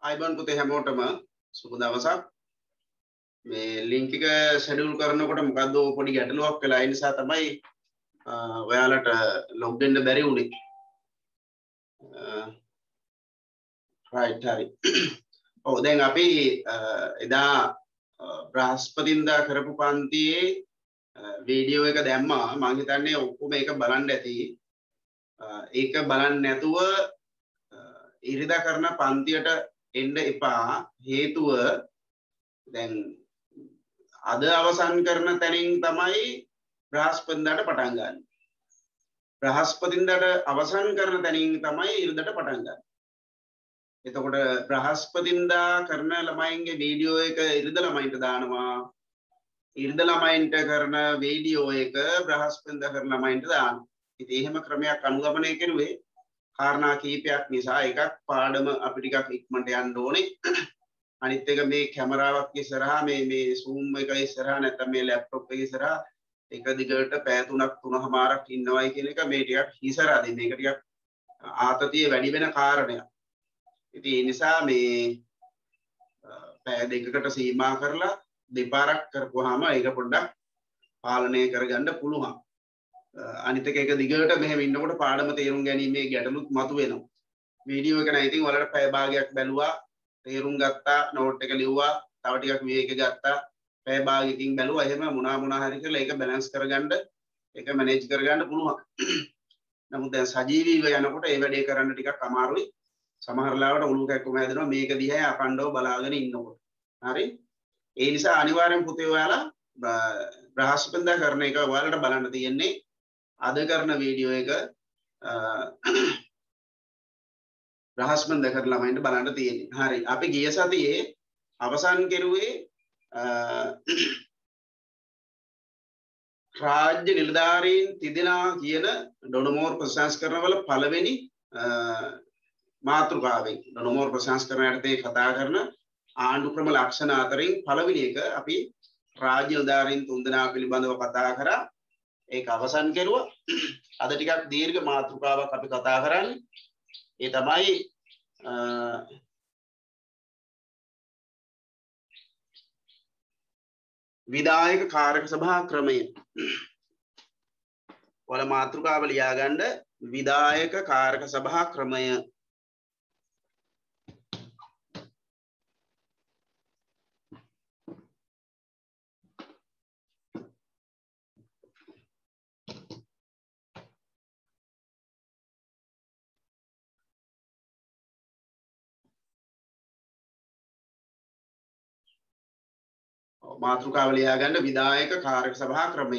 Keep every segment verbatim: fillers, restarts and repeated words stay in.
අයිබන් පුතේ හැමෝටම සුබ දවසක්. මේ ලින්ක් එක ෂෙඩියුල් කරනකොට මොකද්ද පොඩි ගැටලුවක් වෙලා ඒ නිසා තමයි ඔයාලට ලොග් වෙන්න බැරි වුනේ. රයිට් හරි. ඔව් දැන් අපි එදා බ්‍රහස්පතින්දා කරපු පන්තියේ වීඩියෝ එක දැම්මා. මම හිතන්නේ ඔක්කොම ඒක බලන්න ඇති. ඒක බලන්න නැතුව ඉරිදා කරන පන්තියට එන්න එපා. හේතුව දැන් අද අවසන් කරන තැනින් තමයි බ්‍රහස්පතින්දාට පටන් ගන්න. බ්‍රහස්පතින්දාට අවසන් කරන තැනින් තමයි ඉරිදාට පටන් ගන්න. එතකොට බ්‍රහස්පතින්දා කරන ළමයින්ගේ වීඩියෝ එක ඉරිදා ළමයින්ට දානවා. ඉරිදා ළමයින්ට කරන වීඩියෝ එක බ්‍රහස්පතින්දා කරන ළමයින්ට දානවා. ඉතින් එහෙම ක්‍රමයක් අනුගමනය කරුවේ කාරණා කීපයක් නිසා. එකක් පාඩම අපි ටිකක් ඉක්මනට යන්න ඕනේ. අනිත් එක මේ කැමරාවක් ඉස්සරහා මේ මේ zoom එක ඉස්සරහා නැත්නම් මේ ලැප්ටොප් එක ඉස්සරහා එක දිගට පැය තුනක් තුනමාරක් ඉන්නවයි කියන එක මේ ටිකක් හිසරාදී මේක ටිකක් ආතතිය වැඩි වෙන කාරණයක්. ඉතින් ඒ නිසා මේ පැය දෙකකට සීමා කරලා දෙපාරක් කරපුවාම ඒක පොඩ්ඩක් පාලනය කරගන්න පුළුවන්. අනිත් එක එක දිගට මෙහෙම ඉන්නකොට පාඩම තේරුම් ගැනීමේ ගැටලුත් මතුවෙනවා. වීඩියෝ එක නම් ඉතින් ඔයාලට පැය භාගයක් බැලුවා, තේරුම් ගත්තා, නෝට් එක ලිව්වා, තව ටිකක් විවේක ගත්තා, පැය භාගයකින් බැලුවා. එහෙම මොනවා මොනවා හරි කරලා ඒක බැලන්ස් කරගන්න, ඒක මැනේජ් කරගන්න පුළුවන්. නමුත් දැන් සජීවීව යනකොට ඒ වැඩේ කරන්න ටිකක් අමාරුයි. සමහර ලාවට උණු කැක්කුම හැදෙනවා මේක දිහා අකණ්ඩව බලාගෙන ඉන්නකොට. හරි? ඒ නිසා අනිවාර්යෙන් පුතේ ඔයාලා බ්‍රහස්පතින්දා කරන එක ඔයාලට බලන්න තියෙන්නේ. අද කරන වීඩියෝ එක බ්‍රහස්පතින්දා කරන ළමයින්ට බලන්න තියෙන්නේ. හරි. අපි ගිය සතියේ අවසන් කෙරුවේ රාජ්‍ය නිලධාරීන් තිදෙනා කියන ඩොනමෝර් ප්‍රසංස්කරණවල පළවෙනි මාතෘකාවෙන් ඩොනමෝර් ප්‍රසංස්කරණ යටතේ කතා කරන ආණ්ඩු ක්‍රම ලක්ෂණ අතරින් පළවෙනි එක අපි රාජ්‍ය නිලධාරීන් තුන්දෙනා පිළිබඳව කතා කරා. ඒක අවසන් කෙරුවා. අද ටිකක් දීර්ඝ මාතෘකාවක් අපි කතා කරන්නේ. ඒ තමයි විධායක කාරක සභා ක්‍රමය. වල මාතෘකාව ලියා ගන්න විධායක කාරක සභා ක්‍රමය. මාතෘකාව ලියා ගන්න විධායක කාරක සභා ක්‍රමය.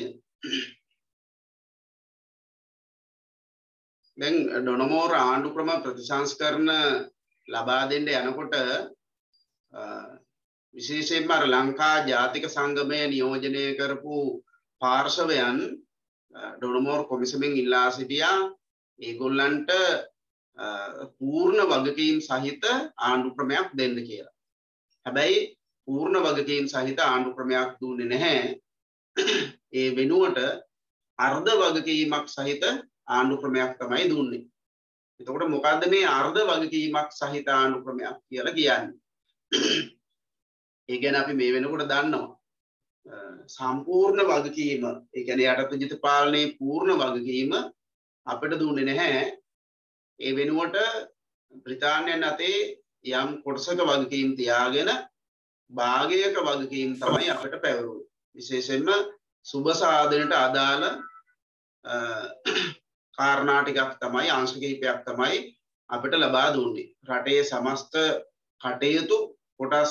දැන් ඩොනමෝර ආණ්ඩු ක්‍රම ප්‍රතිසංස්කරණ ලබා දෙන්න යනකොට විශේෂයෙන්ම අර ලංකා ජාතික සංගමය නියෝජනය කරපු පාර්ශවයන් ඩොනමෝර කොමිසමෙන් ඉල්ලා සිටියා ඒගොල්ලන්ට පූර්ණ වගකීම් සහිත ආණ්ඩු ක්‍රමයක් දෙන්න කියලා. හැබැයි පූර්ණ වගකීම් සහිත ආණ්ඩු ක්‍රමයක් දුන්නේ නැහැ. ඒ වෙනුවට අර්ධ වගකීමක් සහිත ආණ්ඩු ක්‍රමයක් තමයි දුන්නේ. එතකොට මොකද්ද මේ අර්ධ වගකීමක් සහිත ආණ්ඩු ක්‍රමයක් කියලා කියන්නේ? ඒ ගැන අපි මේ වෙනකොට දන්නවා. සම්පූර්ණ වගකීම, ඒ කියන්නේ යටත් විජිත පාලනයේ පූර්ණ වගකීම අපිට දුන්නේ නැහැ. ඒ වෙනුවට බ්‍රිතාන්‍යයන් අතේ යම් කොටසක වගකීම් තියාගෙන භාගයක වගකීම් තමයි අපිට පැවරුනේ. විශේෂයෙන්ම සුබ සාධනයට අදාළ කාරණා ටිකක් තමයි, අංශ කිහිපයක් තමයි අපිට ලබා දුන්නේ. රටේ සමස්ත කටයුතු කොටස්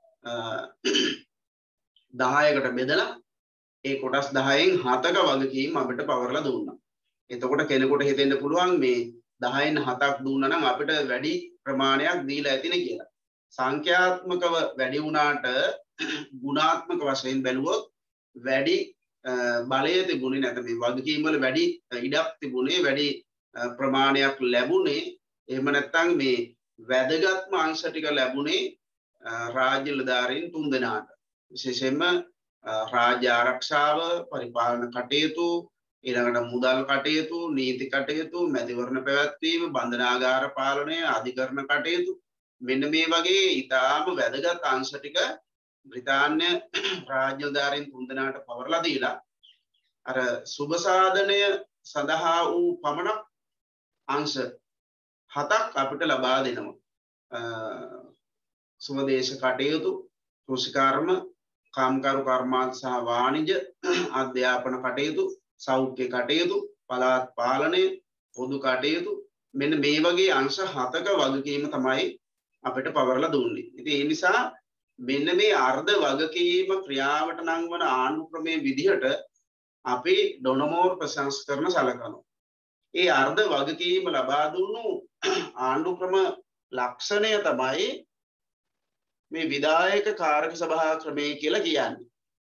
දහයකට බෙදලා ඒ කොටස් දහයෙන් හතක වගකීම් අපිට පවරලා දුන්නා. එතකොට කෙනෙකුට හිතෙන්න පුළුවන් මේ දහයෙන් හතක් දුන්නා නම් අපිට වැඩි ප්‍රමාණයක් දීලා ඇතිනේ කියලා. සංඛ්‍යාත්මකව වැඩි වුණාට ගුණාත්මක වශයෙන් බැලුවොත් වැඩි බලය තිබුණේ නැත. මේ වගකීම් වල වැඩි ඉඩක් තිබුණේ, වැඩි ප්‍රමාණයක් ලැබුණේ. එහෙම නැත්නම් මේ වැදගත්ම අංශ ටික ලැබුණේ රාජ්‍ය නිලධාරීන් තුන්දෙනාට. විශේෂයෙන්ම රාජ්‍ය ආරක්ෂාව, පරිපාලන කටයුතු, ඊළඟට මුදල් කටයුතු, නීති කටයුතු, මැතිවරණ පැවැත්වීම, බන්ධනාගාර පාලනය, අධිකරණ කටයුතු මෙන්න මේ වගේ ඊටාම වැදගත් අංශ ටික බ්‍රිතාන්‍ය රාජ්‍ය නිලධාරීන් තුන්දෙනාට පවරලා දීලා අර සුබ සාධනය සඳහා වූ පමණක් අංශ හතක් අපිට ලබා දෙනවා. සුවදේශ කටයුතු, කෘෂිකර්ම, කාම්කරු කර්මාන්ත සහ වාණිජ, අධ්‍යාපන කටයුතු, සෞඛ්‍ය කටයුතු, පළාත් පාලනය, පොදු කටයුතු මෙන්න මේ වගේ අංශ හතක වගකීම තමයි අපිට පවරලා දුන්නේ. ඉතින් ඒ නිසා මෙන්න මේ අර්ධ වගකීම ක්‍රියාවට නංවන ආණ්ඩු ක්‍රමයේ විදිහට අපි ඩොනමෝර් ප්‍රසංස්කරණ සලකනවා. ඒ අර්ධ වගකීම ලබා දුන්නු ආණ්ඩු ක්‍රම ලක්ෂණය තමයි මේ විධායක කාරක සභා ක්‍රමය කියලා කියන්නේ.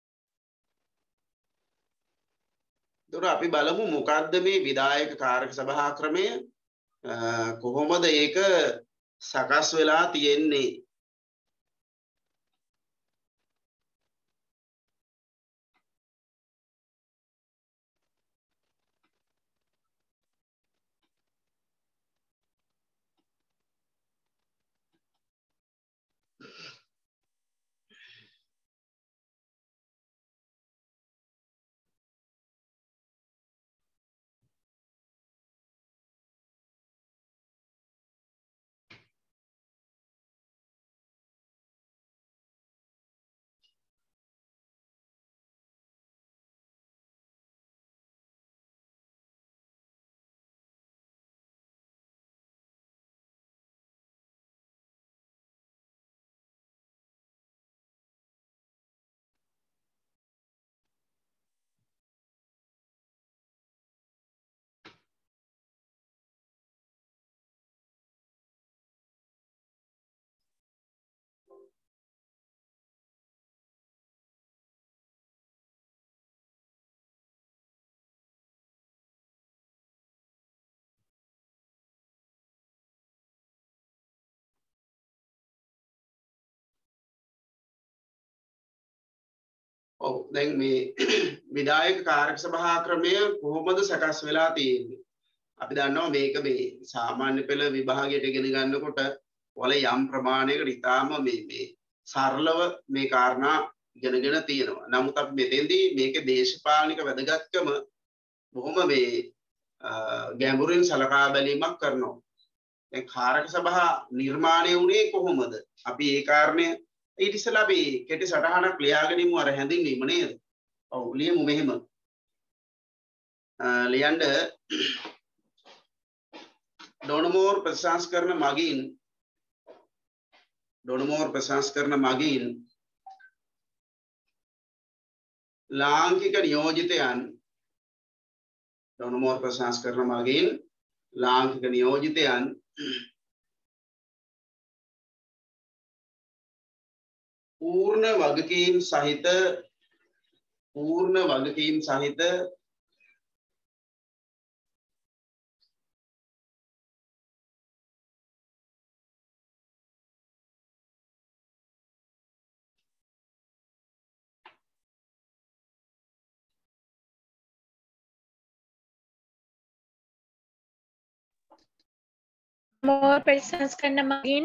එතකොට අපි බලමු මොකක්ද මේ විධායක කාරක සභා ක්‍රමය, කොහොමද ඒක සකස් වෙලා තියෙන්නේ? ඔව් දැන් මේ විධායක කාරක සභා ක්‍රමය කොහොමද සකස් වෙලා තියෙන්නේ? අපි දන්නවා මේක මේ සාමාන්‍ය පෙළ විභාගයට ඉගෙන ගන්නකොට වල යම් ප්‍රමාණයකට ඉතාම මේ මේ සරලව මේ කාරණා ඉගෙනගෙන තියෙනවා. නමුත් අපි මෙතෙන්දී මේකේ දේශපාලනික වැදගත්කම බොහොම මේ ගැඹුරින් සලකා බැලීමක් කරනවා. දැන් කාරක සභා නිර්මාණය වුණේ කොහොමද? අපි ඒ කාරණය ඊට ඉස්සෙල්ලා අපි කෙටි සටහනක් ලියාගෙන ඉමු අර හැඳින්වීම නේද? ඔව් ලියමු මෙහෙම. ලියන්න ඩොනමෝර් ප්‍රසංස්කරණ මගින් ඩොනමෝර් ප්‍රසංස්කරණ මගින් ලාංකික නියෝජිතයන් ඩොනමෝර් ප්‍රසංස්කරණ මගින් ලාංකික නියෝජිතයන් पूर्ण वगकीम सहित पूर्ण वगकीम सहित more ප්‍රසංස්කරණ මගින්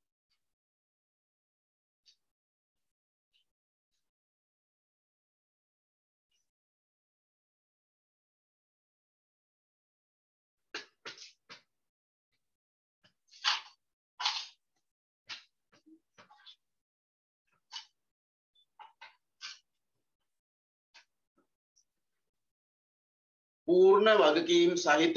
पूर्ण वगकीम सहित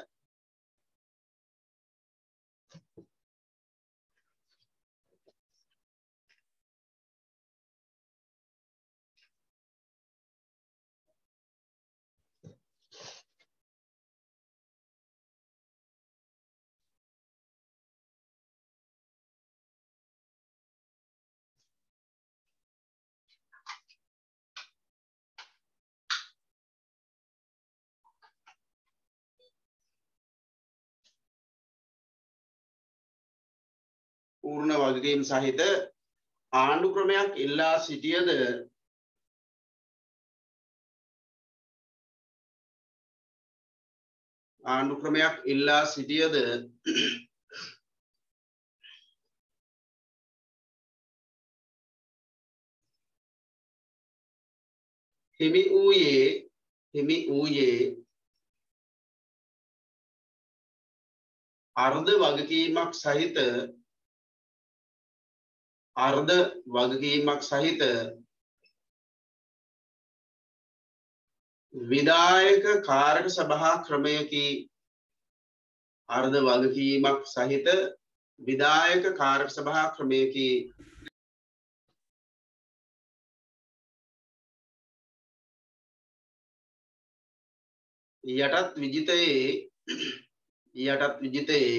पूर्ण वगकीम सहित ආණ්ඩු ක්‍රමයක් ඉල්ලා සිටියද ආණ්ඩු ක්‍රමයක් ඉල්ලා සිටියද හිමි වූයේ හිමි වූයේ අර්ධ වගකීමක් සහිත අර්ධ වගකීමක් සහිත විධායක කාරක සභා ක්‍රමයකි අර්ධ වගකීමක් සහිත විධායක කාරක සභා ක්‍රමයකි යටත් විජිතයේ යටත් විජිතයේ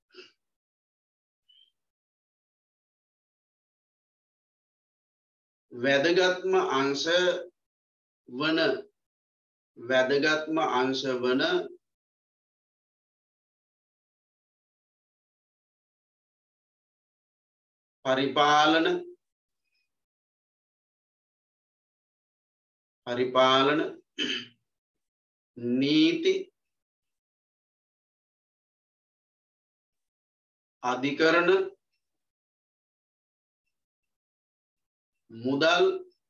වැදගත්ම අංශ වන වැදගත්ම අංශ වන පරිපාලන පරිපාලන නීති අධිකරණ මුදල්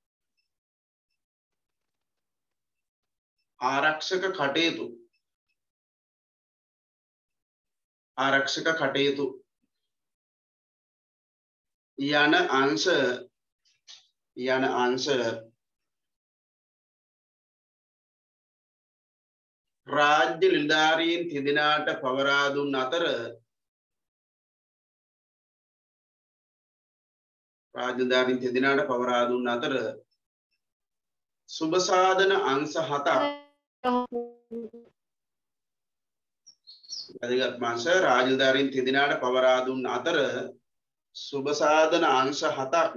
ආරක්ෂක කටයුතු ආරක්ෂක කටයුතු යන අංශ යන අංශ රාජ්‍ය නිලධාරීන් තිදෙනාට පවරා දුන් අතර රාජ්‍ය නිලධාරීන් තිදෙනාට පවරා දුන් අතර සුබ සාධන අංශ හතක් වැදගත් අංශ රාජ්‍ය නිලධාරීන් තිදෙනාට පවරා දුන් අතර සුබ සාධන අංශ හතක්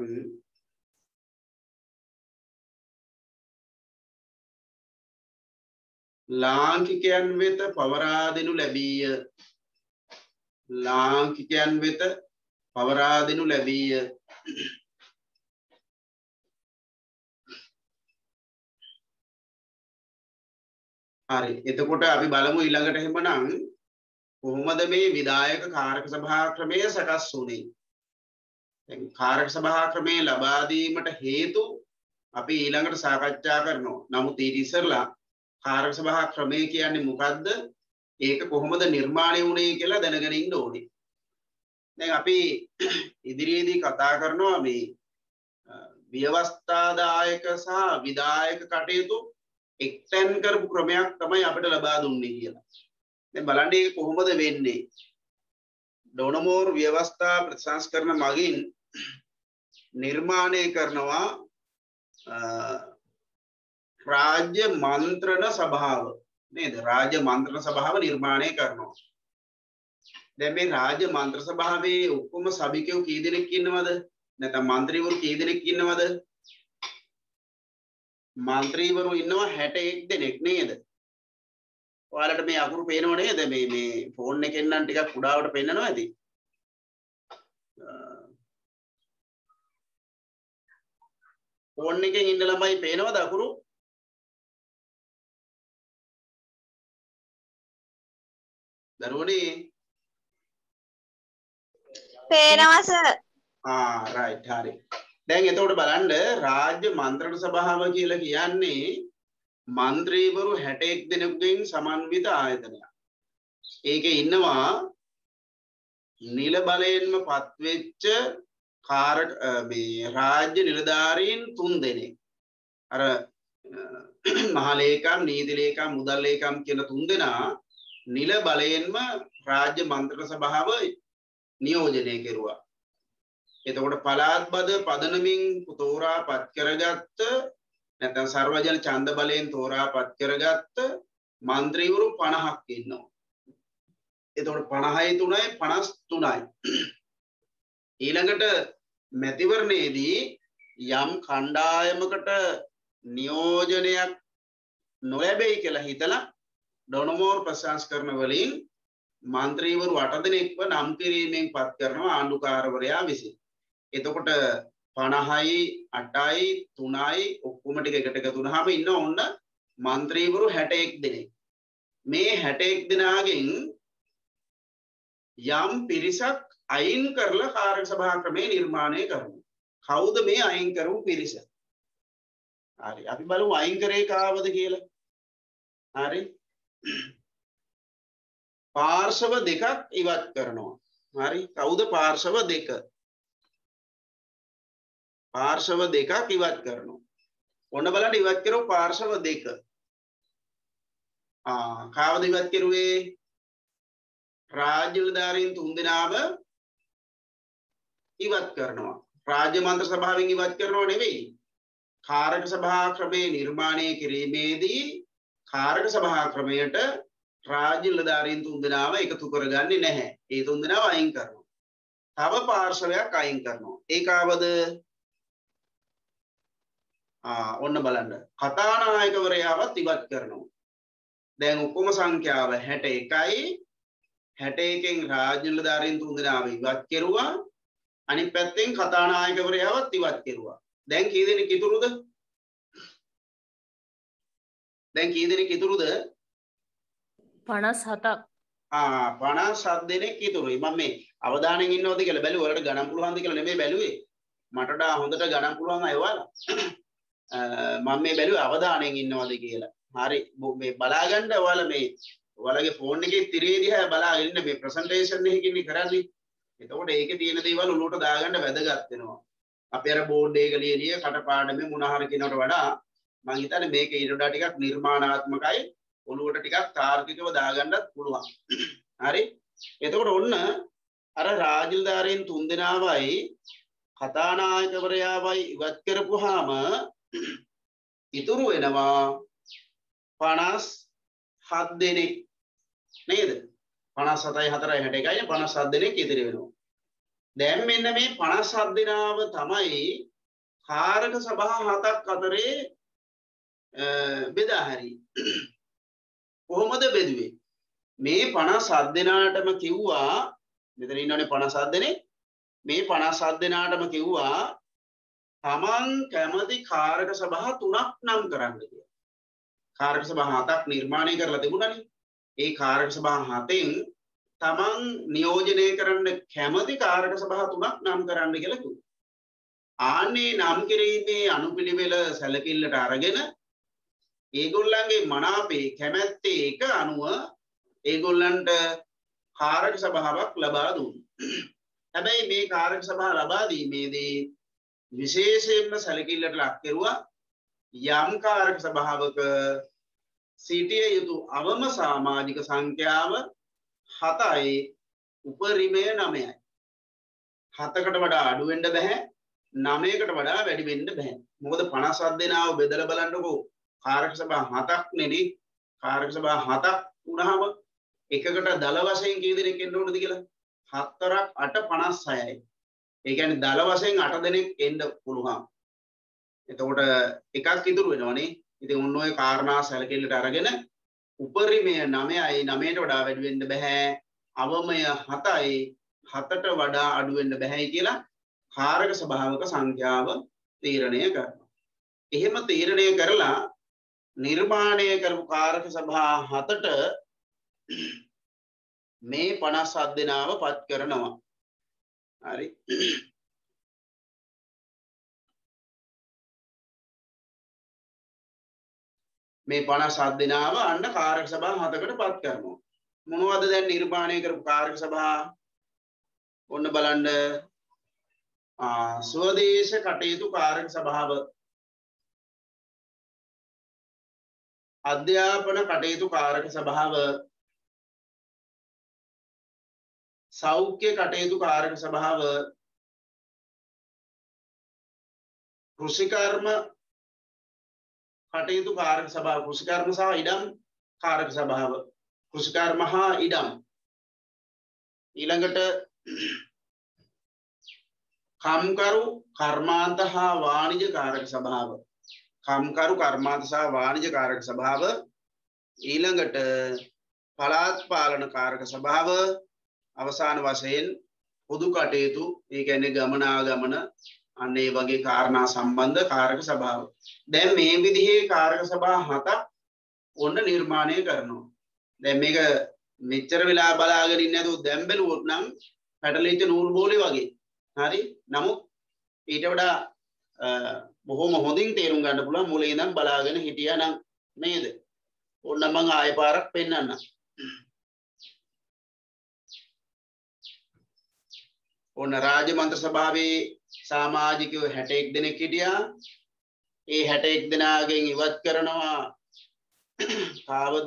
ලාංකිකයන් වෙත පවරා දෙනු ලැබීය ලාංකිකයන් වෙත පවරා දෙනු ලැබීය හරි එතකොට අපි බලමු ඊළඟට එහෙමනම් කොහොමද මේ විධායක කාරක සභා ක්‍රමය සකස් වුනේ දැන් කාරක සභා ක්‍රමය ලබා දීමට හේතු අපි ඊළඟට සාකච්ඡා කරනවා නමුත් ඊට ඉස්සෙල්ලා කාරක සභා ක්‍රමය කියන්නේ මොකද්ද ඒක කොහොමද නිර්මාණය වුනේ කියලා දැනගෙන ඉන්න ඕනේ දැන් අපි ඉදිරියේදී කතා කරනවා මේ ව්‍යවස්ථාදායක සහ විධායක කටයුතු එක්තැන් කරපු ක්‍රමයක් තමයි අපිට ලබා දුන්නේ කියලා දැන් බලන්න ඒක කොහොමද වෙන්නේ ඩොනමෝර් ව්‍යවස්ථා ප්‍රතිසංස්කරණ මගින් නිර්මාණය කරනවා රාජ්‍ය මන්ත්‍රණ සභාව නේද රාජ්‍ය මන්ත්‍රණ සභාව නිර්මාණය කරනවා දැන් මේ රාජ්‍ය මන්ත්‍ර සභාවේ ඔක්කොම සභිකයෝ කී දෙනෙක් ඉන්නවද නැත්නම් മന്ത്രിවරු කී දෙනෙක් ඉන්නවද മന്ത്രിවරු ඉන්නවා හැටඑක් දෙනෙක් නේද ඔයාලට මේ අකුරු පේනව නේද මේ මේ ෆෝන් එකෙන් නම් ටිකක් කුඩාවට පෙන්නනවා ඇති ෆෝන් එකෙන් ඉන්න ළමයි පේනවද අකුරු දරුවනේ පේනවා සර් ආ රයිට් හරි දැන් එතකොට බලන්න රාජ්‍ය මන්ත්‍රණ සභාව කියලා කියන්නේ മന്ത്രിවරු හැටඑක් දෙනෙකුගෙන් සමන්විත ආයතනයක් ඒකේ ඉන්නවා නිල බලයෙන්ම පත්වෙච්ච කාරක මේ රාජ්‍ය නිලධාරීන් තුන් දෙනෙක් අර මහා ලේකම් නීති ලේකම් මුදල් ලේකම් කියන තුන් දෙනා නිල බලයෙන්ම රාජ්‍ය මන්ත්‍රණ සභාව නියෝජනය කෙරුවා එතකොට පළාත් බද පදනමින් තෝරා පත් කරගත්ත නැත්නම් සර්වජන ඡන්ද බලයෙන් තෝරා පත් කරගත්ත മന്ത്രിවරු පනහක් ඉන්නවා එතකොට පනහයි තුනයි පනස් තුනයි ඊළඟට මැතිවරණයේදී යම් කණ්ඩායමකට නියෝජනයක් නොලැබෙයි කියලා හිතලා ඩොනමෝර් ප්‍රතිසංස්කරණ වලින් മന്ത്രിවරු අට දෙනෙක්ව නම් කිරීමෙන් පත් කරනවා ආණ්ඩුකාරවරයා විසින් එතකොට පනහයි අටයි තුනයි ඔක්කොම ටික එකට එකතු වුනහම ඉන්න ඕන්න മന്ത്രിවරු හැටඑක් දෙනෙක් මේ හැටඑක් දෙනාගෙන් යම් පිරිසක් අයින් කරලා කාර්ය සභා ක්‍රමය නිර්මාණය කරනවා කවුද මේ අයින් කරපු පිරිස හරි අපි බලමු අයින් කරේ කාවද කියලා. හරි පාර්ශව දෙකක් ඉවත් කරනවා. හරි කවුද පාර්ශව දෙක? පාර්ශව දෙකක් ඉවත් කරනවා. ඔන්න බලන්න ඉවත් කරෝ පාර්ශව දෙක. ආ කාවද ඉවත් කරුවේ? රාජ්‍ය නිලධාරීන් තුන්දෙනාම ඉවත් කරනවා. රාජ්‍ය මන්ත්‍ර සභාවෙන් ඉවත් කරනව නෙවෙයි. කාරක සභා ක්‍රමයේ නිර්මාණය කිරීමේදී කාරක සභා ක්‍රමයට රාජ්‍ය නිලධාරීන් තුන්දෙනාම එකතු කරගන්නේ නැහැ. ඒ තුන්දෙනාව අයින් කරනවා. තව පාර්ශවයක් අයින් කරනවා. ඒකවද? ආ ඔන්න බලන්න. කතානායකවරයාවත් ඉවත් කරනවා. දැන් ඔක්කොම සංඛ්‍යාව හැට එකයි. හැට එකෙන් රාජ්‍ය නිලධාරීන් තුන්දෙනාව ඉවත් කෙරුවා. අනිත් පැත්තෙන් කතානායකවරයාවත් ඉවත් කෙරුවා. දැන් කී දෙනෙක් ඉතුරුද? දැන් කී දෙනෙක් ඉතුරුද? පනස් හතක්. ආ පනස් හත් දෙනෙක් ඉතුරුයි. මම මේ අවදානෙන් ඉන්නවද කියලා බැලුවා. ඔයාලට ගණන් පුළුවන්ද කියලා නෙමෙයි බැලුවේ. මට වඩා හොඳට ගණන් පුළුවන් අය ඔයාලා. මම මේ බැලුවේ අවදානෙන් ඉන්නවද කියලා. හරි මේ බලාගන්න ඔයාලා මේ ඔයාලගේ ෆෝන් එකේ තිරේ දිහා බලාගෙන ඉන්න මේ ප්‍රසන්ටේෂන් එකකින් කරන්නේ. එතකොට ඒකේ තියෙන දේවල් උලුවට දාගන්න වැදගත් වෙනවා. අපි අර බෝඩ් එක ලියලිය කටපාඩමේ මොන හරි කියනකට වඩා මම හිතන්නේ මේක ඊට වඩා ටිකක් නිර්මාණාත්මකයි ඔලුවට ටිකක් තාර්කිකව දාගන්නත් පුළුවන්. හරි එතකොට ඔන්න අර රාජ්‍ය නිලධාරීන් තුන්දෙනාවයි කතානායකවරයාවයි ඉවත් කරපුවාම ඉතුරු වෙනවා පනස් හත් දෙනෙක් නේද? පනස් හතයි හතරයි හැට එකයි පනස් හත් දෙනෙක් ඉතිරි වෙනවා. දැන් මෙන්න මේ පනස් හත් දෙනාව තමයි කාරක සභා හතක් අතරේ බෙදා හැරි. කොහොමද බෙදුවේ? මේ පනස් හත් දෙනාටම කිව්වා මෙතන ඉන්නවනේ පනස් හත් දෙනෙක්. මේ පනස් හත් දෙනාටම කිව්වා තමන් කැමති කාරක සභා තුනක් නම් කරන්න කියලා. කාරක සභා හතක් නිර්මාණය කරලා තිබුණානේ. ඒ කාරක සභා හතෙන් තමන් නියෝජනය කරන්න කැමති කාරක සභා තුනක් නම් කරන්න කියලා කිව්වා. ආන්නේ නම් කිරීමේ අනුපිළිවෙල සැලකිල්ලට අරගෙන ඒගොල්ලන්ගේ මනාපේ කැමැත්තේ එක අනුව ඒගොල්ලන්ට කාරක සභාවක් ලබා දුන්නා. හැබැයි මේ කාරක සභාව ලබා දීමේදී විශේෂයෙන්ම සැලකිල්ලට ලක් කෙරුවා යම් කාරක සභාවක සිටිය යුතු අවම සමාජික සංඛ්‍යාව හතයි උපරිමය නවයයි. හතකට වඩා අඩු වෙන්න බෑ, නවයකට වඩා වැඩි වෙන්න බෑ. මොකද පනස් හත් දෙනාව බෙදලා බලන්නකෝ කාරක සභා හතක් නෙඩි කාරක සභා හතක් වුණාම එකකට දල වශයෙන් කී දෙනෙක් එන්න ඕනද කියලා? හතරක් අට පනස් හයයි. ඒ කියන්නේ දල වශයෙන් අට දෙනෙක් එන්න පුළුවන්. එතකොට එකක් ඉතුරු වෙනවනේ. ඉතින් ඔන්න ඔය කාරණා සැලකිල්ලට අරගෙන උපරිමය නවයයි නවයට වඩා වැඩි වෙන්න බෑ. අවමය හතයි හතට වඩා අඩු වෙන්න බෑයි කියලා කාරක සභාවක සංඛ්‍යාව තීරණය කරනවා. එහෙම තීරණය කරලා නිර්මාණය කරපු කාරක සභා හතට මේ පනස් හත් දෙනාව පත් කරනවා. හරි. මේ පනස් හත් දෙනාව අන්න කාරක සභා හතකට පත් කරනවා. මොනවද දැන් නිර්මාණය කරපු කාරක සභා? ඔන්න බලන්න. ආ ස්වදේශ කටයුතු කාරක සභාව, අධ්‍යාපන කටයුතු කාරක සභාව, සෞඛ්‍ය කටයුතු කාරක සභාව, කෘෂිකර්ම කටයුතු කාරක සභාව, කෘෂිකර්ම සහ ඉඩම් කාරක සභාව, කෘෂිකර්ම හා ඉඩම්. ඊළඟට කම්කරු කර්මාන්ත හා වාණිජ කාරක සභාව, කම්කරු කර්මාන්ත සහ වාණිජ කාරක සභාව. ඊළඟට පළාත් පාලන කාරක සභාව. අවසාන වශයෙන් පොදු කටයුතු, ඒ කියන්නේ ගමනාගමන අන්න ඒ වගේ කාරණා සම්බන්ධ කාරක සභාව. දැන් මේ විදිහේ කාරක සභා හතක් ඔන්න නිර්මාණය කරනවා. දැන් මේක මෙච්චර වෙලා බලාගෙන ඉන්නේ නැතුව දැන් බැලුවොත් නම් පැටලිච්ච නූල් බෝලේ වගේ. හරි. නමුත් ඊට වඩා බොහොම හොඳින් තේරුම් ගන්න පුළුවන් මුලින් ඉඳන් බලාගෙන හිටියා නම් නේද? ඕන්න මම ආයෙ පාරක් පෙන්නන්න. ඕන්න රාජ්‍ය මන්ත්‍ර සභාවේ සමාජිකයෝ හැටඑක් දෙනෙක් හිටියා. ඒ හැටඑක් දෙනාගෙන් ඉවත් කරනවා කාවද?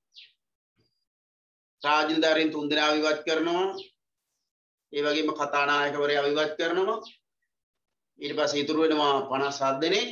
රාජ්‍යධාරීන් තුන් දෙනාව ඉවත් කරනවා. ඒ වගේම කතානායකවරයා ඉවත් කරනවා. ඊට පස්සේ ඉතුරු වෙනවා පනස් හත් දෙනෙක්.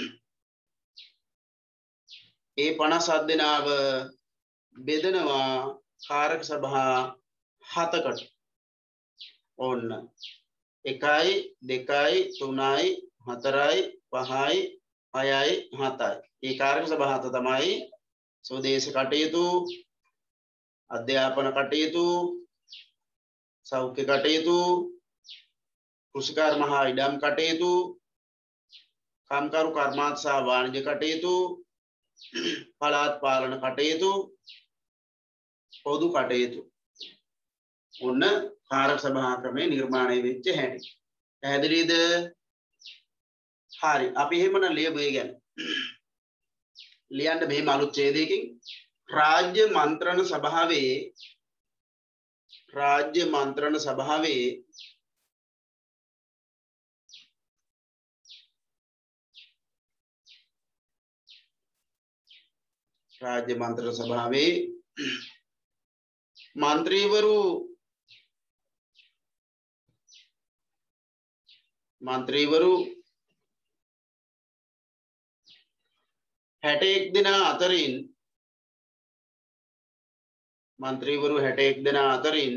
ඒ පනස් හත් දෙනාව බෙදනවා කාරක සභා හතකට. ඕන්න එකයි දෙකයි තුනයි හතරයි පහයි හයයි හතයි. මේ කාරක සභා හත තමයි ස්වදේශ කටයුතු, අධ්‍යාපන කටයුතු, සෞඛ්‍ය කටයුතු, කෘෂිකර්ම හා ඉඩම් කටයුතු, කම්කරු කර්මාන්ත සහ වාණිජ කටයුතු, පළාත් පාලන කටයුතු, පොදු කටයුතු. ඔන්න කාරක සභා ක්‍රමේ නිර්මාණය වෙච්ච හැටි. පැහැදිලිද? හරි. අපි එහෙමනම් ලියමු ඒ ගැන. ලියන්න මෙහෙම අලුත් ඡේදයකින් රාජ්‍ය මන්ත්‍රණ සභාවේ රාජ්‍ය මන්ත්‍රණ සභාවේ රාජ්‍ය මන්ත්‍රණ සභාවේ මන්ත්‍රීවරු මන්ත්‍රීවරු හැටඑක් දෙනා අතරින් මන්ත්‍රීවරු හැටඑක් දෙනා අතරින්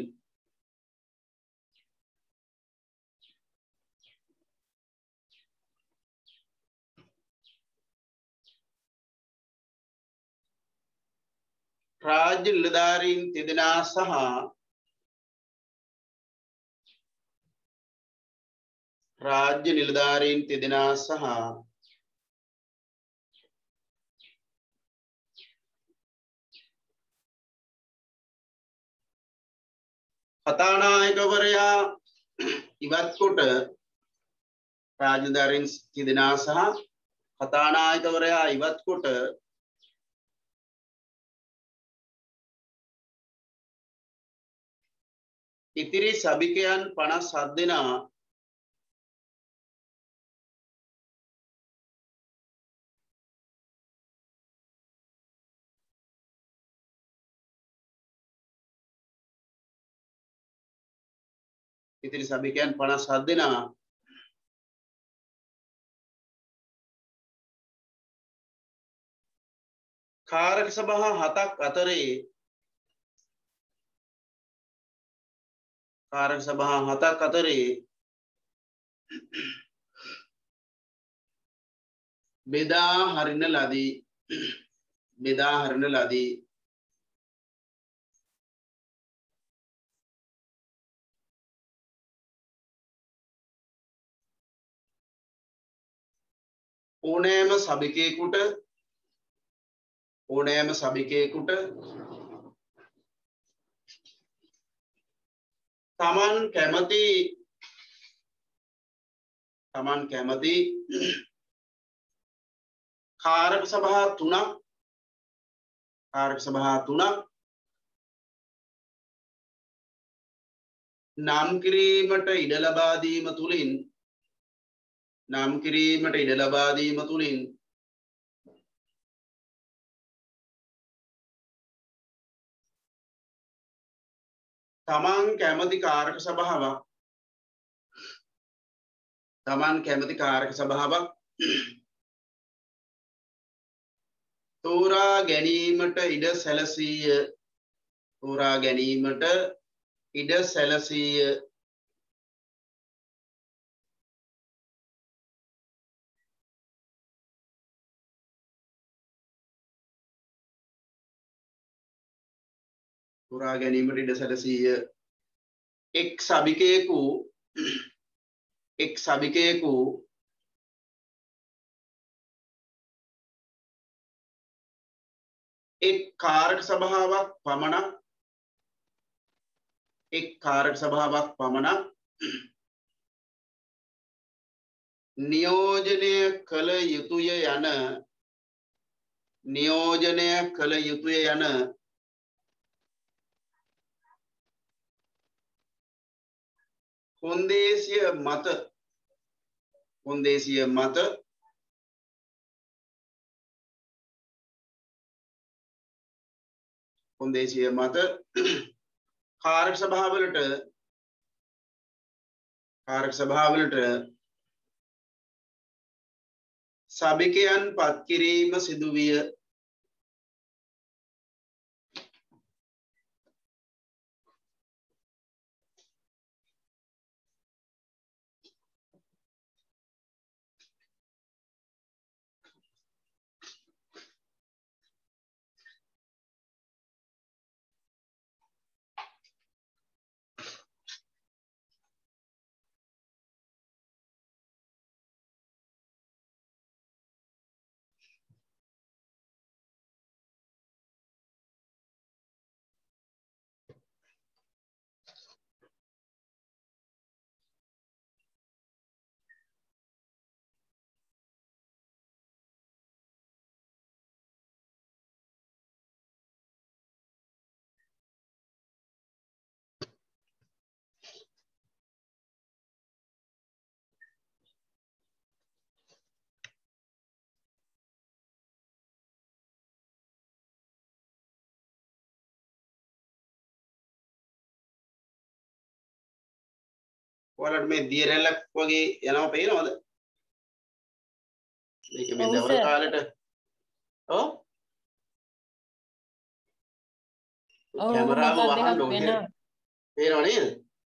රාජ්‍ය නිලධාරීන් තිදෙනා සහ රාජ්‍ය නිලධාරීන් තිදෙනා සහ කතානායකවරයා ඉවත් කොට රාජධාරීන් තිදෙනා සහ කතානායකවරයා ඉවත් කොට ඉතිරි සභිකයන් පනස් හත් දෙනා ඉතිරි සභිකයන් පනස් හත් දෙනා කාරක සභා හතක් අතරේ කාරක සභා හතක් අතරේ බෙදා හරින ලදී බෙදා හරින ලදී ඕනෑම සභිකයෙකුට ඕනෑම සභිකයෙකුට තමන් කැමති තමන් කැමති කාරක සභා තුනක් කාරක සභා තුනක් නම් කිරීමට ඉඩ ලබා දීම තුලින් නම් කිරීමට ඉඩ ලබා දීම තුලින් තමන් කැමති කාරක සභාවක් තමන් කැමති කාරක සභාවක් තෝරා ගැනීමට ඉඩ සැලසීය තෝරා ගැනීමට ඉඩ සැලසීය තෝරා ගැනීමට ඉඩ සැලසීය එක් සභිකයෙකු එක් සභිකයෙකු එක් කාරක සභාවක් පමණක් එක් කාරක සභාවක් පමණක් නියෝජනය කළ යුතුය යන නියෝජනය කළ යුතුය යන කොන්දේසිය මත කොන්දේසිය මත කොන්දේසිය මත කාරක සභාවලට කාරක සභාවලට සභිකයන් පත් කිරීම සිදු විය. ඔයාලට මේ දියරැල්ලක් වගේ යනවා පේනවද? මේක මේ ඔව් දවල් සර්. කාලෙට ඔව් ඔව් කැමරාව මොකක්ද වහන්න එකක් ඕනේ. වෙනවා. පේනව නේද?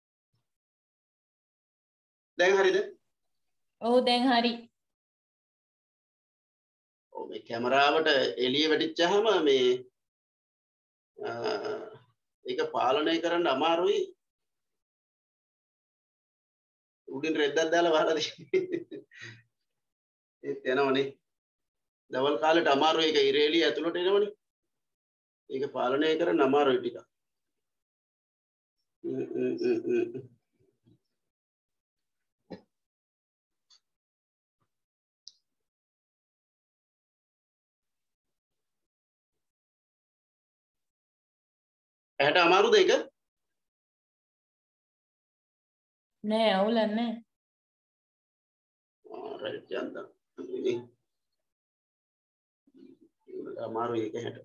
දැන් හරිද? ඔව් දැන් හරි. ඔව් මේ කැමරාවට එළිය වැටිච්චාම මේ අ, ඒක පාලනය කරන්න අමාරුයි. උඩින් රෙද්දක් දාලා වහලා තියෙන්නේ. ඒත් යනවනේ. දවල් කාලෙට අමාරුයි ඒක ඉරේලිය ඇතුළට එනවනේ. ඒක පාලනය කරන්න අමාරුයි ටිකක්. ම්, ම්, ම්, ම්. ඇහැට අමාරුද ඒක? නෑ අවුලක් නෑ. ආ රයිට් යන්තම්. ඉතින් ඒක අමාරුයි ඒක ඇහැට.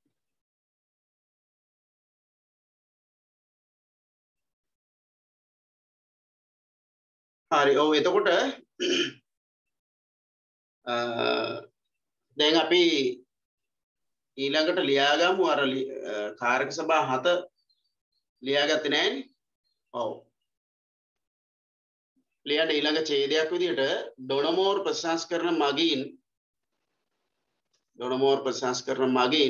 හරි ඔව් එතකොට අ දැන් අපි ඊළඟට ලියාගමු අර ලි- අ, කාරක සභා හත ලියාගත්තේ නෑනේ. ඔව්. ලියන්න ඊළඟ ඡේදයක් විදිහට ඩොනමෝර් ප්‍රසංස්කරණ මගින් ඩොනමෝර් ප්‍රසංස්කරණ මගින්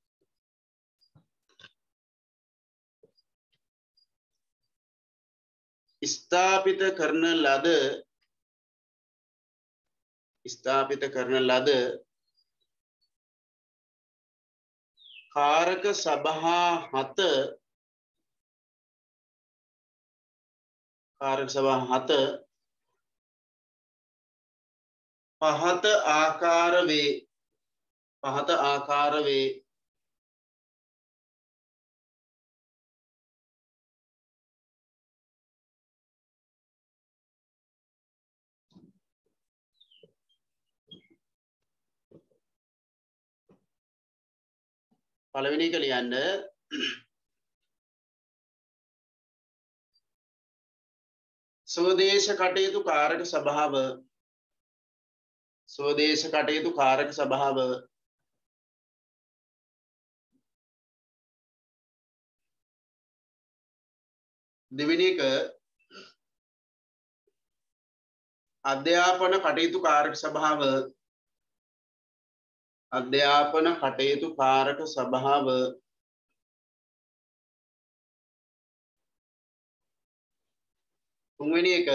ස්ථාපිත කරන ලද ස්ථාපිත කරන ලද කාරක සභා හත කාරක සභා හත පහත ආකාර වේ පහත ආකාර වේ. පළවෙනි එක ලියන්න ස්වදේශ කටයුතු කාරක සභාව ස්වදේශ කටයුතු කාරක සභාව දෙවෙනි එක අධ්‍යාපන කටයුතු කාරක සභාව අධ්‍යාපන කටයුතු කාරක සභාව තුන්වෙනි එක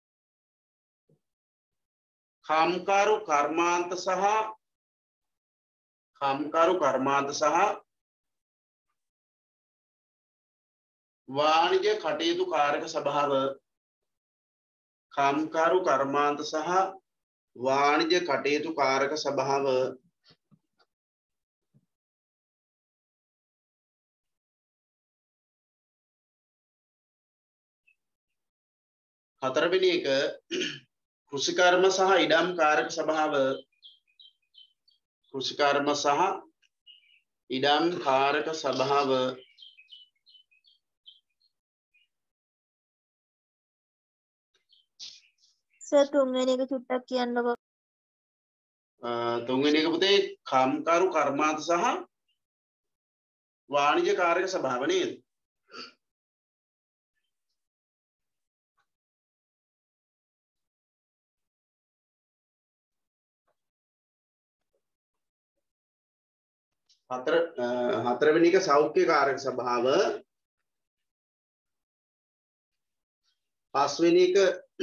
කාම්කාරු කර්මාන්ත සහ කාම්කාරු කර්මාන්ත සහ වාණිජ කටයුතු කාරක සභාව කාම්කාරු කර්මාන්ත සහ වාණිජ කටයුතු කාරක සභාව හතරවෙනි එක කෘෂිකර්ම සහ ඉඩම් කාරක සභාව කෘෂිකර්ම සහ ඉඩම් කාරක සභාව සර් තුන්වෙනි එක චුට්ටක් කියන්නකෝ. තුන්වෙනි එක පුතේ කාම්කාරු කර්මාන්ත සහ වාණිජ කාරක සභාව නේද? හතර හතරවෙනි එක සෞඛ්‍ය කාරක සභාව පස්වෙනි එක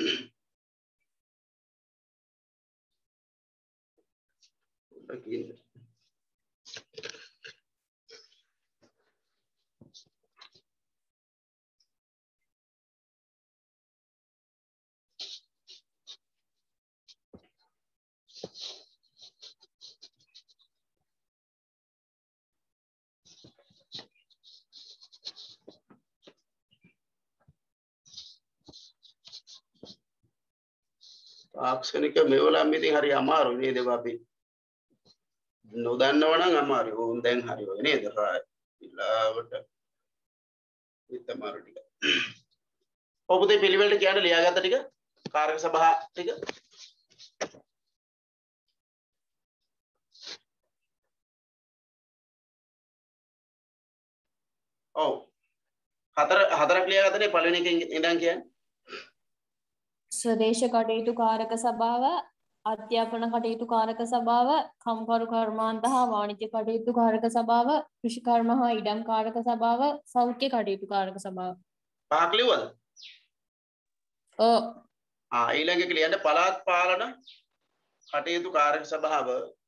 තාක්ෂණික මෙවලම් ඉතින් හරි අමාරුයි නේද අපි නොදන්නව නම් අමාරුයි. ඕන් දැන් හරි වගේ නේද? ඊළාවට ඉතමාරු ටික. ඔව් පුතේ පිළිවෙලට කියන්න ලියාගත්ත ටික කාරක සභා ටික. ඔව් හතර හතරක් ලියාගත්තනේ පළවෙනි එකෙන් ඉඳන් කියන්නේ. ස්වදේශ කටයුතු කාරක සභාව, අධ්‍යාපන කටයුතු කාරක සභාව, කම්කරු කර්මාන්ත හා වාණිජ්‍ය කටයුතු කාරක සභාව, කෘෂිකර්ම හා ඉඩම් කාරක සභාව, සෞඛ්‍ය කටයුතු කාරක සභාව. පහක් ලියුවද? ඔව්. ආ ඊළඟ එක ලියන්න පළාත් පාලන කටයුතු කාරක සභාව.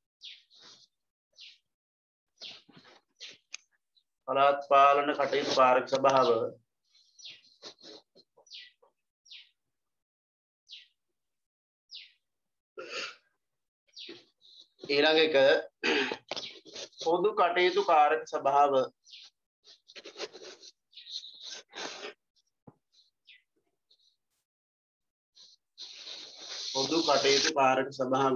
පළාත් පාලන කටයුතු කාරක සභාව ඊළඟ එක පොදු කටයුතු කාරක සභාව පොදු කටයුතු කාරක සභාව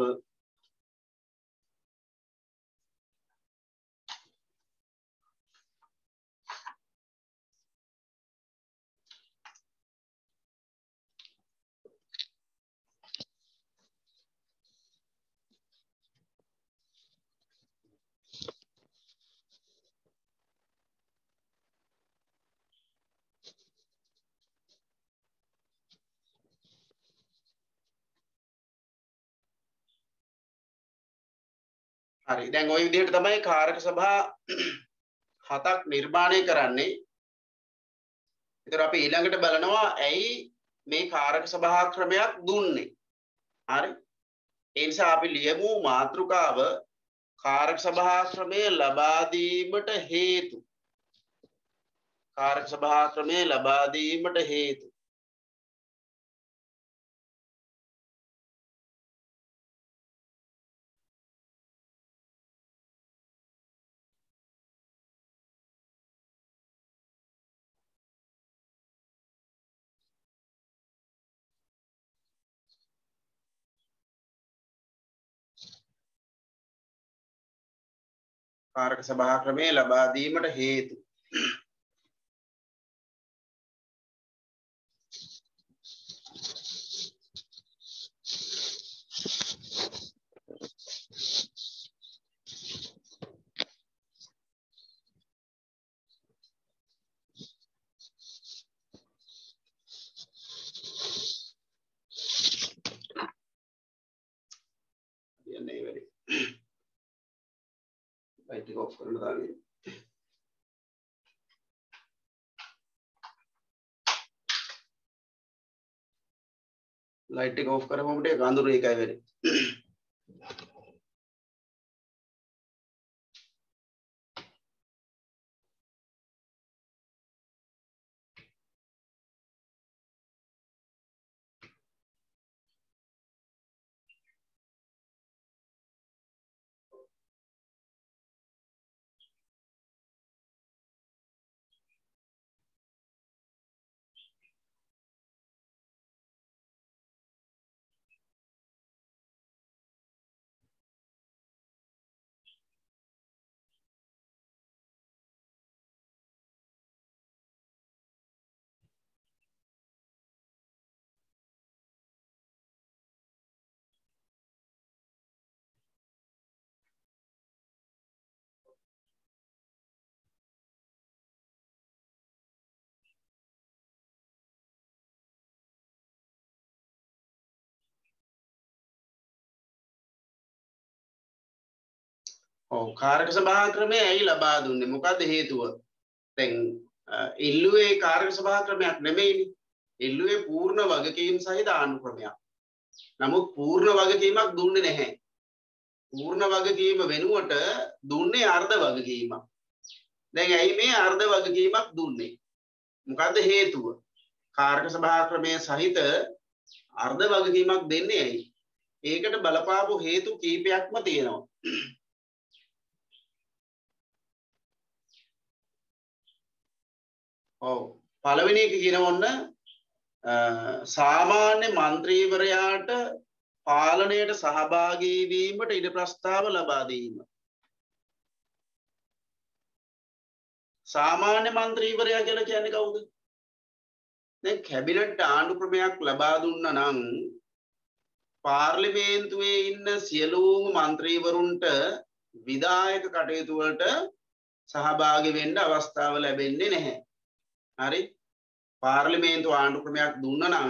හරි දැන් ওই විදිහට තමයි කාරක සභා හතක් නිර්මාණය කරන්නේ. ඒතර අපි ඊළඟට බලනවා ඇයි මේ කාරක සභා ක්‍රමයක් දුන්නේ. හරි. ඒ නිසා අපි ලියමු මාතෘකාව කාරක සභා ක්‍රමය ලබා දීමට හේතු. කාරක සභා ක්‍රමය ලබා දීමට හේතු. කාරක සභා ක්‍රමය ලබා දීමට හේතු. Light එක off කරන්න දාන්නේ. Light එක off කරපුවම ටික අඳුර එකයි වෙන්නේ. ඔව් කාරක සභා ක්‍රමය ඇයි ලබා දුන්නේ? මොකද හේතුව? දැන් ඉල්ලුවේ කාරක සභා ක්‍රමයක් නෙමෙයිනේ. ඉල්ලුවේ පූර්ණ වගකීම් සහිත ආණ්ඩු ක්‍රමයක්. නමුත් පූර්ණ වගකීමක් දුන්නේ නැහැ. පූර්ණ වගකීම වෙනුවට දුන්නේ අර්ධ වගකීමක්. දැන් ඇයි මේ අර්ධ වගකීමක් දුන්නේ? මොකද්ද හේතුව? කාරක සභා ක්‍රමයේ සහිත අර්ධ වගකීමක් දෙන්නේ ඇයි? ඒකට බලපාපු හේතු කීපයක්ම තියෙනවා. ඔව් පළවෙනි එක කියනවා ඔන්න සාමාන්‍ය മന്ത്രിවරයාට පාලනයට සහභාගී වීමට ඉඩ ප්‍රස්තාව ලබා දීම. සාමාන්‍ය മന്ത്രിවරයා කියලා කියන්නේ කවුද? දැන් කැබිනට් ආණ්ඩු ක්‍රමයක් ලබා දුන්නා නම් පාර්ලිමේන්තුවේ ඉන්න සියලුම മന്ത്രിවරුන්ට විධායක කටයුතු වලට සහභාගී වෙන්න අවස්ථාව ලැබෙන්නේ නැහැ. හරි? පාර්ලිමේන්තු ආණ්ඩු ක්‍රමයක් දුන්නා නම්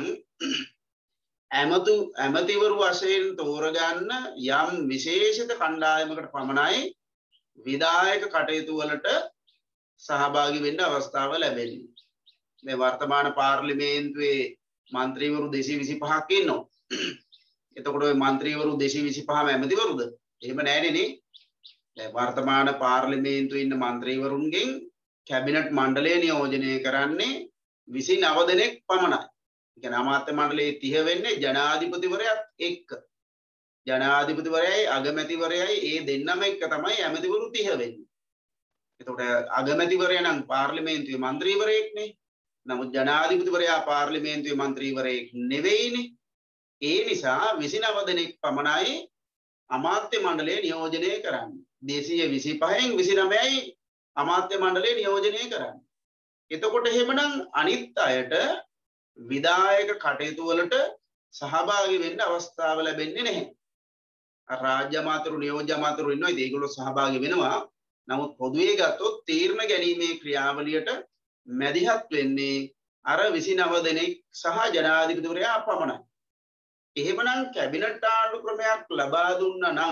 ඇමතු ඇමතිවරු වශයෙන් තෝරගන්න යම් විශේෂිත කණ්ඩායමකට පමණයි විධායක කටයුතු වලට සහභාගී වෙන්න අවස්ථාව ලැබෙන්නේ. මේ වර්තමාන පාර්ලිමේන්තුවේ മന്ത്രിවරු දෙසිය විසිපහක් ඉන්නවා. එතකොට ওই മന്ത്രിවරු දෙසිය විසිපහම ඇමතිවරුද? එහෙම නෑනේ නේ. දැන් වර්තමාන පාර්ලිමේන්තුවේ ඉන්න മന്ത്രിවරුන්ගෙන් කැබිනට් මණ්ඩලය නියෝජනය කරන්නේ විසිනව දෙනෙක් පමණයි. ඒ කියන්නේ අමාත්‍ය මණ්ඩලයේ තිහ වෙන්නේ ජනාධිපතිවරයාත් එක්ක. ජනාධිපතිවරයයි අගමැතිවරයයි ඒ දෙන්නම එක්ක තමයි ඇමතිවරු තිහ වෙන්නේ. එතකොට අගමැතිවරයා නම් පාර්ලිමේන්තුවේ മന്ത്രിවරයෙක් නේ. නමුත් ජනාධිපතිවරයා පාර්ලිමේන්තුවේ മന്ത്രിවරයෙක් නෙවෙයිනේ. ඒ නිසා විසිනව දෙනෙක් පමණයි අමාත්‍ය මණ්ඩලය නියෝජනය කරන්නේ. දෙසිය විසිපහෙන් විසිනවයයි අමාත්‍ය මණ්ඩලය නියෝජනය කරන්නේ. එතකොට එහෙමනම් අනිත් අයට විධායක කටයුතු වලට සහභාගී වෙන්න අවස්ථාව ලැබෙන්නේ නැහැ. රාජ්‍ය අමාත්‍යවරු නියෝජ්‍ය අමාත්‍යවරු ඉන්නවා. ඉතින් ඒගොල්ලෝ සහභාගී වෙනවා. නමුත් පොදුවේ ගත්තොත් තීරණ ගැනීමේ ක්‍රියාවලියට මැදිහත් වෙන්නේ අර විසිනව දෙනෙක් සහ ජනාධිපතිවරයා පමණයි. එහෙමනම් කැබිනට් ආණ්ඩු ක්‍රමයක් ලබා දුන්නා නම්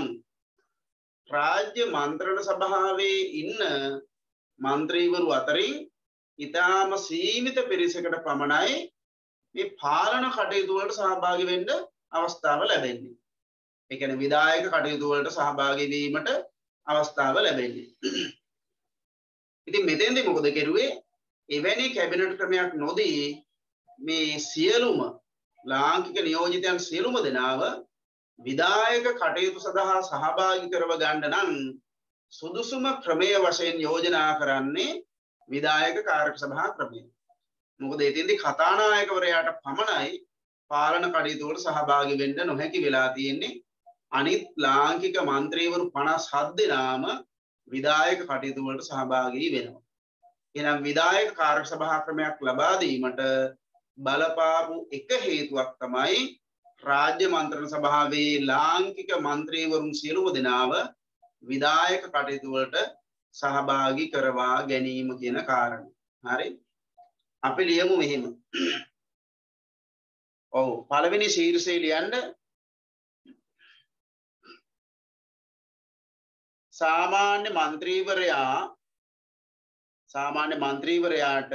රාජ්‍ය මන්ත්‍රණ සභාවේ ඉන්න മന്ത്രിවරු අතරින් ඊටාම සීමිත පිරිසකට පමණයි මේ පාලන කටයුතු වලට සහභාගී වෙන්න අවස්ථාව ලැබෙන්නේ. ඒ කියන්නේ විධායක කටයුතු වලට සහභාගී වීමට අවස්ථාව ලැබෙන්නේ. ඉතින් මෙතෙන්දී මොකද කෙරුවේ? එවැනි කැබිනට් ක්‍රමයක් නොදී මේ සියලුම ලාංකික නියෝජිතයන් සියලුම දෙනාව විධායක කටයුතු සඳහා සහභාගී කරව ගන්න නම් සුදුසුම ක්‍රමයේ වශයෙන් යෝජනා කරන්නේ විධායක කාර්ය සභා ක්‍රමය. මොකද එතෙන්දී කතානායකවරයාට පමණයි පාලන කටයුතු වලට සහභාගී වෙන්න නොහැකි වෙලා තියෙන්නේ. අනිත් ලාංකික മന്ത്രിවරු පනස් හත් දෙනාම විධායක කටයුතු වලට සහභාගී වෙනවා. එහෙනම් විධායක කාර්ය සභා ක්‍රමයක් ලබා දීමට බලපාපු එක හේතුවක් තමයි රාජ්‍ය මන්ත්‍රණ සභාවේ ලාංකික മന്ത്രിවරුන් සියලුම දෙනාව විධායක කටයුතු වලට සහභාගී කරවා ගැනීම කියන කාරණය. හරි? අපි ලියමු මෙහෙම. ඔව් පළවෙනි ශීර්ෂය ලියන්න සාමාන්‍ය മന്ത്രിවරයා සාමාන්‍ය മന്ത്രിවරයාට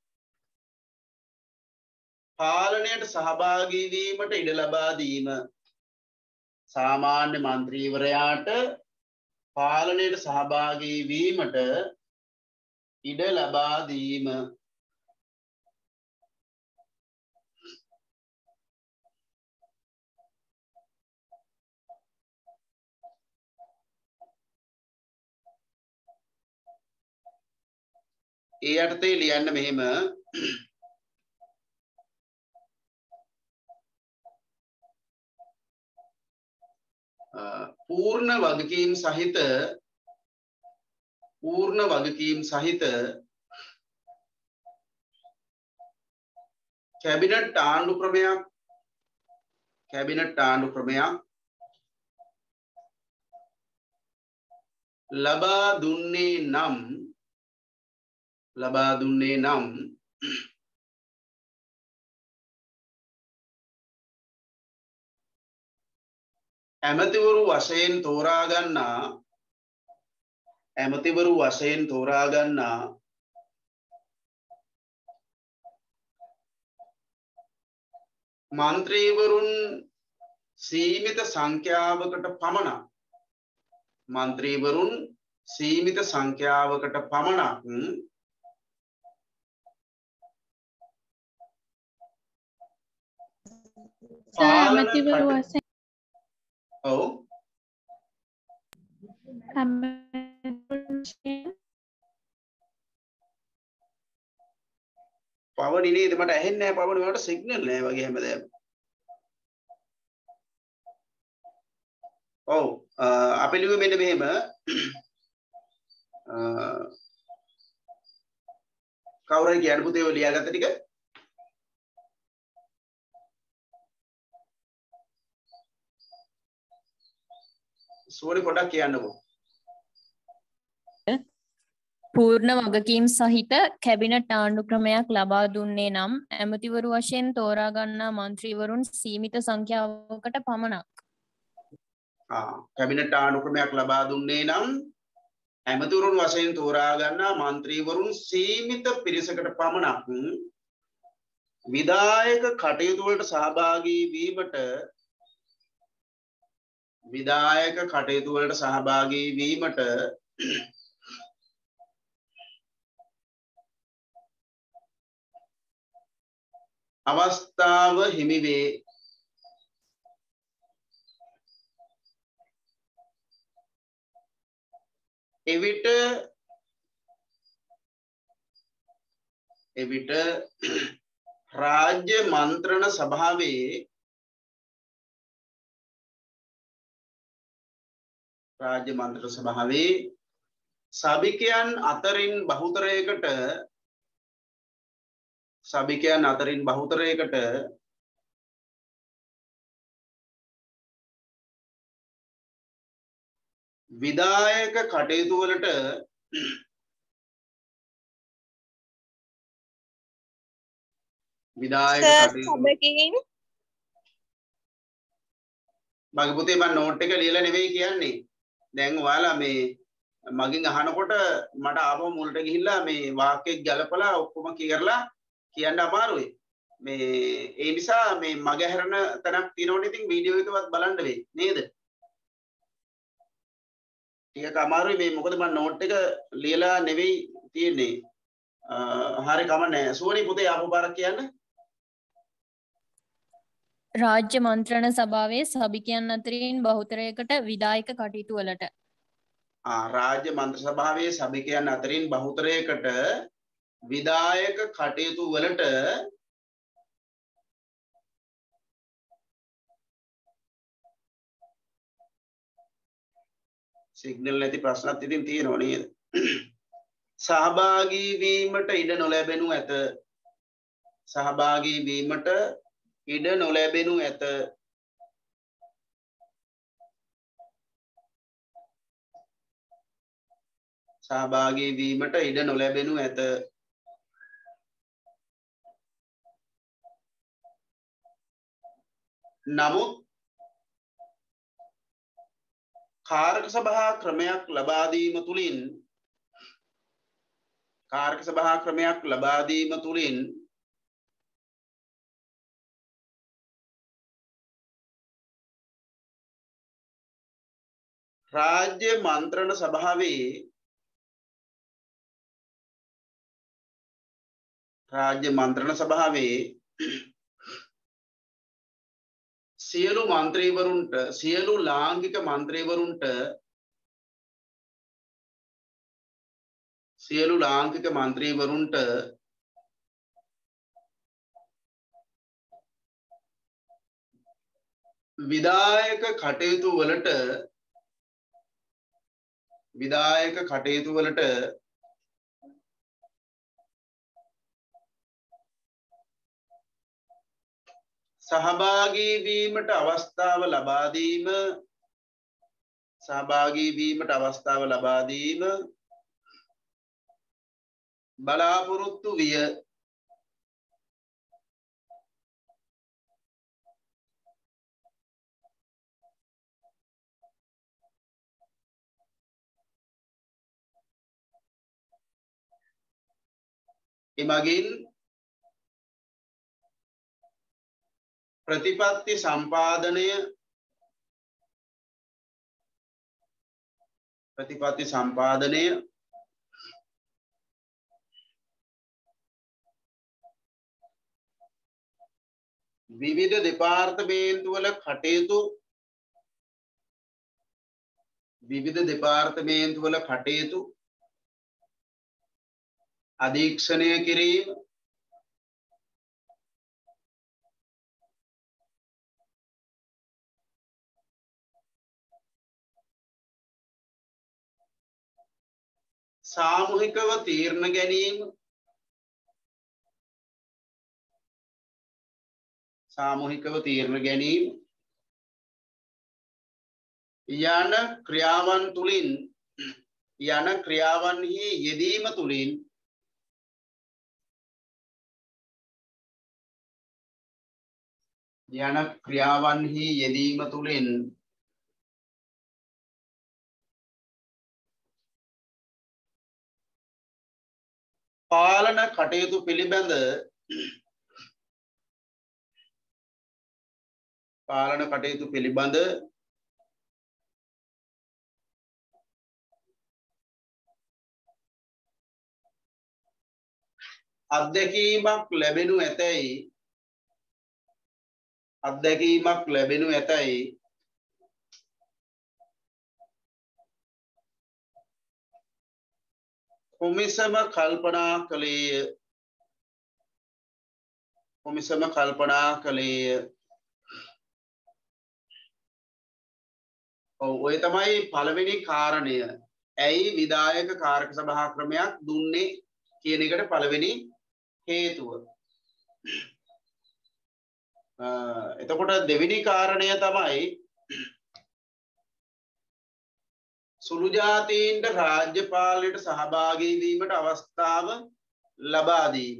පාලනයට සහභාගී වීමට ඉඩ ලබා දීම. සාමාන්‍ය മന്ത്രിවරයාට පාලනයට සහභාගී වීමට ඉඩ ලබා දීම. ඒ අර්ථයේ ලියන්න මෙහෙම පූර්ණ වගකීම් සහිත පූර්ණ වගකීම් සහිත කැබිනට් ආණ්ඩු ක්‍රමයක් කැබිනට් ආණ්ඩු ක්‍රමයක් ලබා දුන්නේ නම් ලබා දුන්නේ නම් ඇමතිවරු වශයෙන් තෝරා ගන්නා ඇමතිවරු වශයෙන් තෝරා ගන්නා මන්ත්‍රීවරුන් සීමිත සංඛ්‍යාවකට පමණක් මන්ත්‍රීවරුන් සීමිත සංඛ්‍යාවකට පමණක් ඇමතිවරු වශයෙන් ඔව් පවනි නේද මට ඇහෙන්නේ නැහැ පවනි වලට සිග්නල් නැහැ වගේ හැමදාම ඔව් අපි ලියුවේ මෙන්න මෙහෙම කවුරු හරි කියන්න පුතේ ඔය ලියාගත්ත ටික සෝරි පොඩක් කියන්නකෝ පූර්ණ වගකීම් සහිත කැබිනට් ආණ්ඩු ක්‍රමයක් ලබා දුන්නේ නම් ඇමතිවරු වශයෙන් තෝරා ගන්නා මන්ත්‍රීවරුන් සීමිත සංඛ්‍යාවකට පමණක් ආ කැබිනට් ආණ්ඩු ක්‍රමයක් ලබා දුන්නේ නම් ඇමතිවරුන් වශයෙන් තෝරා ගන්නා මන්ත්‍රීවරුන් සීමිත පිරිසකට පමණක් විධායක කටයුතු වලට සහභාගී වීමට විධායක කටයුතු වලට සහභාගී වීමට අවස්ථාව හිමි වේ එවිට එවිට රාජ්‍ය මන්ත්‍රණ සභාවේ රාජ්‍ය මන්ත්‍රණ සභාවේ සභිකයන් අතරින් බහුතරයකට සභිකයන් අතරින් බහුතරයකට විධායක කටයුතු වලට විධායක කටයුතු සභකින් මගේ පුතේ මම නෝට් එක ලියලා නෙවෙයි කියන්නේ දැන් ඔයාලා මේ මගෙන් අහනකොට මට ආපහු මුලට ගිහිල්ලා මේ වාක්‍යයක් ගලපලා ඔක්කොම කියරලා කියන්න අමාරුයි මේ ඒ නිසා මේ මග හැරෙන තැනක් තියෙනවනේ ඉතින් වීඩියෝ එකවත් බලන්න වෙයි නේද ටිකක් අමාරුයි මේ මොකද මම නෝට් එක ලියලා නෙවෙයි තියෙන්නේ හරි කමන්නේ සුවනි පුතේ ආපහු පාරක් කියන්න රාජ්‍ය මන්ත්‍රණ සභාවේ සභිකයන් අතරින් බහුතරයකට විධායක කටයුතු වලට ආ රාජ්‍ය මන්ත්‍ර සභාවේ සභිකයන් අතරින් බහුතරයකට විධායක කටයුතු වලට සිග්නල් නැති ප්‍රශ්නත් ඉතින් තියෙනවා නේද සහභාගී වීමට ඉඩ නොලැබෙනු ඇත සහභාගී වීමට ඉඩ නොලැබෙනු ඇත සහභාගී වීමට ඉඩ නොලැබෙනු ඇත නමුත් කාරක සභා ක්‍රමයක් ලබා දීම තුලින් කාරක සභා ක්‍රමයක් ලබා දීම තුලින් රාජ්‍ය මන්ත්‍රණ සභාවේ රාජ්‍ය මන්ත්‍රණ සභාවේ සියලු මන්ත්‍රීවරුන්ට සියලු ලාංකික මන්ත්‍රීවරුන්ට සියලු ලාංකික මන්ත්‍රීවරුන්ට විධායක කටයුතු වලට විධායක කටයුතු වලට සහභාගී වීමට අවස්ථාව ලබා දීම සහභාගී වීමට අවස්ථාව ලබා දීම බලාපොරොත්තු විය එමගින් ප්‍රතිපත්ති සම්පාදනය ප්‍රතිපත්ති සම්පාදනය විවිධ දෙපාර්තමේන්තුවල කටයුතු විවිධ දෙපාර්තමේන්තුවල කටයුතු අධීක්ෂණය කිරීම සාමූහිකව තීරණ ගැනීම සාමූහිකව තීරණ ගැනීම යන ක්‍රියාවන් තුලින් යන ක්‍රියාවන්හි යෙදීම තුලින් යන ක්‍රියාවන්හි යෙදීම තුලින් පාලන කටයුතු පිළිබඳ පාලන කටයුතු පිළිබඳ අත්දැකීමක් ලැබෙනු ඇතැයි අත්දැකීමක් ලැබෙනු ඇතැයි කොමිසම කල්පනා කළේය කොමිසම කල්පනා කළේය ඔය තමයි පළවෙනි කාරණය ඇයි විධායක කාරක සභා ක්‍රමයක් දුන්නේ කියන එකට පළවෙනි හේතුව එතකොට දෙවෙනි කාරණය තමයි සුළු ජාතීන්ට රාජ්‍ය පාලනයට සහභාගී වීමට අවස්ථාව ලබා දීම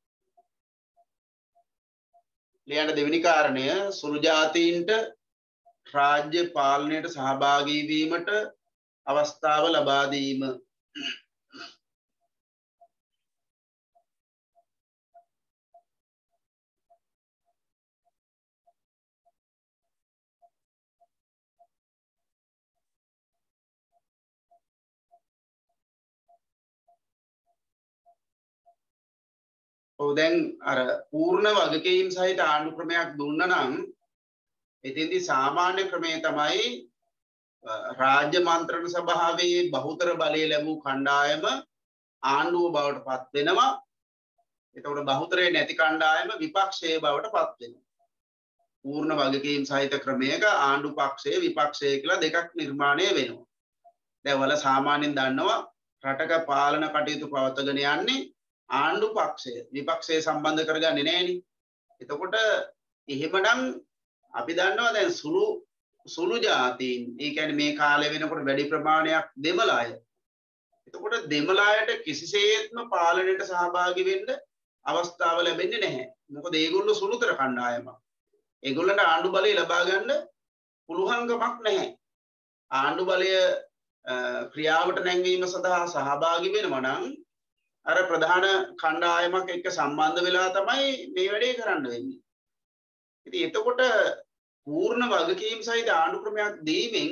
ලියන්න දෙවෙනි කාරණය සුළු ජාතීන්ට රාජ්‍ය පාලනයට සහභාගී වීමට අවස්ථාව ලබා දීම ඔව් දැන් අර පූර්ණ වගකීම් සහිත ආණ්ඩු ක්‍රමයක් දුන්නා නම් එතෙන්දී සාමාන්‍ය ක්‍රමය තමයි රාජ්‍ය මන්ත්‍රණ සභාවේ බහුතර බලය ලැබූ කණ්ඩායම ආණ්ඩුව බවට පත් වෙනවා. එතකොට බහුතරේ නැති කණ්ඩායම විපක්ෂයේ බවට පත් වෙනවා. පූර්ණ වගකීම් සහිත ක්‍රමයක ආණ්ඩු පක්ෂය විපක්ෂය කියලා දෙකක් නිර්මාණය වෙනවා. දැන් වල සාමාන්‍යයෙන් දන්නවා රටක පාලන කටයුතු පවත්වාගෙන යන්නේ ආණ්ඩු පක්ෂය විපක්ෂය සම්බන්ධ කරගන්නේ නැහෙනි. එතකොට එහෙමනම් අපි දන්නවා දැන් සුළු සුළු ජාතීන් ඒ කියන්නේ මේ කාලේ වෙනකොට වැඩි ප්‍රමාණයක් දෙමළ අය. එතකොට දෙමළ අයට කිසිසේත්ම පාලනයට සහභාගී වෙන්න අවස්ථාව ලැබෙන්නේ නැහැ. මොකද ඒගොල්ලෝ සුළුතර කණ්ඩායමක්. ඒගොල්ලන්ට ආණ්ඩු බලය ලබා ගන්න පුළුවන්කමක් නැහැ. ආණ්ඩු බලය ක්‍රියාවට නැංවීම සඳහා සහභාගී වෙනවා නම් අර ප්‍රධාන කණ්ඩායමක් එක්ක සම්බන්ධ වෙලා තමයි මේ වැඩේ කරන්න වෙන්නේ. ඉතින් එතකොට පූර්ණ වගකීම් සහිත ආණ්ඩු ක්‍රමයක් දීමෙන්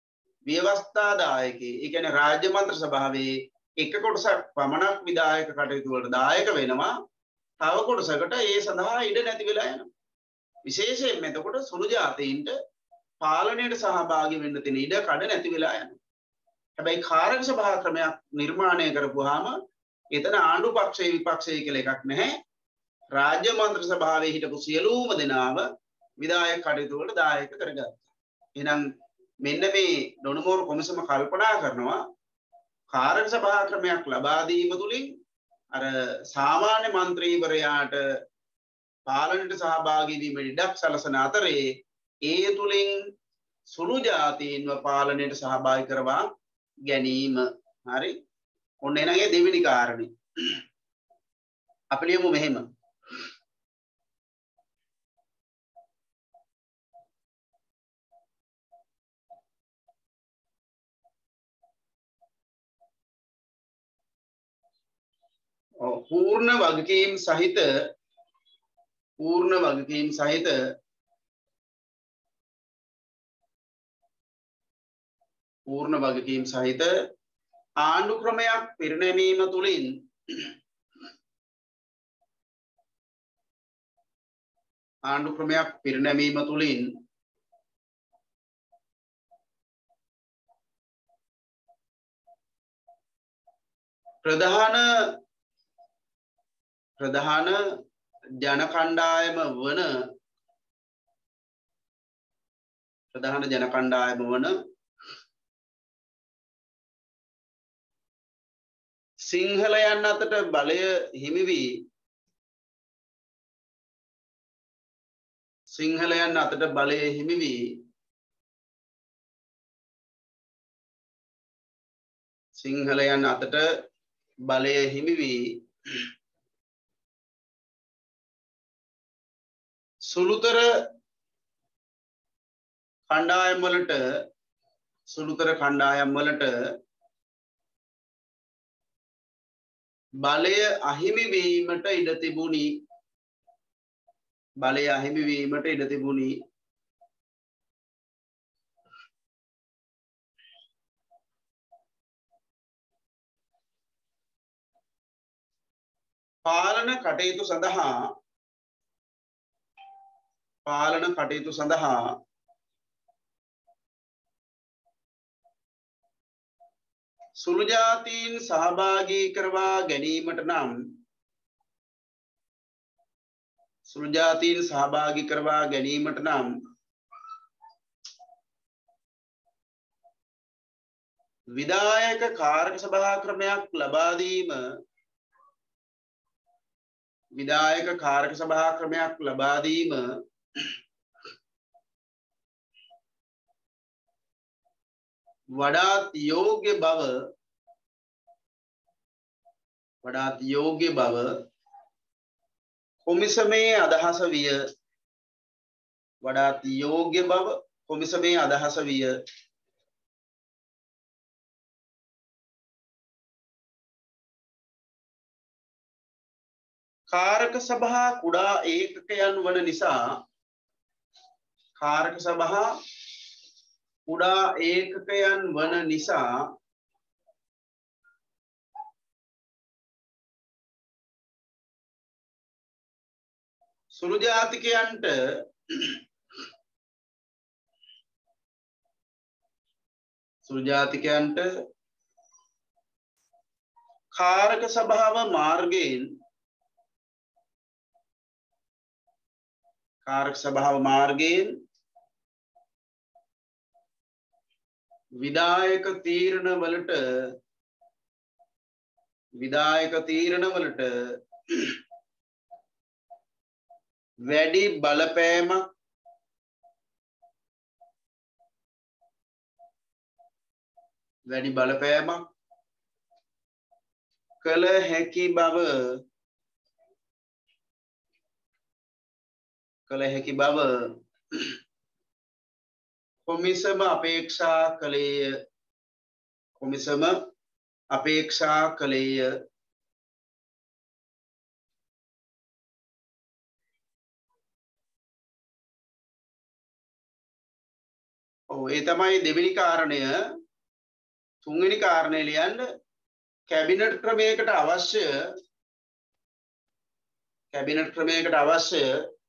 ව්‍යවස්ථාදායකේ ඒ කියන්නේ රාජ්‍ය මන්ත්‍ර සභාවේ එක කොටසක් පමණක් විධායක කටයුතු වලට දායක වෙනවා. තව කොටසකට ඒ සඳහා ඉඩ නැති වෙලා යනවා. විශේෂයෙන්ම එතකොට සුළු ජාතීන්ට පාලනයට සහභාගී වෙන්න තියෙන ඉඩ කඩ නැති වෙලා යනවා. හැබැයි කාරක සභා ක්‍රමයක් නිර්මාණය කරපුවාම එතන ආණ්ඩු පක්ෂයේ විපක්ෂයේ කියලා එකක් නැහැ. රාජ්‍ය මන්ත්‍ර සභාවේ හිටපු සියලුම දෙනාම විධායක කටයුතු වලට දායක කරගත්තා. එහෙනම් මෙන්න මේ ඩොනමෝර් කොමිසම කල්පනා කරනවා කාරක සභා ක්‍රමයක් ලබා දීම තුලින් අර සාමාන්‍ය മന്ത്രിවරයාට පාලනයට සහභාගී වීම ඉඩක් සලසන අතරේ ඒ තුලින් සුළු ජාතීන්ව පාලනයට සහභාගී කරවා ගැනීම. හරි. ඔන්න එනගේ දෙවෙනි කාරණේ. අපි ලියමු මෙහෙම. පූර්ණ වගකීම් සහිත පූර්ණ වගකීම් සහිත පූර්ණ වගකීම් සහිත ආණ්ඩු ක්‍රමයක් පිරිනැමීම තුළින් ආණ්ඩු ක්‍රමයක් පිරිනැමීම තුළින් ප්‍රධාන ප්‍රධාන ජන කණ්ඩායම වන ප්‍රධාන ජන කණ්ඩායම වන සිංහලයන් අතට බලය හිමි වී සිංහලයන් අතට බලය හිමි වී සිංහලයන් අතට බලය හිමි වී සුළුතර කණ්ඩායම් වලට සුළුතර කණ්ඩායම් වලට බලය අහිමි වීමට ඉඩ තිබුණි බලය අහිමි වීමට ඉඩ තිබුණි පාලන කටයුතු සඳහා පාලන කටයුතු සඳහා සුළු ජාතීන් සහභාගී කරවා ගැනීමට නම් සුළු ජාතීන් සහභාගී කරවා ගැනීමට නම් විධායක කාරක සභා ක්‍රමයක් ලබා දීම විධායක කාරක සභා ක්‍රමයක් ලබා දීම වඩාත් යෝග්‍ය බව වඩාත් යෝග්‍ය බව කොමිසමේ අදහස විය වඩාත් යෝග්‍ය බව කොමිසමේ අදහස විය කාරක සභා කුඩා ඒකකයන් වන නිසා කාරක සභා කුඩා ඒකකයන් වන නිසා සුළු ජාතිකයන්ට සුළු ජාතිකයන්ට කාරක සභාව මාර්ගයෙන් කාරක සභාව මාර්ගයෙන් විධායක තීරණ වලට විධායක තීරණ වලට වැඩි බලපෑමක් වැඩි බලපෑමක් කළ හැකි බව කළ හැකි බව කොමිසම අපේක්ෂා කළේය කොමිසම අපේක්ෂා කළේය ඔව් ඒ තමයි දෙවෙනි කාරණය තුන්වෙනි කාරණය ලියන්න කැබිනට් ක්‍රමයකට අවශ්‍ය කැබිනට් ක්‍රමයකට අවශ්‍ය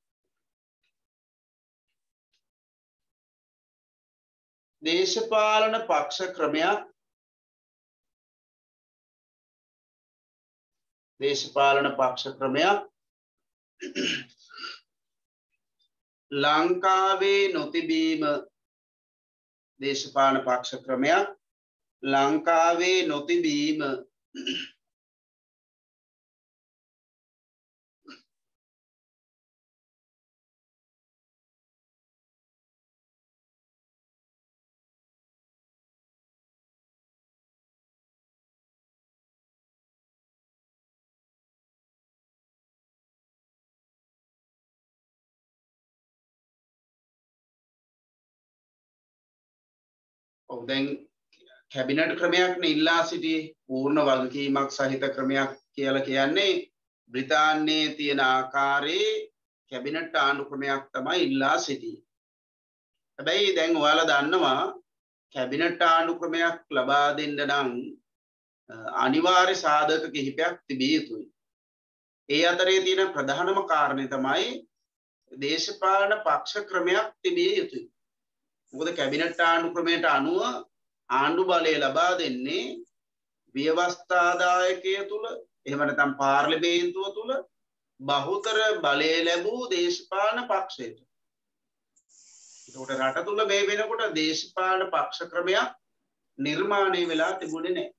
දේශපාලන පක්ෂ ක්‍රමයක් දේශපාලන පක්ෂ ක්‍රමයක් ලංකාවේ නොතිබීම දේශපාලන පක්ෂ ක්‍රමයක් ලංකාවේ නොතිබීම දැන් කැබිනට් ක්‍රමයක් නේ ඉල්ලා සිටියේ පූර්ණ වගකීමක් සහිත ක්‍රමයක් කියලා කියන්නේ බ්‍රිතාන්‍යයේ තියෙන ආකාරයේ කැබිනට් ආණ්ඩු ක්‍රමයක් තමයි ඉල්ලා සිටියේ. හැබැයි දැන් ඔයාලා දන්නවා කැබිනට් ආණ්ඩු ක්‍රමයක් ලබා දෙන්න නම් අනිවාර්ය සාධක කිහිපයක් තිබිය යුතුයි. ඒ අතරේ තියෙන ප්‍රධානම කාරණේ තමයි දේශපාලන පක්ෂ ක්‍රමයක් තිබිය යුතුයි. මොකද කැබිනට් ආණ්ඩු ක්‍රමයට අනුව ආණ්ඩු බලය ලබා දෙන්නේ ව්‍යවස්ථාදායකය තුල එහෙම නැත්නම් පාර්ලිමේන්තුව තුල බහුතර බලය ලැබූ දේශපාලන පක්ෂයට. ඒකට රට තුල මේ වෙනකොට දේශපාලන පක්ෂ ක්‍රමයක් නිර්මාණය වෙලා තිබුණේ නැහැ.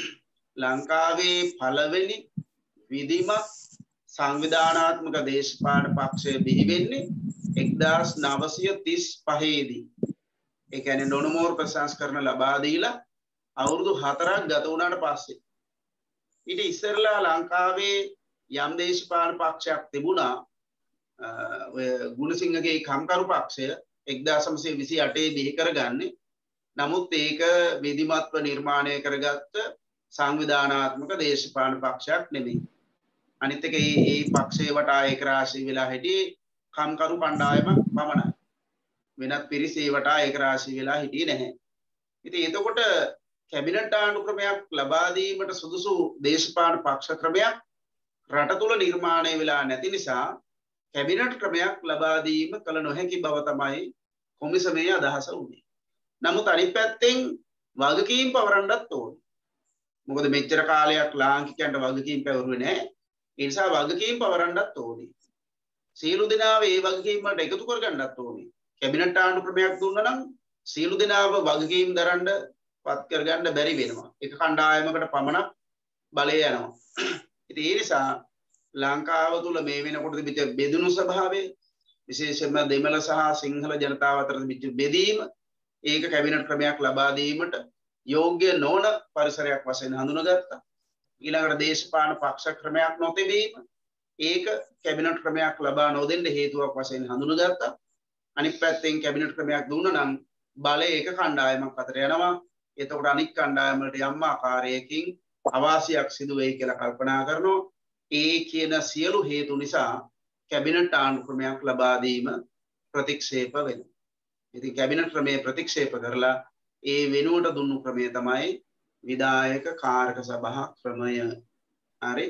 ලංකාවේ පළවෙනි විධිමත් සංවිධානාත්මක දේශපාලන පක්ෂය බිහි වෙන්නේ එක්දාස් නවසිය තිස් පහේ දී. ඒ කියන්නේ නොනමෝර් ප්‍රසංස්කරණ ලබා දීලා අවුරුදු හතරක් ගත වුණාට පස්සේ ඊට ඉස්සරලා ලංකාවේ යම් දේශපාලන පක්ෂයක් තිබුණා. ඔය ගුණසිංහගේ කම්කරු පක්ෂය එක්දාස් නවසිය විසි අටේ බිහි කරගන්නේ. නමුත් ඒක විධිමත්ව නිර්මාණය කරගත්ත සංවිධානාත්මක දේශපාලන පක්ෂයක් නෙමෙයි. අනිත් එක මේ මේ පක්ෂේ වටා ඒක රාශී වෙලා හිටියේ කම්කරු කණ්ඩායමක් පමණයි. වෙනත් පිරිස ඒ වටා ඒක රාශී වෙලා හිටියේ නැහැ. ඉතින් එතකොට කැබිනට් ආණ්ඩු ක්‍රමයක් ලබා දීමට සුදුසු දේශපාලන පක්ෂ ක්‍රමයක් රට තුල නිර්මාණය වෙලා නැති නිසා කැබිනට් ක්‍රමයක් ලබා දීම කල නොහැකි බව තමයි කොමිසමේ අදහස වුණේ. නමුත් අනිත් පැත්තෙන් වගකීම් පවරන්නත් ඕනේ. මොකද මෙච්චර කාලයක් ලාංකිකයන්ට වගකීම් පැවරුවේ නැහැ. ඒ නිසා වගකීම් පවරන්නත් ඕනේ. සියලු දෙනාව ඒ වගකීම් වලට එකතු කරගන්නත් ඕනේ. කැබිනට් ආණ්ඩු ක්‍රමයක් දුන්නා නම් සියලු දෙනාව වගකීම් දරන්න පත් කරගන්න බැරි වෙනවා. එක කණ්ඩායමකට පමණක් බලය යනවා. ඉතින් ඒ නිසා ලංකාව තුල මේ වෙනකොට තිබිච්ච බෙදුණු ස්වභාවය විශේෂයෙන්ම දෙමළ සහ සිංහල ජනතාව අතර තිබිච්ච බෙදීම ඒක කැබිනට් ක්‍රමයක් ලබා දීමට යෝග්‍ය නොවන පරිසරයක් වශයෙන් හඳුනාගත්තා. ඊළඟට දේශපාලන පක්ෂ ක්‍රමයක් නොතිබීම ඒක කැබිනට් ක්‍රමයක් ලබා නොදෙන්න හේතුවක් වශයෙන් හඳුනාගත්තා. අනිත් පැත්තෙන් කැබිනට් ක්‍රමයක් දුන්නා නම් බලය එක කණ්ඩායමක් අතර යනවා. එතකොට අනික් කණ්ඩායම වලට යම් ආකාරයකින් අවාසියක් සිදු වෙයි කියලා කල්පනා කරනවා. ඒ කියන සියලු හේතු නිසා කැබිනට් ආණ්ඩු ක්‍රමයක් ලබා දීම ප්‍රතික්ෂේප වෙනවා. ඉතින් කැබිනට් ක්‍රමය ප්‍රතික්ෂේප කරලා ඒ වෙනුවට දුන්නු ක්‍රමය තමයි විධායක කාරක සභා ක්‍රමය. හරි.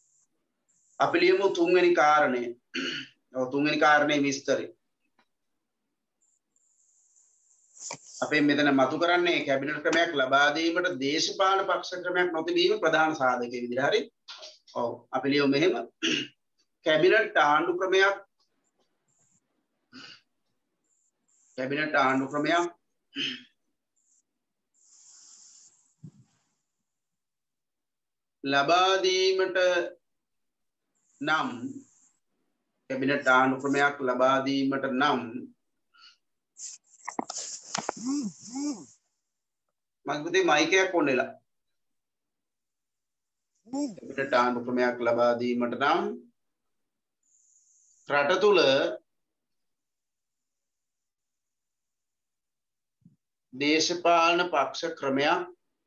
අපි ලියමු තුන්වෙනි කාරණය. ඔව් තුන්වෙනි කාරණේ විස්තරය. අපේ මෙතන මතු කරන්නේ කැබිනට් ක්‍රමයක් ලබා දීමට දේශපාලන පක්ෂ ක්‍රමයක් නොතිබීම ප්‍රධාන සාධකයේ විදිහට. හරි. ඔව් අපි ලියමු මෙහෙම. කැබිනට් ආණ්ඩු ක්‍රමයක් කැබිනට් ආණ්ඩු ක්‍රමයක් ලබා දීමට නම් කැබිනට් ආණ්ඩු ක්‍රමයක් ලබා දීමට නම් මගුදේ මයික් එකක් ඔන් වෙලා කැබිනට් ආණ්ඩු ක්‍රමයක් ලබා දීමට නම් රට තුල දේශපාලන පක්ෂ ක්‍රමයක්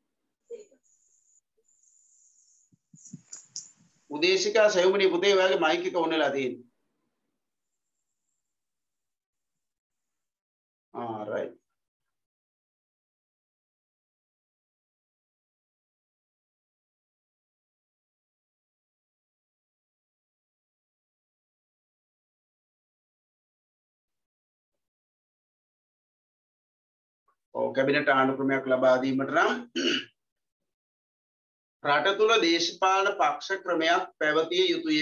උදේශිකා සයුමනි පුතේ ඔයාගේ මයික් එක ඔන් වෙලා තියෙන්නේ. ආ රයිට්. ඔව් කැබිනට් ආණ්ඩු ක්‍රමයක් ලබා දීමට නම් රට තුල දේශපාලන පක්ෂ ක්‍රමයක් පැවතිය යුතුය.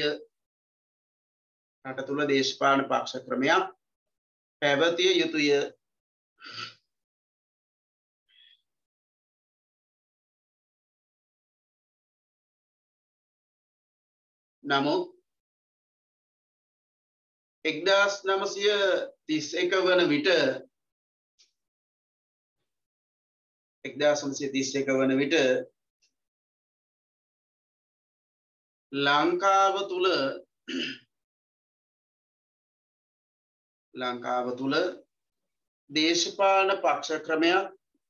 රට තුල දේශපාලන පක්ෂ ක්‍රමයක් පැවතිය යුතුය. නමුත් එක්දාස් නවසිය තිස් එක වන විට එක්දාස් නවසිය තිස් එක වන විට ලංකාව තුල ලංකාව තුල දේශපාලන පක්ෂ ක්‍රමයක්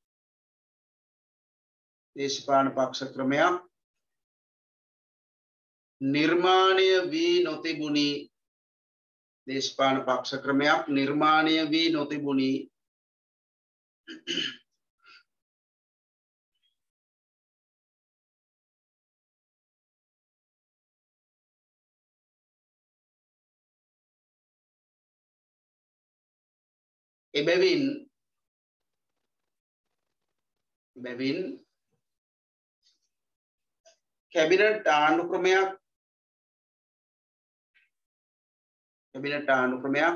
දේශපාලන පක්ෂ ක්‍රමයක් නිර්මාණය වී නොතිබුණි දේශපාලන පක්ෂ ක්‍රමයක් නිර්මාණය වී නොතිබුණි එබැවින් එබැවින් කැබිනට් ආණ්ඩු ක්‍රමයක් කැබිනට් ආණ්ඩු ක්‍රමයක්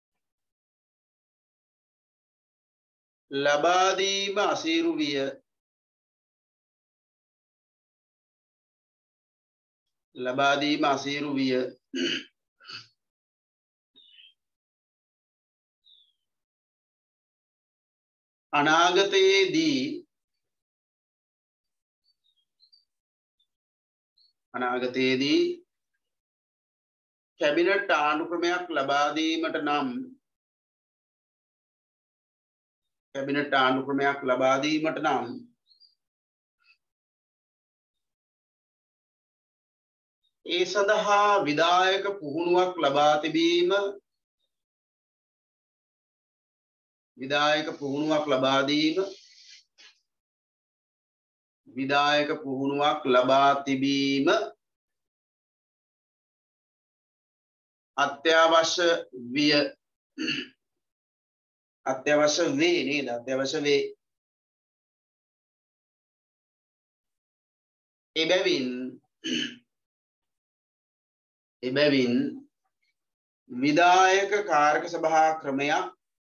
ලබා දීම අසීරු විය ලබා දීම අසීරු විය අනාගතයේදී අනාගතයේදී කැබිනට් ආණ්ඩු ක්‍රමයක් ලබා දීමට නම් කැබිනට් ආණ්ඩු ක්‍රමයක් ලබා දීමට නම් ඒ සඳහා විධායක පුහුණුවක් ලබා තිබීම විධායක පුහුණුවක් ලබා දීම විධායක පුහුණුවක් ලබා තිබීම අත්‍යවශ්‍ය විය අත්‍යවශ්‍ය වේ නේද අත්‍යවශ්‍ය වේ එබැවින් එබැවින් විධායක කාරක සභා ක්‍රමයක්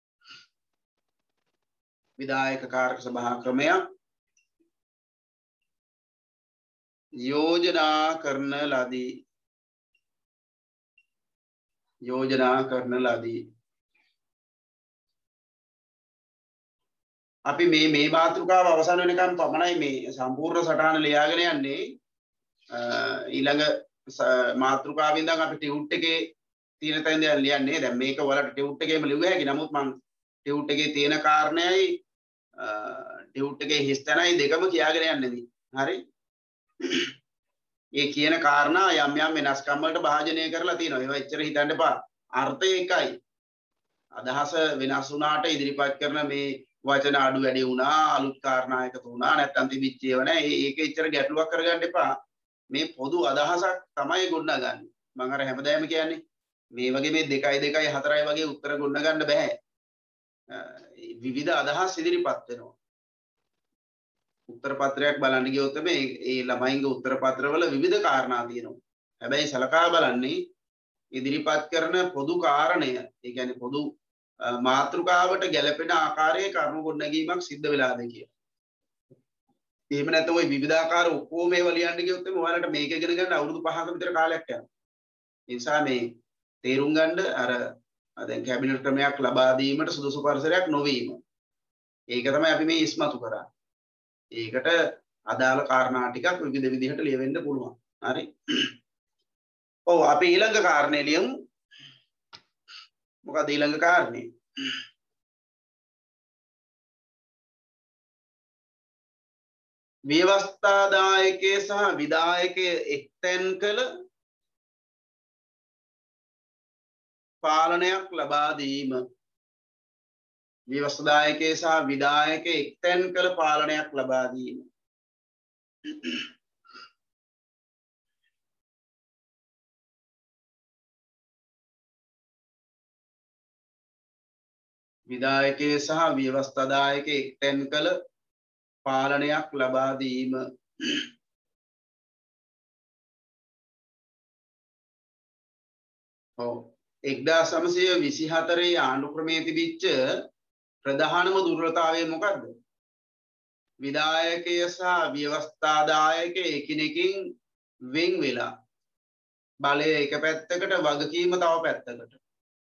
විධායක කාරක සභා ක්‍රමයක් යෝජනා කරන ලදී යෝජනා කරන ලදී අපි මේ මේ මාතෘකාව අවසන් වෙනකම් පමණයි මේ සම්පූර්ණ සටහන ලියාගෙන යන්නේ ඊළඟ මාතෘකාවෙන් ඉඳන් අපි ටියුට් එකේ තියෙන තැන ඉඳන් ලියන්නේ දැන් මේක වලට ටියුට් එකේම ලියුව හැකි නමුත් මම ටියුට් එකේ තියෙන කාරණයයි ටියුට් එකේ හිස් තැනයි දෙකම කියාගෙන යන්නේ හරි ඒ කියන කාරණා යම් යම් වෙනස්කම් වලට භාජනය කරලා තියෙනවා ඒවා එච්චර හිතන්න එපා අර්ථය එකයි අදහස වෙනස් වුණාට ඉදිරිපත් කරන මේ වචන අඩු වැඩි වුණා අලුත් කාරණා එකතු වුණා නැත්නම් තිබිච්ච ඒවා නෑ ඒක එච්චර ගැටලුවක් කරගන්න එපා මේ පොදු අදහසක් තමයි ගොඩනගන්නේ මම අර හැමදාම කියන්නේ මේ වගේ මේ දෙකයි දෙකයි හතරයි වගේ උත්තර ගොඩනගන්න බෑ විවිධ අදහස් ඉදිරිපත් වෙනවා උත්තර පත්‍රයක් බලන්න ගියොත් මේ ඒ ළමයින්ගේ උත්තර පත්‍රවල විවිධ කාරණා තියෙනවා. හැබැයි සලකා බලන්නේ ඉදිරිපත් කරන පොදු කාරණය, ඒ කියන්නේ පොදු මාතෘකාවට ගැලපෙන ආකාරයේ කරුණු ගොඩනැගීමක් සිද්ධ වෙලාද කියලා. එහෙම නැත්නම් ওই විවිධාකාර ඔක්කොම ඒවා ලියන්න ගියොත් මේ ඔයාලට මේක ඉගෙන ගන්න අවුරුදු පහක විතර කාලයක් යනවා. ඒ නිසා මේ තේරුම් ගන්න අර දැන් කැබිනට් ක්‍රමයක් ලබා දීමට සුදුසු පරිසරයක් නොවීම. ඒක තමයි අපි මේ ඉස්මතු කරන්නේ. ඒකට අදාළ කාරණා ටිකක් විවිධ විදිහට ලියවෙන්න පුළුවන්. හරි. ඔව් අපි ඊළඟ කාරණේ ලියමු. මොකද ඊළඟ කාරණේ? ව්‍යවස්ථාදායකයේ සහ විධායකයේ එක්තැන් කළ පාලනයක් ලබා දීම. ව්‍යවස්ථාදායකයේ සහ විධායකයේ එක්තැන් කළ පාලනයක් ලබා දීම. විධායකයේ සහ ව්‍යවස්ථාදායකයේ එක්තැන් කළ පාලනයක් ලබා දීම. ඔව් එක්දාස් නවසිය විසිහතරේ ආණ්ඩු ක්‍රමයේ තිබිච්ච ප්‍රධානම දුර්වලතාවය මොකද්ද? විධායකය සහ ව්‍යවස්ථාදායකය එකිනෙකින් වෙන් වෙලා බලය එක පැත්තකට වගකීම තව පැත්තකට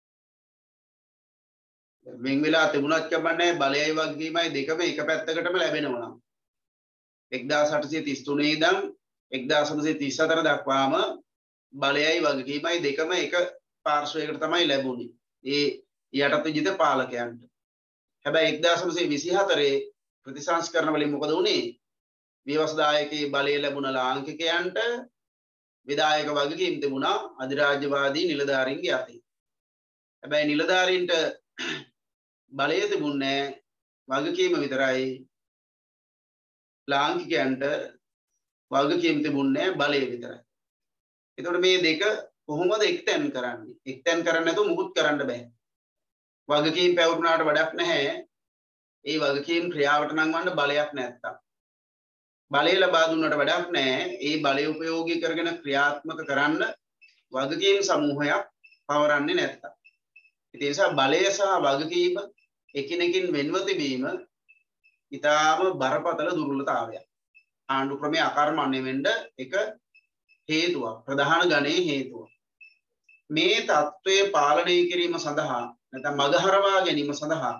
වෙන් වෙලා තිබුණත් කමන්නේ බලයයි වගකීමයි දෙකම එක පැත්තකටම ලැබෙනවා නම් එක්දාස් අටසිය තිස් තුනේ ඉඳන් එක්දාස් නවසිය තිස් හතර දක්වාම බලයයි වගකීමයි දෙකම එක පාර්ශ්වයකට තමයි ලැබුණේ ඒ යටත් විජිත පාලකයන්ට. හැබැයි එක්දාස් නවසිය විසිහතරේ ප්‍රතිසංස්කරණ වලින් මොකද වුනේ? ව්‍යවස්ථාදායකයේ බලය ලැබුණ ලාංකිකයන්ට විධායක වගකීම් තිබුණා අධිරාජ්‍යවාදී නිලධාරීන්ගේ අතේ. හැබැයි නිලධාරීන්ට බලය තිබුණේ වගකීම විතරයි. ලාංකිකයන්ට වගකීම් තිබුණේ බලය විතරයි. එතකොට මේ දෙක කොහොමද එක්තැන් කරන්නේ? එක්තැන් කරන්නේ නැතුව මුකුත් කරන්න බෑ. වගකීම් පැවරුණාට වැඩක් නැහැ. ඒ වගකීම් ක්‍රියාවට නංවන්න බලයක් නැත්තම්. බලය ලබා දුන්නට වැඩක් නැහැ. ඒ බලය උපයෝගී කරගෙන ක්‍රියාත්මක කරන්න වගකීම් සමූහයක් පවරන්නේ නැත්තම්. ඒ නිසා බලය සහ වගකීම එකිනෙකින් වෙන්ව තිබීම ඊටාම බරපතල දුර්වලතාවයක්. ආණ්ඩු ක්‍රමයේ අකර්මණ්‍ය වෙන්න එක හේතුවක්. ප්‍රධාන ගණයේ හේතුවක්. මේ தત્ත්වය පාලනය කිරීම සඳහා නැත්නම් මගහරවා ගැනීම සඳහා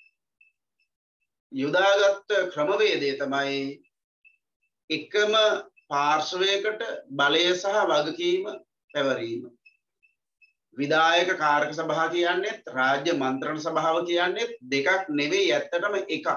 යොදාගත් ක්‍රමවේදය තමයි එකම පාර්ශවයකට බලය සහ වගකීම පැවරීම. විධායක කාරක සභාව කියන්නේ රාජ්‍ය මන්ත්‍රණ සභාව කියන්නේ දෙකක් නෙවෙයි ඇත්තටම එකක්.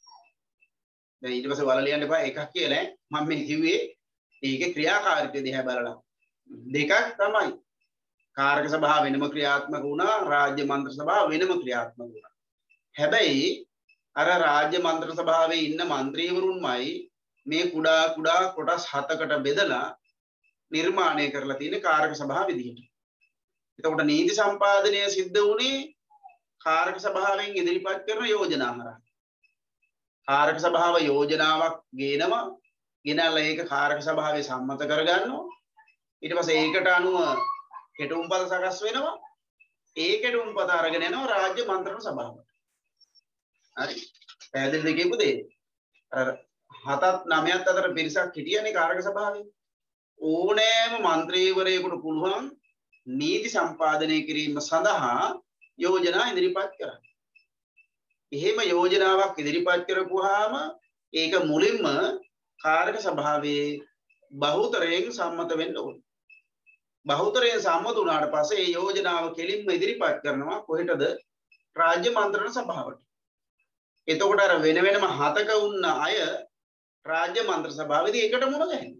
දැන් ඊට පස්සේ වල ලියන්න එපා එකක් කියලා මම මේ කිව්වේ ඒකේ ක්‍රියාකාරීත්වය දිහා බලලා. දෙකක් තමයි. කාරක සභාව වෙනම ක්‍රියාත්මක වුණා රාජ්‍ය මන්ත්‍රණ සභාව වෙනම ක්‍රියාත්මක වුණා. හැබැයි අර රාජ්‍ය මන්ත්‍රණ සභාවේ ඉන්න മന്ത്രിවරුන්මයි මේ කුඩා කුඩා කොටස් හතකට බෙදලා නිර්මාණය කරලා තියෙන කාරක සභාව විදිහට. එතකොට නීති සම්පාදනය සිද්ධ වුණේ කාරක සභාවෙන් ඉදිරිපත් කරන යෝජනා හරහා. කාරක සභාව යෝජනාවක් ගේනවා, ගෙනල්ලා ඒක කාරක සභාවේ සම්මත කරගන්නවා. ඊට පස්සේ ඒකට අනුව කෙටුම්පත සකස් වෙනවා. ඒ කෙටුම්පත අරගෙන යනවා රාජ්‍ය මන්ත්‍රණ සභාවට. හරි. පැහැදිලිද කියපු දේ? අර හතත් නවයත් අතර පිරිසක් හිටියනේ කාරක සභාවේ. ඕනෑම മന്ത്രിවරයෙකුට පුළුවන් නීති සම්පාදනය කිරීම සඳහා යෝජනා ඉදිරිපත් කරන්න. එහෙම යෝජනාවක් ඉදිරිපත් කරපුවාම ඒක මුලින්ම කාරක සභාවේ බහුතරයෙන් සම්මත වෙන්න ඕනේ. බහුතරයෙන් සම්මත වුණාට පස්සේ මේ යෝජනාව කෙලින්ම ඉදිරිපත් කරනවා කොහෙටද? රාජ්‍ය මන්ත්‍රණ සභාවට. එතකොට අර වෙන වෙනම හතක වුණ අය රාජ්‍ය මන්ත්‍රණ සභාවේදී එකට මුණ ගැහෙනවා.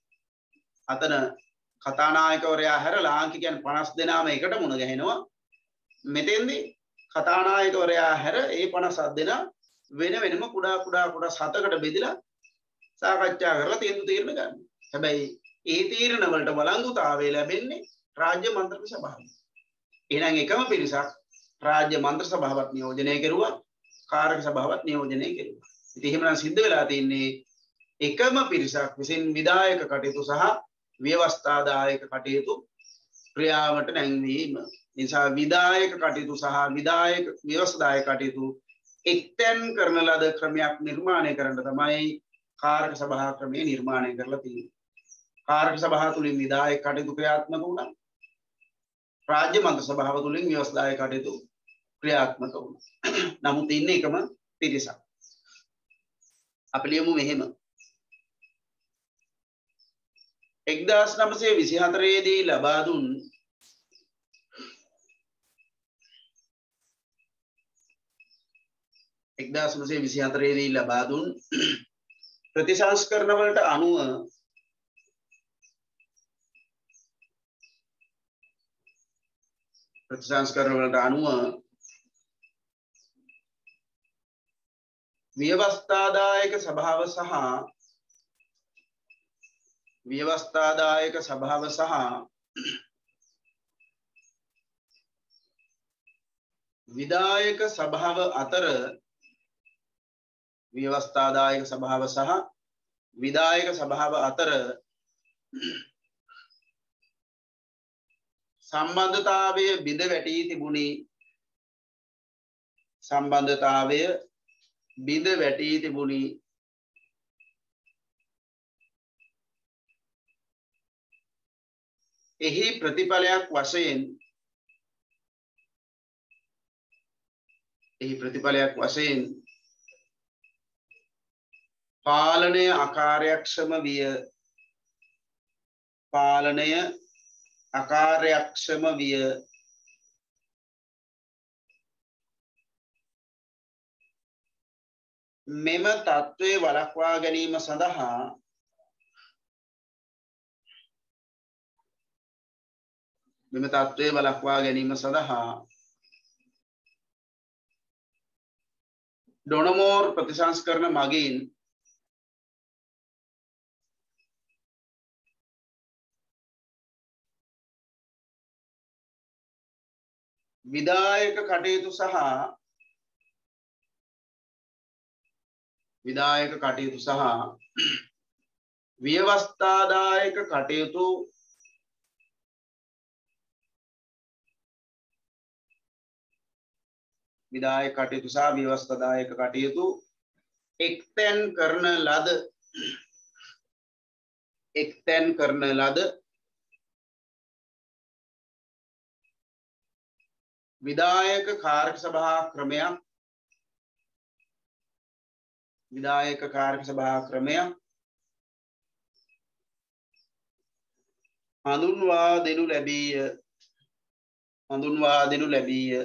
අතන කතානායකවරයා හැර ලාංකිකයන් පනස් දෙනාම එකට මුණ ගැහෙනවා. මෙතෙන්දී කතානායකවරයා හැර ඒ පනස් හත් දෙනා වෙන වෙනම කුඩා කුඩා කොටස් හතකට බෙදලා සාකච්ඡා කරලා තීන්දුව తీරන ගන්නවා. හැබැයි ඒ තීරණ වලට බලංගුතාවය ලැබෙන්නේ රාජ්‍ය මන්ත්‍රණ සභාවෙන්. එහෙනම් එකම පිරිසක් රාජ්‍ය මන්ත්‍රණ සභාවත් නියෝජනය කෙරුවා, කාරක සභාවත් නියෝජනය කෙරුවා. ඉතින් එහෙමනම් සිද්ධ වෙලා තියෙන්නේ එකම පිරිසක් විසින් විධායක කටයුතු සහ ව්‍යවස්ථාදායක කටයුතු ක්‍රියාවට නැංවීම. නිසා විධායක කටයුතු සහ විධායක ව්‍යවස්ථාදායක කටයුතු එක්තැන් කරන ලද ක්‍රමයක් නිර්මාණය කරන්න තමයි කාරක සභා ක්‍රමය නිර්මාණය කරලා තියෙන්නේ. කාරක සභාව තුලින් විධායක කටයුතු ක්‍රියාත්මක වුණා. රාජ්‍ය මන්ත්‍රණ සභාව තුලින් ව්‍යවස්ථාදායක කටයුතු ක්‍රියාත්මක වුණා. නමුත් ඉන්නේ එකම පිරිසක්. අපි ලියමු මෙහෙම. එක්දාස් නවසිය විසිහතරේ දී ලබා දුන් එක්දාස් නවසිය විසිහතරේ දී ලබා දුන් ප්‍රතිසංස්කරණ වලට අනුව ප්‍රතිසංස්කරණ වලට අනුව ව්‍යවස්ථාදායක සභාව සහ ව්‍යවස්ථාදායක සභාව සහ විධායක සභාව අතර ව්‍යවස්ථාදායක සභාව සහ විධායක සභාව අතර සම්බන්ධතාවය බිඳ වැටී තිබුණි. සම්බන්ධතාවය බිඳ වැටී තිබුණි. එහි ප්‍රතිඵලයක් වශයෙන් එහි ප්‍රතිඵලයක් වශයෙන් පාලනය අකාර්යක්ෂම විය. පාලනය අකාර්යක්ෂම විය. මෙම තත්ත්වය වළක්වා ගැනීම සඳහා මෙම තත්ත්වය බලක්වා ගැනීම සඳහා ඩොනමෝර් ප්‍රතිසංස්කරණ මගින් විදායක කටයුතු සහ විදායක කටයුතු සහ ව්‍යවස්ථාදායක කටයුතු විදායක කටයුතු සහ ව්‍යවස්ථාදායක කටයුතු එක්තැන් කරන ලද එක්තැන් කරන ලද විදායක කාර්ය සභා ක්‍රමයක් විදායක කාර්ය සභා ක්‍රමයක් හඳුන්වා දෙනු ලැබීය හඳුන්වා දෙනු ලැබීය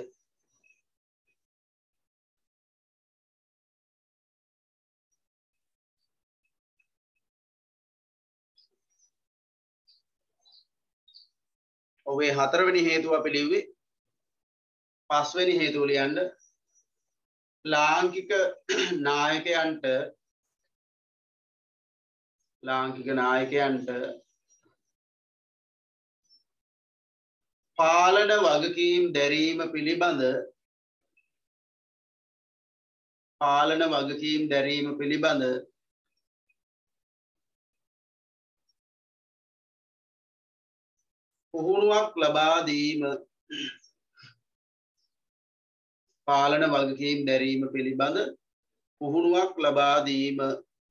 ඔබේ හතරවෙනි හේතුව අපි ලිව්වේ පස්වෙනි හේතුව ලියන්න ලාංකික නායකයන්ට ලාංකික නායකයන්ට පාලන වගකීම් දැරීම පිළිබඳ පාලන වගකීම් දැරීම පිළිබඳ පුහුණුවක් ලබා දීම පාලන වගකීම් දැරීම පිළිබඳ පුහුණුවක් ලබා දීම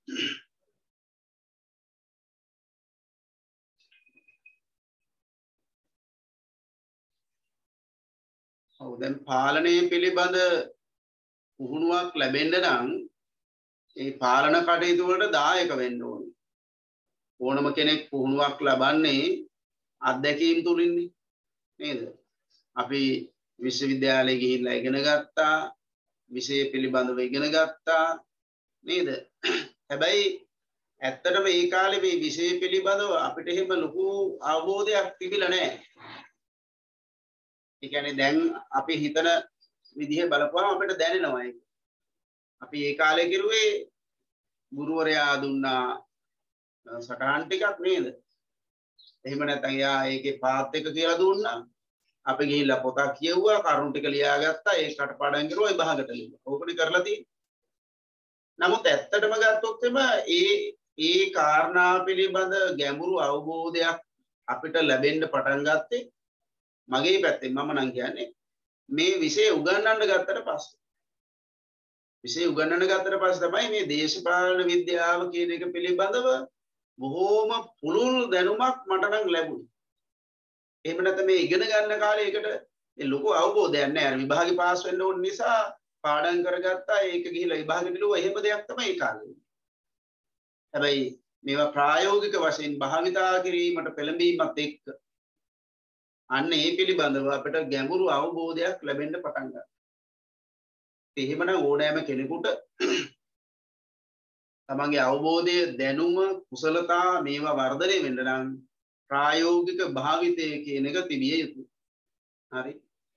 ඔව් දැන් පාලනය පිළිබඳ පුහුණුවක් ලැබෙන්න නම් ඒ පාලන කටයුතු වලට දායක වෙන්න ඕනේ. ඕනම කෙනෙක් පුහුණුවක් ලබන්නේ අත්දැකීම් තුලින්නේ නේද? අපි විශ්වවිද්‍යාලයේ ගිහිල්ලා ඉගෙන ගත්තා, විෂය පිළිබඳව ඉගෙන ගත්තා නේද? හැබැයි ඇත්තටම මේ කාලේ මේ විෂය පිළිබඳව අපිට එහෙම ලොකු අවබෝධයක් තිබිලා නැහැ. ඒ කියන්නේ දැන් අපි හිතන විදිහ බලපුවම අපිට දැනෙනවා ඒක. අපි ඒ කාලේ කිරුවේ ගුරුවරයා දුන්නා සටහන් ටිකක් නේද? එහෙම නැත්නම් යා ඒකේ පාත් එක කියලා දුන්නා. අපි ගිහිල්ලා පොතක් කියවුවා, කරුණු ටික ලියාගත්තා, ඒක කටපාඩම් කරුවා, ඒ භාගට ලියුවා. ඕකනේ කරලා තියෙන්නේ. නමුත් ඇත්තටම ගත්තොත් එම ඒ ඒ කාරණා පිළිබඳ ගැඹුරු අවබෝධයක් අපිට ලැබෙන්න පටන් ගත්තේ මගේ පැත්තෙන් මම නම් කියන්නේ මේ විෂය උගන්වන්න ගත්තට පස්සේ. විෂය උගන්වන්න ගත්තට පස්සේ තමයි මේ දේශපාලන විද්‍යාව කියන එක පිළිබඳව බොහෝම පුළුල් දැනුමක් මට නම් ලැබුණේ. එහෙම නැත්නම් මේ ඉගෙන ගන්න කාලේ ඒකට ඒ ලොකු අවබෝධයක් නැහැ. අර විභාගේ පාස් වෙන්න ඕන නිසා පාඩම් කරගත්තා, ඒක ගිහිල්ලා විභාගෙ දිලුවා. එහෙම දෙයක් තමයි ඒ කාලේ. හැබැයි මේවා ප්‍රායෝගික වශයෙන් භාවිතා කිරීමට පෙළඹීමත් එක්ක අන්න ඒ පිළිබඳව අපිට ගැඹුරු අවබෝධයක් ලැබෙන්න පටන් ගන්නවා. එහෙමනම් ඕනෑම කෙනෙකුට තමන්ගේ අවබෝධය, දැනුම, කුසලතා මේවා වර්ධනය වෙන්න නම් ප්‍රායෝගික භාවිතය කියන එක තිබිය යුතුයි. හරි.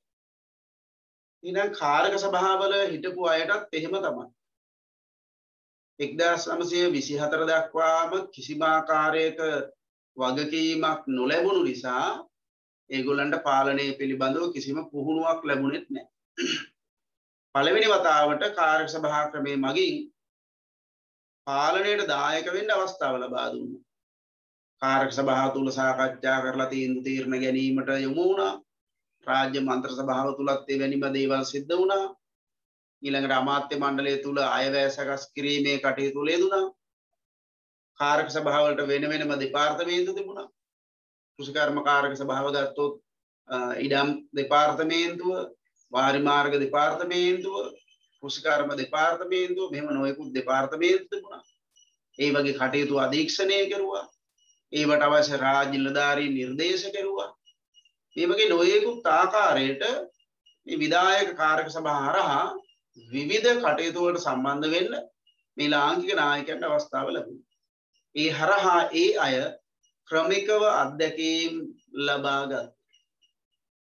ඊළඟ කාරක සභාවල හිටපු අයටත් එහෙම තමයි. එක්දාස් නවසිය විසිහතර දක්වාම කිසිම ආකාරයක වගකීමක් නොලැබුණු නිසා ඒගොල්ලන්ට පාලනය පිළිබඳව කිසිම පුහුණුවක් ලැබුණෙත් නැහැ. පළවෙනි වතාවට කාර්ය සභා ක්‍රමයේ මගින් පාලනයට දායක වෙන්න අවස්ථාව ලබා දුන්නා. කාර්ය සභාව තුල සාකච්ඡා කරලා තීන්දුව තීරණ ගැනීමට යොමු වුණා. රාජ්‍ය මන්ත්‍ර සභාව තුලත් එවැනිම දේවල් සිද්ධ වුණා. ඊළඟට අමාත්‍ය මණ්ඩලය තුල අයවැය සකස් කිරීමේ කටයුතු ලැබුණා. කාර්ය සභාව වලට වෙන වෙනම දෙපාර්තමේන්තු තිබුණා. කෘෂිකර්ම කාර්ය සභාව ගත්තොත් ඉඩම් දෙපාර්තමේන්තුව, වාරි මාර්ග දෙපාර්තමේන්තුව, කෘෂිකර්ම දෙපාර්තමේන්තුව, මෙහෙම නොයෙකුත් දෙපාර්තමේන්තු තිබුණා. ඒ වගේ කටයුතු අධීක්ෂණය කරුවා. ඒවට අවශ්‍ය රාජ්‍ය නිලධාරීන් නිර්දේශ කරුවා. මේ වගේ නොයෙකුත් ආකාරයට මේ විධායක කාර්ය සභාව හරහා විවිධ කටයුතු වලට සම්බන්ධ වෙන්න මේ ලාංකික නායකයන්ට අවස්ථාව ලැබුණා. ඒ හරහා ඒ අය ක්‍රමිකව අත්දැකීම් ලබා ගත්තා.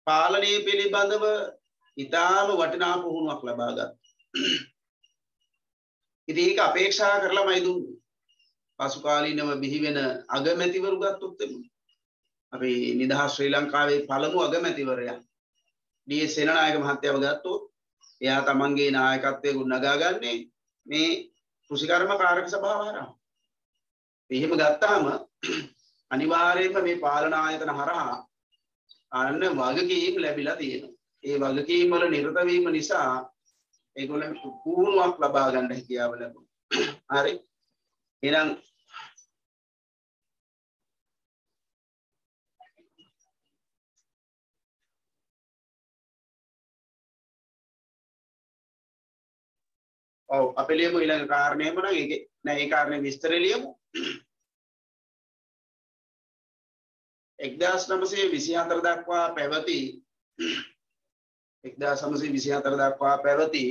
පාලනය පිළිබඳව ඉතාම වටිනා පුහුණුවක් ලබා ගත්තා. ඉතින් ඒක අපේක්ෂා කරලාමයි දුන්නේ. පසු කාලීනව බිහි වෙන අගමැතිවරු ගත්තොත් එමු. අපි නිදහස් ශ්‍රී ලංකාවේ පළමු අගමැතිවරයා ඩී.එස්. සේනානායක මහත්තයව ගත්තොත් එයා තමන්ගේ නායකත්වයේ ගොඩනගාගන්නේ මේ කෘෂිකර්ම කාරක සභාව හරහා. එහෙම ගත්තාම අනිවාර්යයෙන්ම මේ පාලන ආයතන හරහා අන්න වගකීම් ලැබිලා තියෙනවා. ඒ වගකීම් වල නිරත වීම නිසා ඒගොල්ලන් පුහුණුවක් ලබා ගන්න හැකියාව ලැබුණා. හරි. එහෙනම් ඔව් අපි ලියමු ඊළඟ කාරණේම නම් ඒකේ නෑ ඒ කාරණේ විස්තරය ලියමු. එක්දාස් නවසිය විසිහතර දක්වා පැවති එක්දාස් නවසිය විසිහතර දක්වා පැවති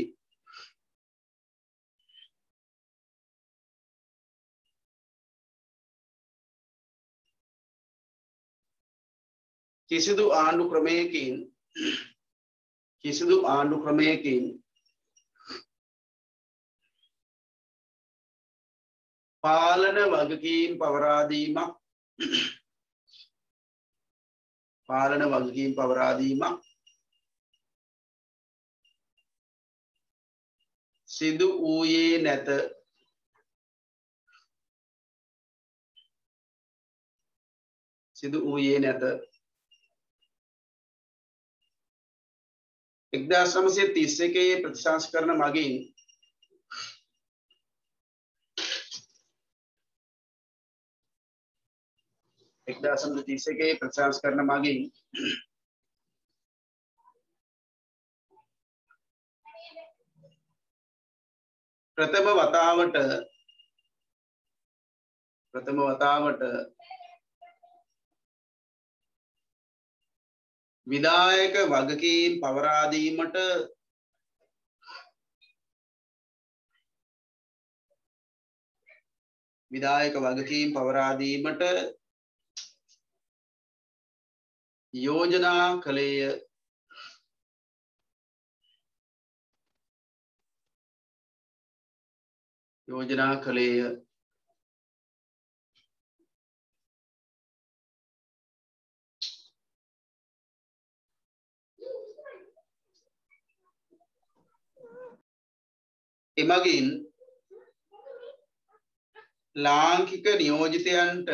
කිසිදු ආණ්ඩු ක්‍රමයකින් කිසිදු ආණ්ඩු ක්‍රමයකින් පාලන වගකීම් පවරා දීමක් පාලන වගකීම් පවරා දීමක් සිදු වූයේ නැත. සිදු වූයේ නැත. එක්දාස් නවසිය තිස් එකේ ප්‍රතිසංස්කරණ මගින් එක්දාස් නවසිය තිස් එකේ ප්‍රතිසංස්කරණ මගින් ප්‍රථම වතාවට ප්‍රථම වතාවට විධායක වගකීම් පවරා දීමට විධායක වගකීම් පවරා දීමට යෝජනා කළේය. යෝජනා කළේය. එමගින් ලාංකික නියෝජිතයන්ට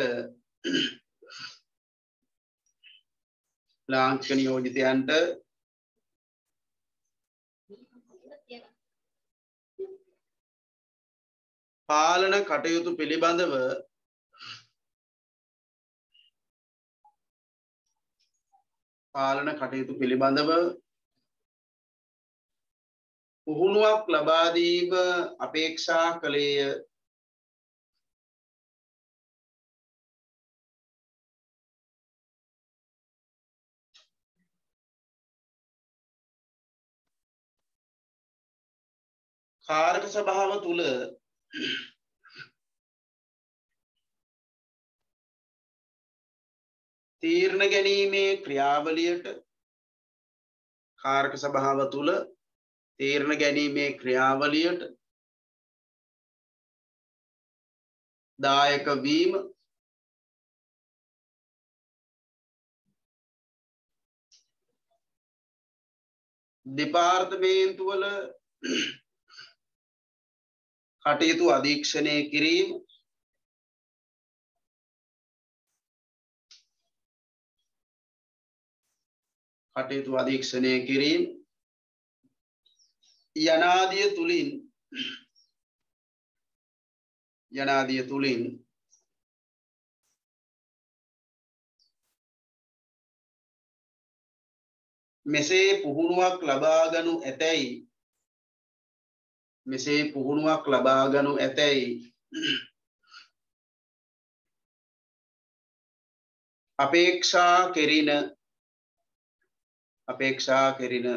ලාංකික නියෝජිතයන්ට පාලන කටයුතු පිළිබඳව පාලන කටයුතු පිළිබඳව පුහුණුවක් ලබා දීම අපේක්ෂා කළේය. කාරක සභාව තුල තීරණ ගැනීමේ ක්‍රියාවලියට කාරක සභාව තුල තීරණ ගැනීමේ ක්‍රියාවලියට දායක වීම දෙපාර්තමේන්තුවල කටයුතු අධීක්ෂණය කිරීම කටයුතු අධීක්ෂණය කිරීම යනාදිය තුලින් යනාදිය තුලින් මෙසේ පුහුණුවක් ලබා ගනු ඇතැයි මෙසේ පුහුණුවක් ලබා ගනු ඇතැයි අපේක්ෂා කෙරින අපේක්ෂා කෙරින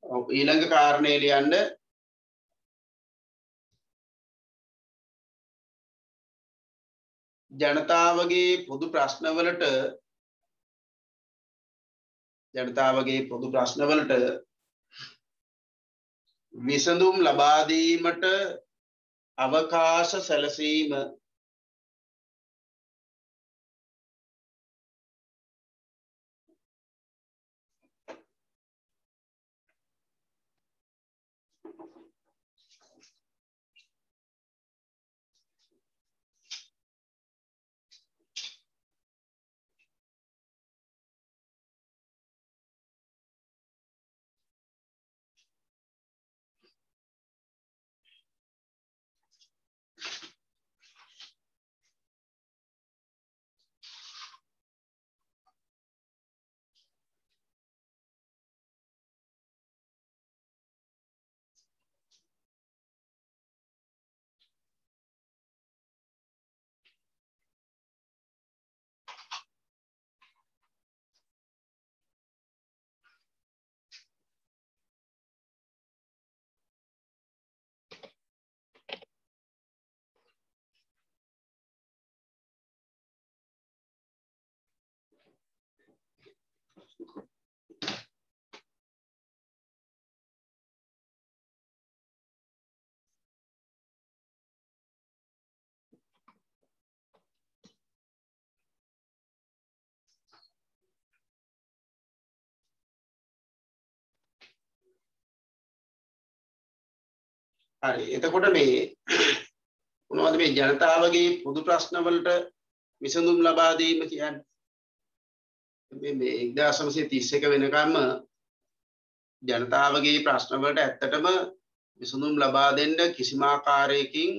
ඊළඟ කාරණේ ලියන්න ජනතාවගේ පොදු ප්‍රශ්නවලට ජනතාවගේ පොදු ප්‍රශ්නවලට විසඳුම් ලබා දීමට අවකාශ සැලසීම හරි එතකොට මේ මොනවද මේ ජනතාවගේ පොදු ප්‍රශ්නවලට විසඳුම් ලබා දීම කියන්නේ මේ මේ එක්දාස් නවසිය තිස් එක වෙනකම්ම ජනතාවගේ ප්‍රශ්නවලට ඇත්තටම විසඳුම් ලබා දෙන්න කිසිම ආකාරයකින්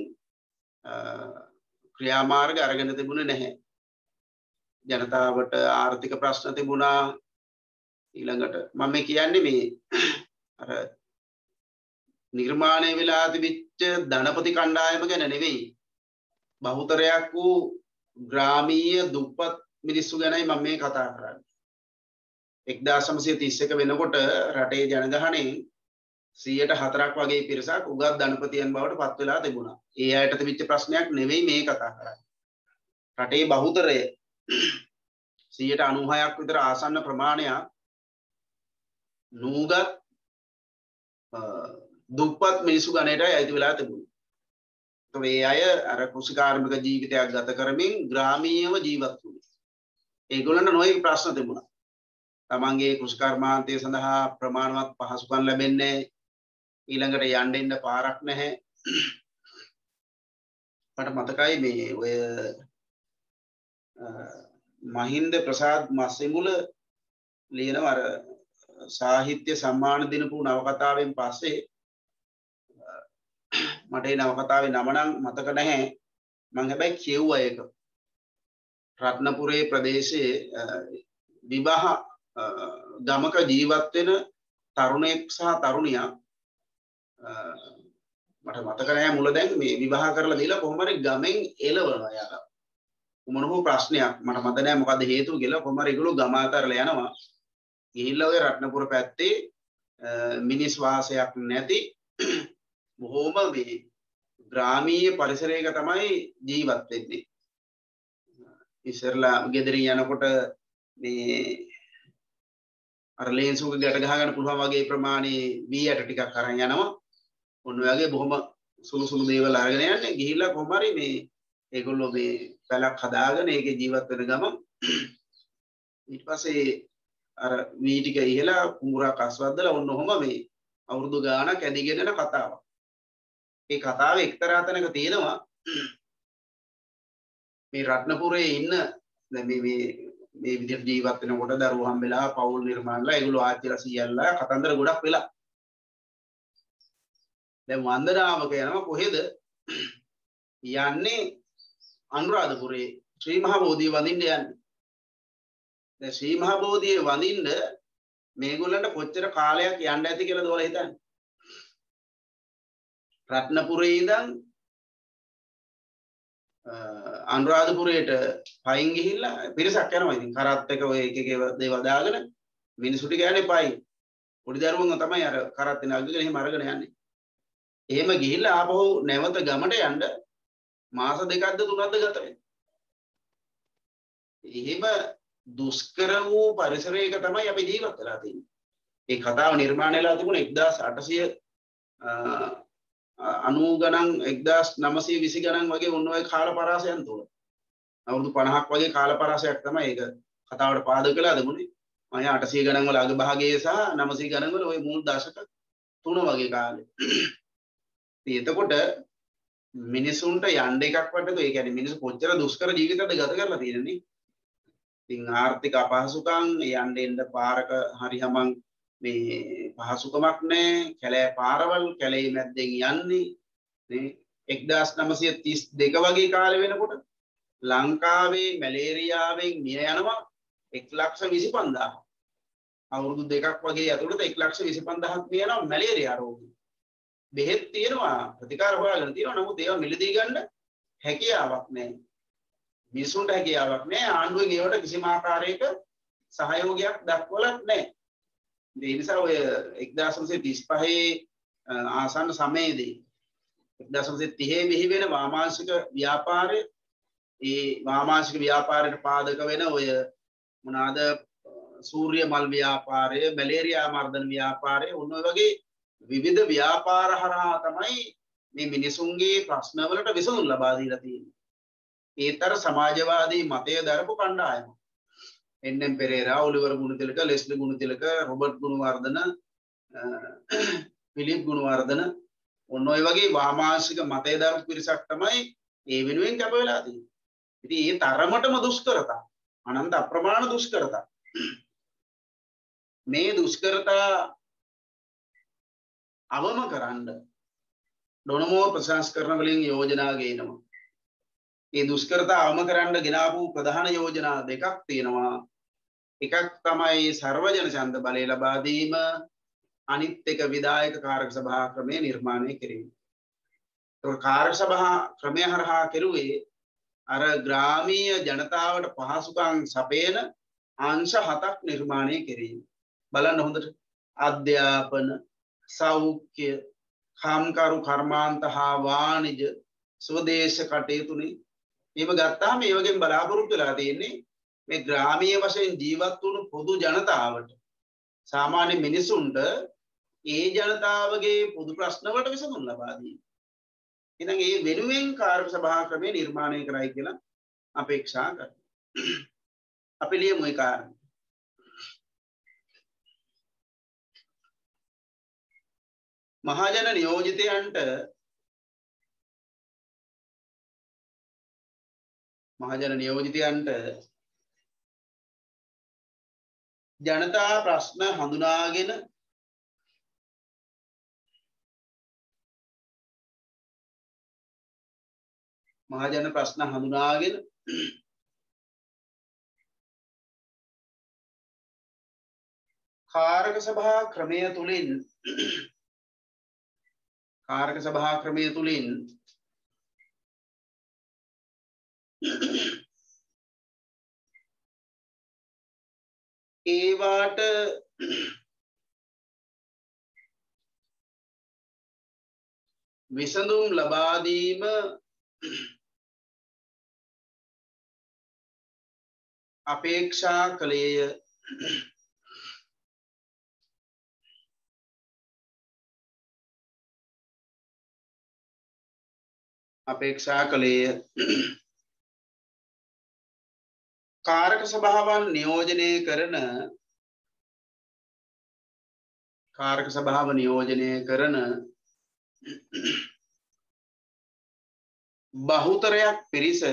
ක්‍රියාමාර්ග අරගෙන තිබුණේ නැහැ ජනතාවට ආර්ථික ප්‍රශ්න තිබුණා ඊළඟට මම කියන්නේ මේ අර නිර්මාණය වෙලා තිබිච්ච ධනපති කණ්ඩායම ගැන නෙවෙයි බහුතරයක් වූ ග්‍රාමීය දුප්පත් මිනිස්සු ගැනයි මම මේ කතා කරන්නේ එක්දාස් නවසිය තිස් එක වෙනකොට රටේ ජනගහනයෙන් සියයට හතරක් වගේ පිරිසක් උගත් ධනපතියන් බවට පත් වෙලා තිබුණා. ඒ අයට තිබිච්ච ප්‍රශ්නයක් නෙවෙයි මේ කතා කරන්නේ. රටේ බහුතරය සියයට අනූහයක් විතර ආසන්න ප්‍රමාණයක් නූගත් දුප්පත් මිනිසු ගණයටයි අයිති වෙලා තිබුණේ. ඒ අය අර කෘෂිකාර්මික ජීවිතයක් ගත කරමින් ග්‍රාමීයව ජීවත් වුණා. ඒගොල්ලන්ට නොයෙක් ප්‍රශ්න තිබුණා. තමන්ගේ කෘෂිකර්මාන්තය සඳහා ප්‍රමාණවත් පහසුකම් ලැබෙන්නේ ඊළඟට යන්න ඉන්න පාරක් නැහැ. මට මතකයි මේ ඔය මහින්ද ප්‍රසාද් මස්සිමුල ලියන අර සාහිත්‍ය සම්මාන දිනපු නවකතාවෙන් පස්සේ මට ඒ නවකතාවේ නම නම් මතක නැහැ. මම හැබැයි කියුවා ඒක. රත්නපුරේ ප්‍රදේශයේ විවාහ ගමක ජීවත් වෙන තරුණයෙක් සහ තරුණියක් මට මතක නැහැ මුල දැන් මේ විවාහ කරලා දීලා කොහොම හරි ගමෙන් එළවනවා යාලා. මොන හෝ ප්‍රශ්නයක් මට මතක නැහැ මොකද්ද හේතුව කියලා කොහොම හරි ඒගොල්ලෝ ගම අතරලා යනවා. ගිහිල්ලා ඔය රත්නපුර පැත්තේ මිනිස් වාසයක් නැති බොහොම මේ ග්‍රාමීය පරිසරයක තමයි ජීවත් වෙන්නේ. ඉස්සරලා ගෙදරින් යනකොට මේ අර ලේන්සුක ගැට ගහ ගන්න පුළුවන් වගේ ප්‍රමාණයේ වී ඇට ටිකක් අරන් යනවා. ඔන්න ඔයගේ බොහොම සුළු සුළු දේවල් අරගෙන යන්නේ. ගිහිල්ලා කොහොම හරි මේ ඒගොල්ලෝ මේ පැලක් හදාගෙන ඒකේ ජීවත් වෙන ගමන් ඊට පස්සේ අර වී ටික ඉහලා කුඹුරක් අස්වද්දලා ඔන්න ඔහොම මේ අවුරුදු ගාණක් ඇදිගෙන යන කතාවක්. ඒ කතාවේ එක්තරා තැනක තියෙනවා මේ රත්නපුරේ ඉන්න දැන් මේ මේ මේ විදිහට ජීවත් වෙනකොට දරුවෝ හම්බෙලා පවුල් නිර්මාණලා ඒගොල්ලෝ ආච්චිලා සීයල්ලා කතන්දර ගොඩක් වෙලා දැන් වන්දනාවක යනවා කොහෙද යන්නේ අනුරාධපුරේ ශ්‍රී මහා බෝධිය වඳින්න යන්නේ. දැන් ශ්‍රී මහා බෝධියේ වඳින්න මේගොල්ලන්ට කොච්චර කාලයක් යන්න ඇති කියලාද ඔයාලා හිතන්නේ? රත්නපුරේ ඉඳන් අනුරාධපුරයට පයින් ගිහිල්ලා පිරිසක් යනවා. ඉතින් කරත් එක ඔය එක එක දේවල් දාගෙන මිනිසුටි ගෑනේ පයින්. පොඩි දරුවන්ව තමයි අර කරත්තෙන අගගෙන එහෙම අරගෙන යන්නේ. එහෙම ගිහිල්ලා ආපහු නැවත ගමට යන්න මාස දෙකක්ද තුනක්ද ගත වෙනවා. එහෙම දුෂ්කර වූ පරිසරයක තමයි අපි ජීවත් වෙලා තියෙන්නේ. ඒ කතාව නිර්මාණය වෙලා තිබුණේ එක්දාස් අටසිය අනූ ගණන් එක්දාස් නවසිය විසි ගණන් වගේ ඔන්න ඔය කාල පරාසයන් තුල. අවුරුදු පනහක් වගේ කාල පරාසයක් තමයි ඒක කතාවට පාදක වෙලා තිබුණේ. මම අටසිය ගණන් වල අග භාගයේ සහ නවසිය ගණන් වල ওই මුල් දශක තුන වගේ කාලේ. ඉතින් එතකොට මිනිසුන්ට යන්න එකක් වටද ඒ කියන්නේ මිනිස්සු කොච්චර දුෂ්කර ජීවිතයක්ද ගත කරලා තියෙන්නේ. ඉතින් ආර්ථික අපහසුකම් යන්න එන්න පාරක හරි හමන් මේ පහසුකමක් නැහැ. කැලෑ පාරවල් කැලේ මැද්දෙන් යන්නේ නේ. එක්දාස් නවසිය තිස් දෙක වගේ කාලේ වෙනකොට ලංකාවේ මැලේරියාවෙන් මිය යනවා එක් ලක්ෂ විසි පන්දාහක්. අවුරුදු දෙකක් වගේ ඇතුළත එක් ලක්ෂ විසි පන්දාහක් මිය යනවා මැලේරියා රෝගී. බෙහෙත් තියෙනවා ප්‍රතිකාර හොයාගෙන තියෙනවා නමුත් ඒවා මිලදී ගන්න හැකියාවක් නැහැ. මිනිසුන්ට හැකියාවක් නැහැ. ආණ්ඩුවෙන් ඒවට කිසිම ආකාරයක සහයෝගයක් දක්වලත් නැහැ. ඒ නිසා ඔය එක්දාස් නවසිය තිස් පහේ ආසන්න සමයේදී එක්දාස් නවසිය තිහේ මෙහි වෙන වාමාංශික ව්‍යාපාරය ඒ වාමාංශික ව්‍යාපාරයට පාදක වෙන ඔය මොනවාද සූර්ය මල් ව්‍යාපාරය, මැලේරියා මර්ධන ව්‍යාපාරය ඔන්න ඔය වගේ විවිධ ව්‍යාපාර හරහා තමයි මේ මිනිසුන්ගේ ප්‍රශ්නවලට විසඳුම් ලබා දීලා තියෙන්නේ. ඒතර සමාජවාදී මතය දරපු කණ්ඩායම. N M Perera, Oliver Gunatilaka, Leslie Gunatilaka, Robert Gunawardena, Philip Gunawardena ඔන්න ඔය වගේ වාමාංශික මතය දරපු පිරිසක් තමයි ඒ වෙනුවෙන් කැප වෙලා තියෙන්නේ. ඉතින් ඒ තරමටම දුෂ්කරතා, අනන්ත අප්‍රමාණ දුෂ්කරතා. මේ දුෂ්කරතා අවම කරන්න ඩොනමෝර් ප්‍රසංස්කරණ වලින් යෝජනා ගේනවා. ඒ දුෂ්කරතා අවම කරන්න ගෙනාවු ප්‍රධාන යෝජනා දෙකක් තියෙනවා. එකක් තමයි සර්වජන ඡන්ද බලය ලබා දීම, අනිත් එක විධායක කාරක සභා ක්‍රමය නිර්මාණය කිරීම. ඒක කාරක සභා ක්‍රමය හරහා කෙරුවේ අර ග්‍රාමීය ජනතාවට පහසුකම් සපයන අංශ හතක් නිර්මාණය කිරීම. බලන්න හොඳට අධ්‍යාපන, සෞඛ්‍ය, කාම්කරු කර්මාන්ත හා වාණිජ ස්වදේශ කටයුතුනේ මේව ගත්තාම මේ වගේම බලාපොරොත්තු වෙලා තියෙන්නේ මේ ග්‍රාමීය වශයෙන් ජීවත් වුණු පොදු ජනතාවට, සාමාන්‍ය මිනිසුන්ට ඒ ජනතාවගේ පොදු ප්‍රශ්න වලට විසඳුම් ලබා දීම. එහෙනම් ඒ වෙනුවෙන් කාර්ය සභා ක්‍රමය නිර්මාණය කරයි කියලා අපේක්ෂා කරනවා. අපි ලියමු ඒ කාරණා. මහජන නියෝජිතයන්ට මහජන නියෝජිතයන්ට ජනතා ප්‍රශ්න හඳුනාගෙන මහජන ප්‍රශ්න හඳුනාගෙන කාරක සභා ක්‍රමය තුලින් කාරක සභා ක්‍රමය තුලින් ඒවාට විසඳුම් ලබා දීම අපේක්ෂා කළේය. අපේක්ෂා කළේය. කාරක සභාවන් නියෝජනය කරන කාරක සභාව නියෝජනය කරන බහුතරයක් පිරිස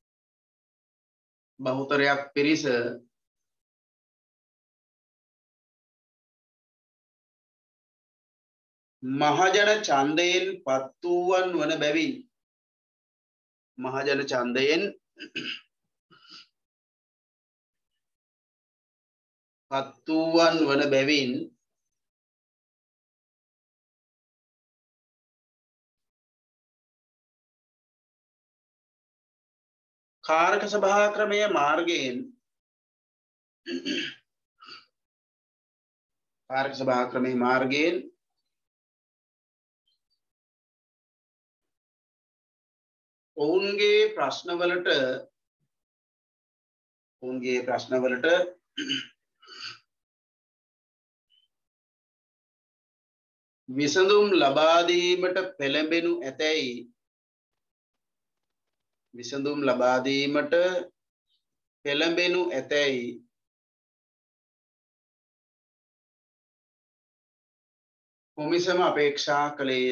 බහුතරයක් පිරිස මහජන ඡන්දයෙන් පත් වූවන් වන බැවින් මහජන ඡන්දයෙන් පත් වූවන් වන බැවින් කාරක සභා ක්‍රමය මාර්ගයෙන් කාර්ක සභා ක්‍රමයේ මාර්ගයෙන් ඔවුන්ගේ ප්‍රශ්නවලට ඔවුන්ගේ ප්‍රශ්නවලට විසඳුම් ලබා දීමට පෙළඹෙනු ඇතැයි විසඳුම් ලබා දීමට පෙළඹෙනු ඇතැයි කොමිසම අපේක්ෂා කළේය.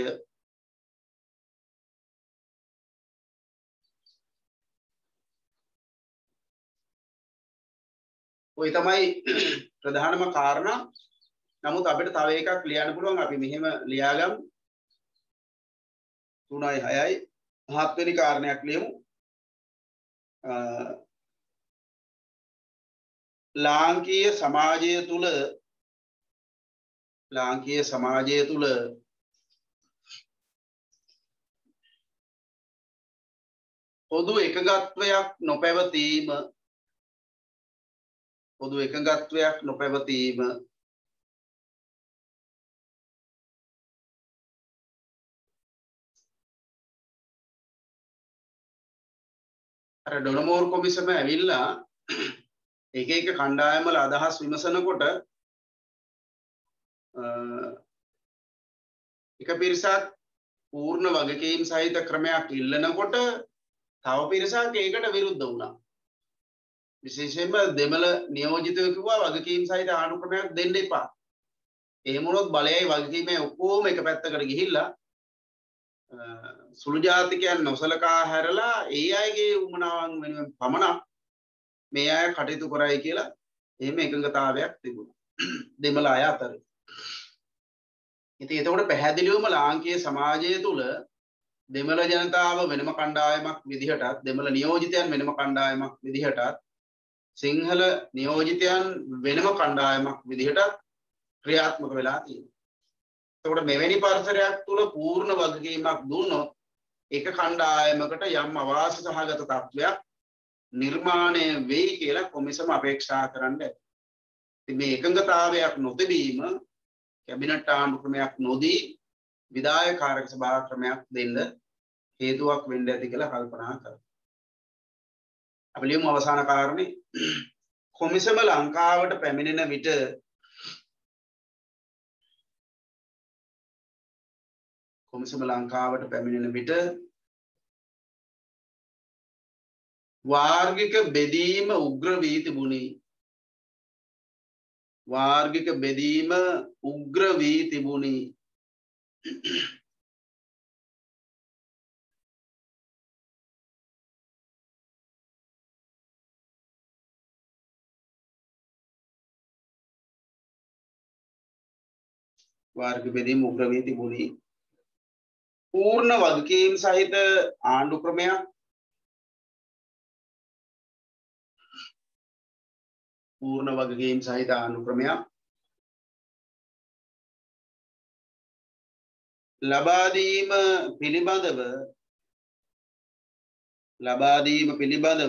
ඔය තමයි ප්‍රධානම කාරණා. නමුත් අපිට තව එකක් ලියන්න පුළුවන්. අපි මෙහෙම ලියාගමු. තුනයි හයයි හත් වෙනි කාරණයක් ලියමු. ලාංකීය සමාජය තුල ලාංකීය සමාජය තුල පොදු එකඟත්වයක් නොපැවතීම පොදු එකඟත්වයක් නොපැවතීම අර ඩොනමෝර් කොමිසම ඇවිල්ලා එක එක කණ්ඩායම් වල අදහස් විමසනකොට එක පිරිසක් පූර්ණ වගකීම් සහිත ක්‍රමයක් ඉල්ලනකොට තව පිරිසක් ඒකට විරුද්ධ වුණා. විශේෂයෙන්ම දෙමළ නියෝජිතයෝ කිව්වා වගකීම් සහිත ආණ්ඩු ක්‍රමයක් දෙන්න එපා. එහෙම වුණොත් බලයයි වගකීමේ ඔක්කොම එක පැත්තකට ගිහිල්ලා සුළු ජාතිකයන් නොසලකා හැරලා ඒ අයගේ උමනාවන් වෙනුවෙන් පමණක් මේ අය කටයුතු කරයි කියලා එහෙම එකඟතාවයක් තිබුණා දෙමළ අය අතර. ඉතින් එතකොට පැහැදිලිවම ලාංකීය සමාජය තුල දෙමළ ජනතාව වෙනම කණ්ඩායමක් විදිහටත් දෙමළ නියෝජිතයන් වෙනම කණ්ඩායමක් විදිහටත් සිංහල නියෝජිතයන් වෙනම කණ්ඩායමක් විදිහටත් ක්‍රියාත්මක වෙලා තියෙනවා. එතකොට මෙවැනි පරිසරයක් තුල පූර්ණ වගකීමක් දුන්නොත් එක කණ්ඩායමකට යම් අවාසි සහගත තත්ත්වයක් නිර්මාණය වෙයි කියලා කොමිසම අපේක්ෂා කරන්නේ. ඉතින් මේ එකඟතාවයක් නොතිබීම කැබිනට් ආණ්ඩු ක්‍රමයක් නොදී විධායක කාර්ක සභා ක්‍රමයක් දෙන්න හේතුවක් වෙන්න ඇති කියලා කල්පනා කරනවා. අපි ලියමු අවසාන කාරණේ. කොමිසම ලංකාවට පැමිණෙන විට කොමිසම ලංකාවට පැමිණෙන විට වාර්ගික බෙදීම උග්‍ර වී තිබුණි. වාර්ගික බෙදීම උග්‍ර වී තිබුණි. වාර්ගික බෙදීම උග්‍ර වී තිබුණි. පූර්ණ වගකීම් සහිත ආණ්ඩු ක්‍රමයක් පූර්ණ වගකීම් සහිත ආණ්ඩු ක්‍රමයක් ලබා දීම පිළිබඳව ලබා දීම පිළිබඳව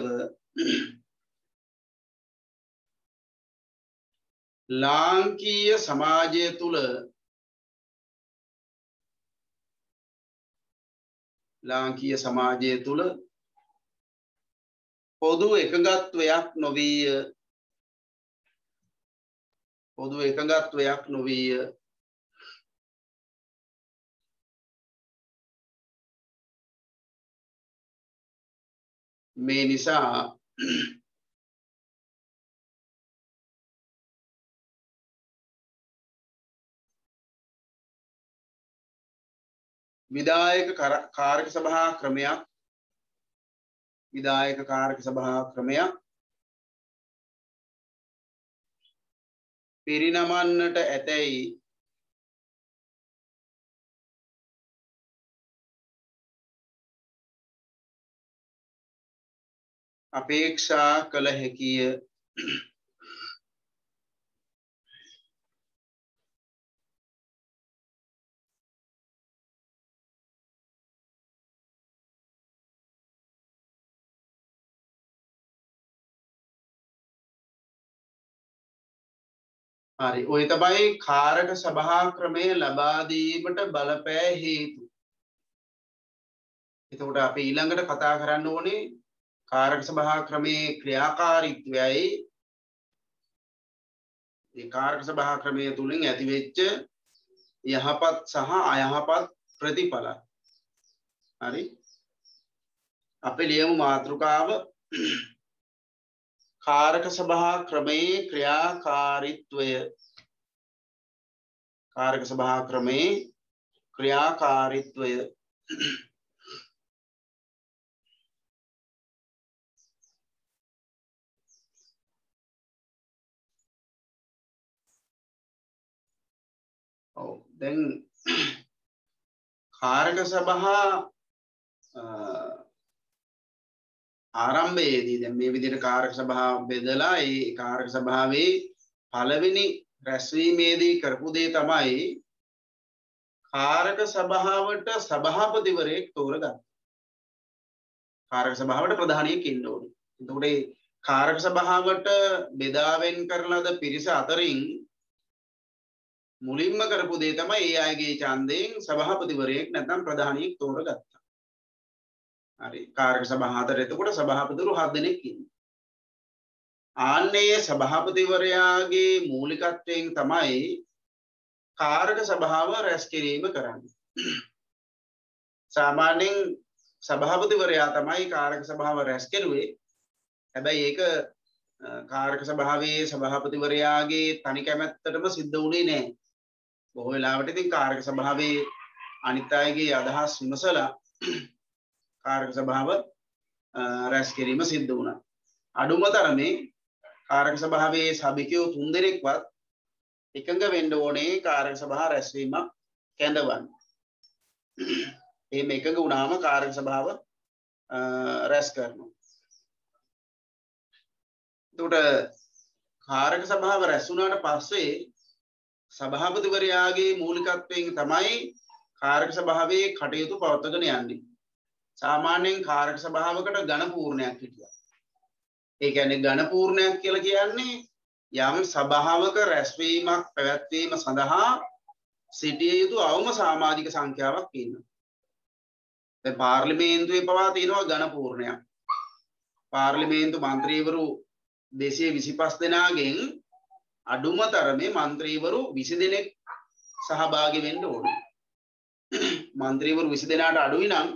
ලාංකීය සමාජය තුල ලාංකීය සමාජය තුල පොදු එකඟත්වයක් නොවිය පොදු එකඟත්වයක් නොවිය. මේ නිසා විධායක කාර්ක සභා ක්‍රමයක් විධායක කාර්ක සභා ක්‍රමයක් පිරිනමන්නට ඇතැයි අපේක්ෂා කළ හැකිය. හරි ඔය තමයි කාරක සභා ක්‍රමය ලබා දීමට බලපෑ හේතු. එතකොට අපි ඊළඟට කතා කරන්න ඕනේ කාරක සභා ක්‍රමයේ ක්‍රියාකාරීත්වයයි ඒ කාරක සභා ක්‍රමය තුලින් ඇතිවෙච්ච යහපත් සහ අයහපත් ප්‍රතිඵල. හරි අපි ලියමු මාතෘකාව කාරක සභා ක්‍රමයේ ක්‍රියාකාරීත්වය. කාරක සභා ක්‍රමයේ ක්‍රියාකාරීත්වය. ඔව් දැන් කාරක සභා ආරම්භයේදී දැන් මේ විදිහට කාරක සභාව බෙදලා ඒ කාරක සභාවේ පළවෙනි රැස්වීමේදී කරපු දේ තමයි කාරක සභාවට සභාපතිවරයෙක් තෝරගත්තා. කාරක සභාවට ප්‍රධානියෙක් ඉන්න ඕනේ. එතකොට ඒ කාරක සභාවට බෙදා වෙන් කරන ලද පිරිස අතරින් මුලින්ම කරපු දේ තමයි ඒ අයගේ ඡන්දයෙන් සභාපතිවරයෙක් නැත්නම් ප්‍රධානියෙක් තෝරගත්තා. හරි කාරක සභාව හතර එතකොට සභාපතිවරු හත් දෙනෙක් ඉන්නවා. ආන්නේ සභාපතිවරයාගේ මූලිකත්වයෙන් තමයි කාරක සභාව රැස් කිරීම කරන්නේ. සාමාන්‍යයෙන් සභාපතිවරයා තමයි කාරක සභාව රැස් කෙරුවේ. හැබැයි ඒක කාරක සභාවේ සභාපතිවරයාගේ තනි කැමැත්තටම සිද්ධ වුණේ නැහැ. බොහෝ වෙලාවට ඉතින් කාරක සභාවේ අනිත් අයගේ අදහස් විමසලා කාරක සභාව රැස් කිරීම සිද්ධ වුණා. අඩුම තරමේ කාරක සභාවේ සභිකයෝ තුන් දෙනෙක්වත් එකඟ වෙන්න ඕනේ කාරක සභාව රැස්වීමක් කැඳවන්න. එහෙම එකඟ වුණාම කාරක සභාව රැස් කරනවා. එතකොට කාරක සභාව රැස් වුණාට පස්සේ සභාපතිවරයාගේ මූලිකත්වයෙන් තමයි කාරක සභාවේ කටයුතු පවත්වාගෙන යන්නේ. සාමාන්‍යයෙන් කාරක සභාවකට ඝන පූර්ණයක් හිටියා. ඒ කියන්නේ ඝන පූර්ණයක් කියලා කියන්නේ යම් සභාවක රැස්වීමක් පැවැත්වීම සඳහා සිටිය යුතු අවම සමාජික සංඛ්‍යාවක් ඉන්නවා. දැන් පාර්ලිමේන්තුවේ පවා තියෙනවා ඝන පූර්ණයක්. පාර්ලිමේන්තු මන්ත්‍රීවරු දෙසිය විසිපස් දෙනාගෙන් අඩුම තරමේ මන්ත්‍රීවරු විසි දෙනෙක් සහභාගී වෙන්න ඕනේ. මන්ත්‍රීවරු විසි දෙනාට අඩුයි නම්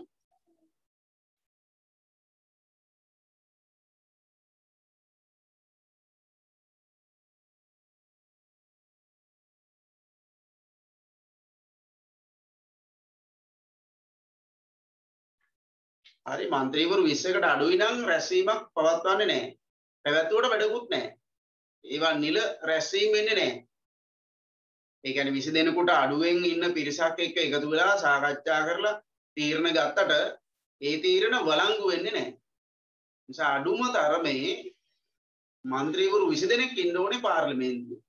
හරි මන්ත්‍රීවරු විස්සකට අඩුයි නම් රැස්වීමක් පවත්වන්නේ නැහැ. පැවැත්වුවට වැඩකුත් නැහැ. ඒවා නිල රැස්වීම වෙන්නේ නැහැ. ඒ කියන්නේ විසි දෙනෙකුට අඩුවෙන් ඉන්න පිරිසක් එක්ක එකතු වෙලා සාකච්ඡා කරලා තීරණ ගත්තට ඒ තීරණ වළංගු වෙන්නේ නැහැ. නිසා අඩුම තරමේ මන්ත්‍රීවරු විසි දෙනෙක් ඉන්න ඕනේ පාර්ලිමේන්තුවේ.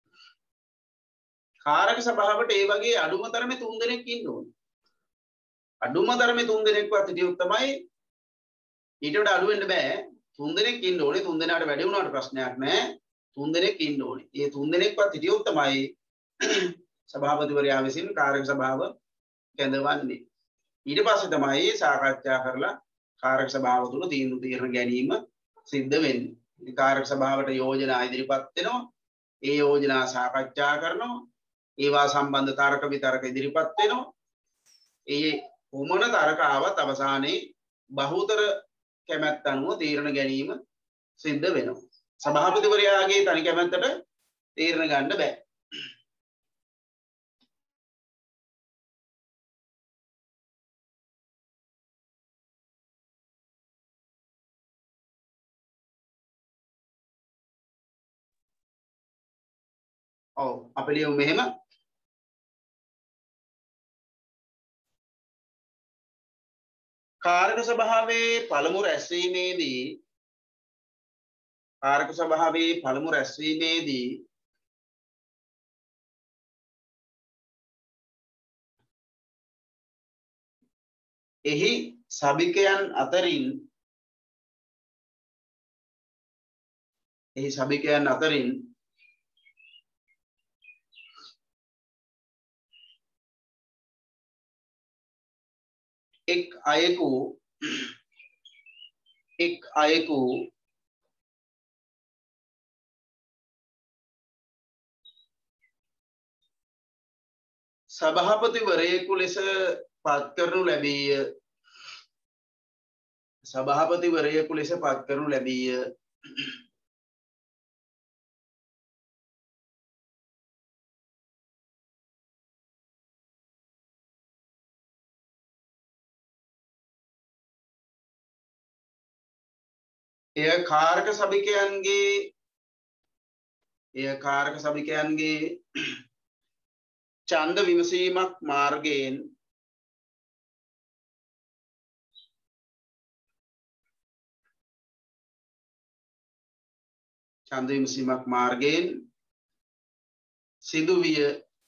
කාරක සභාවට ඒ වගේ අඩුම තරමේ තුන් දෙනෙක් ඉන්න ඕනේ. අඩුම තරමේ තුන් දෙනෙක්වත් හිටියොත් තමයි ඊට වඩා අඩු වෙන්න බෑ. තුන් දෙනෙක් ඉන්න ඕනේ. තුන් දෙනාට වැඩි වුණාට ප්‍රශ්නයක් නෑ. තුන් දෙනෙක් ඉන්න ඕනේ. මේ තුන් දෙනෙක්වත් හිටියොත් තමයි සභාපතිවරයා විසින් කාරක සභාව කැඳවන්නේ. ඊට පස්සේ තමයි සාකච්ඡා කරලා කාරක සභාව තුළ තීන්දුව తీරන ගැනීම සිද්ධ වෙන්නේ. ඉතින් කාරක සභාවට යෝජනා ඉදිරිපත් වෙනවා. ඒ යෝජනා සාකච්ඡා කරනවා. ඒවා සම්බන්ධ තර්ක විතර්ක ඉදිරිපත් වෙනවා. ඒ කොමන තර්ක ආවත් අවසානයේ බහුතර කැමැත්ත අනුව තීරණ ගැනීම සිද්ධ වෙනවා. සභාපතිවරයාගේ තනි කැමැත්තට තීරණ ගන්න බෑ. ඔව් අපි ලියමු මෙහෙම කාරක සභාවේ පළමු රැස්වීමේදී කාරක සභාවේ පළමු රැස්වීමේදී එහි සභිකයන් අතරින් එහි සභිකයන් අතරින් එක් අයෙකු එක් අයෙකු සභාපතිවරයෙකු ලෙස පත් කරනු ලැබීය. සභාපතිවරයෙකු ලෙස පත් කරනු ලැබීය. එය කාරක සභිකයන්ගේ එය කාරක සභිකයන්ගේ ඡන්ද විමසීමක් මාර්ගයෙන් ඡන්ද විමසීමක් මාර්ගයෙන් සිදු විය.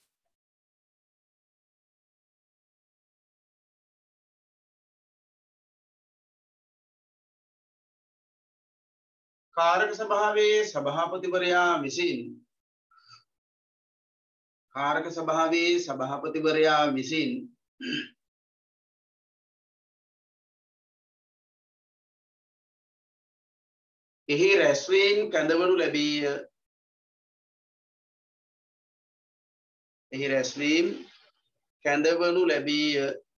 කාරක සභාවේ සභාපතිවරයා විසින් කාරක සභාවේ සභාපතිවරයා විසින් එහි රැස්වීම කැඳවනු ලැබීය. එහි රැස්වීම කැඳවනු ලැබීය.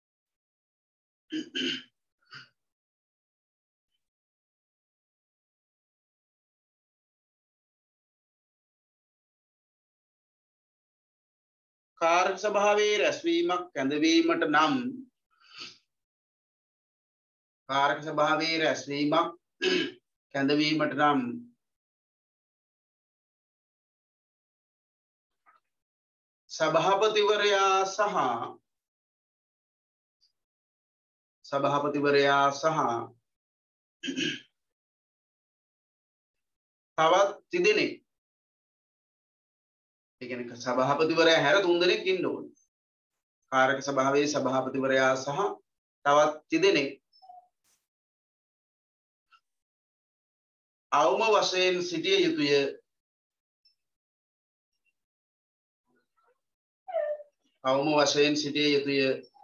කාරක සභාවේ රැස්වීමක් කැඳවීමට නම් කාරක සභාවේ රැස්වීමක් කැඳවීමට නම් සභාපතිවරයා සහ සභාපතිවරයා සහ තවත් තිදෙනෙක් ඒ කියන්නේ සභාපතිවරයා හැර තුන් දෙනෙක් ඉන්න ඕනේ. කාරක සභාවේ සභාපතිවරයා සහ තවත් තිදෙනෙක් අවම වශයෙන් සිටිය යුතුය. අවම වශයෙන් සිටිය යුතුය.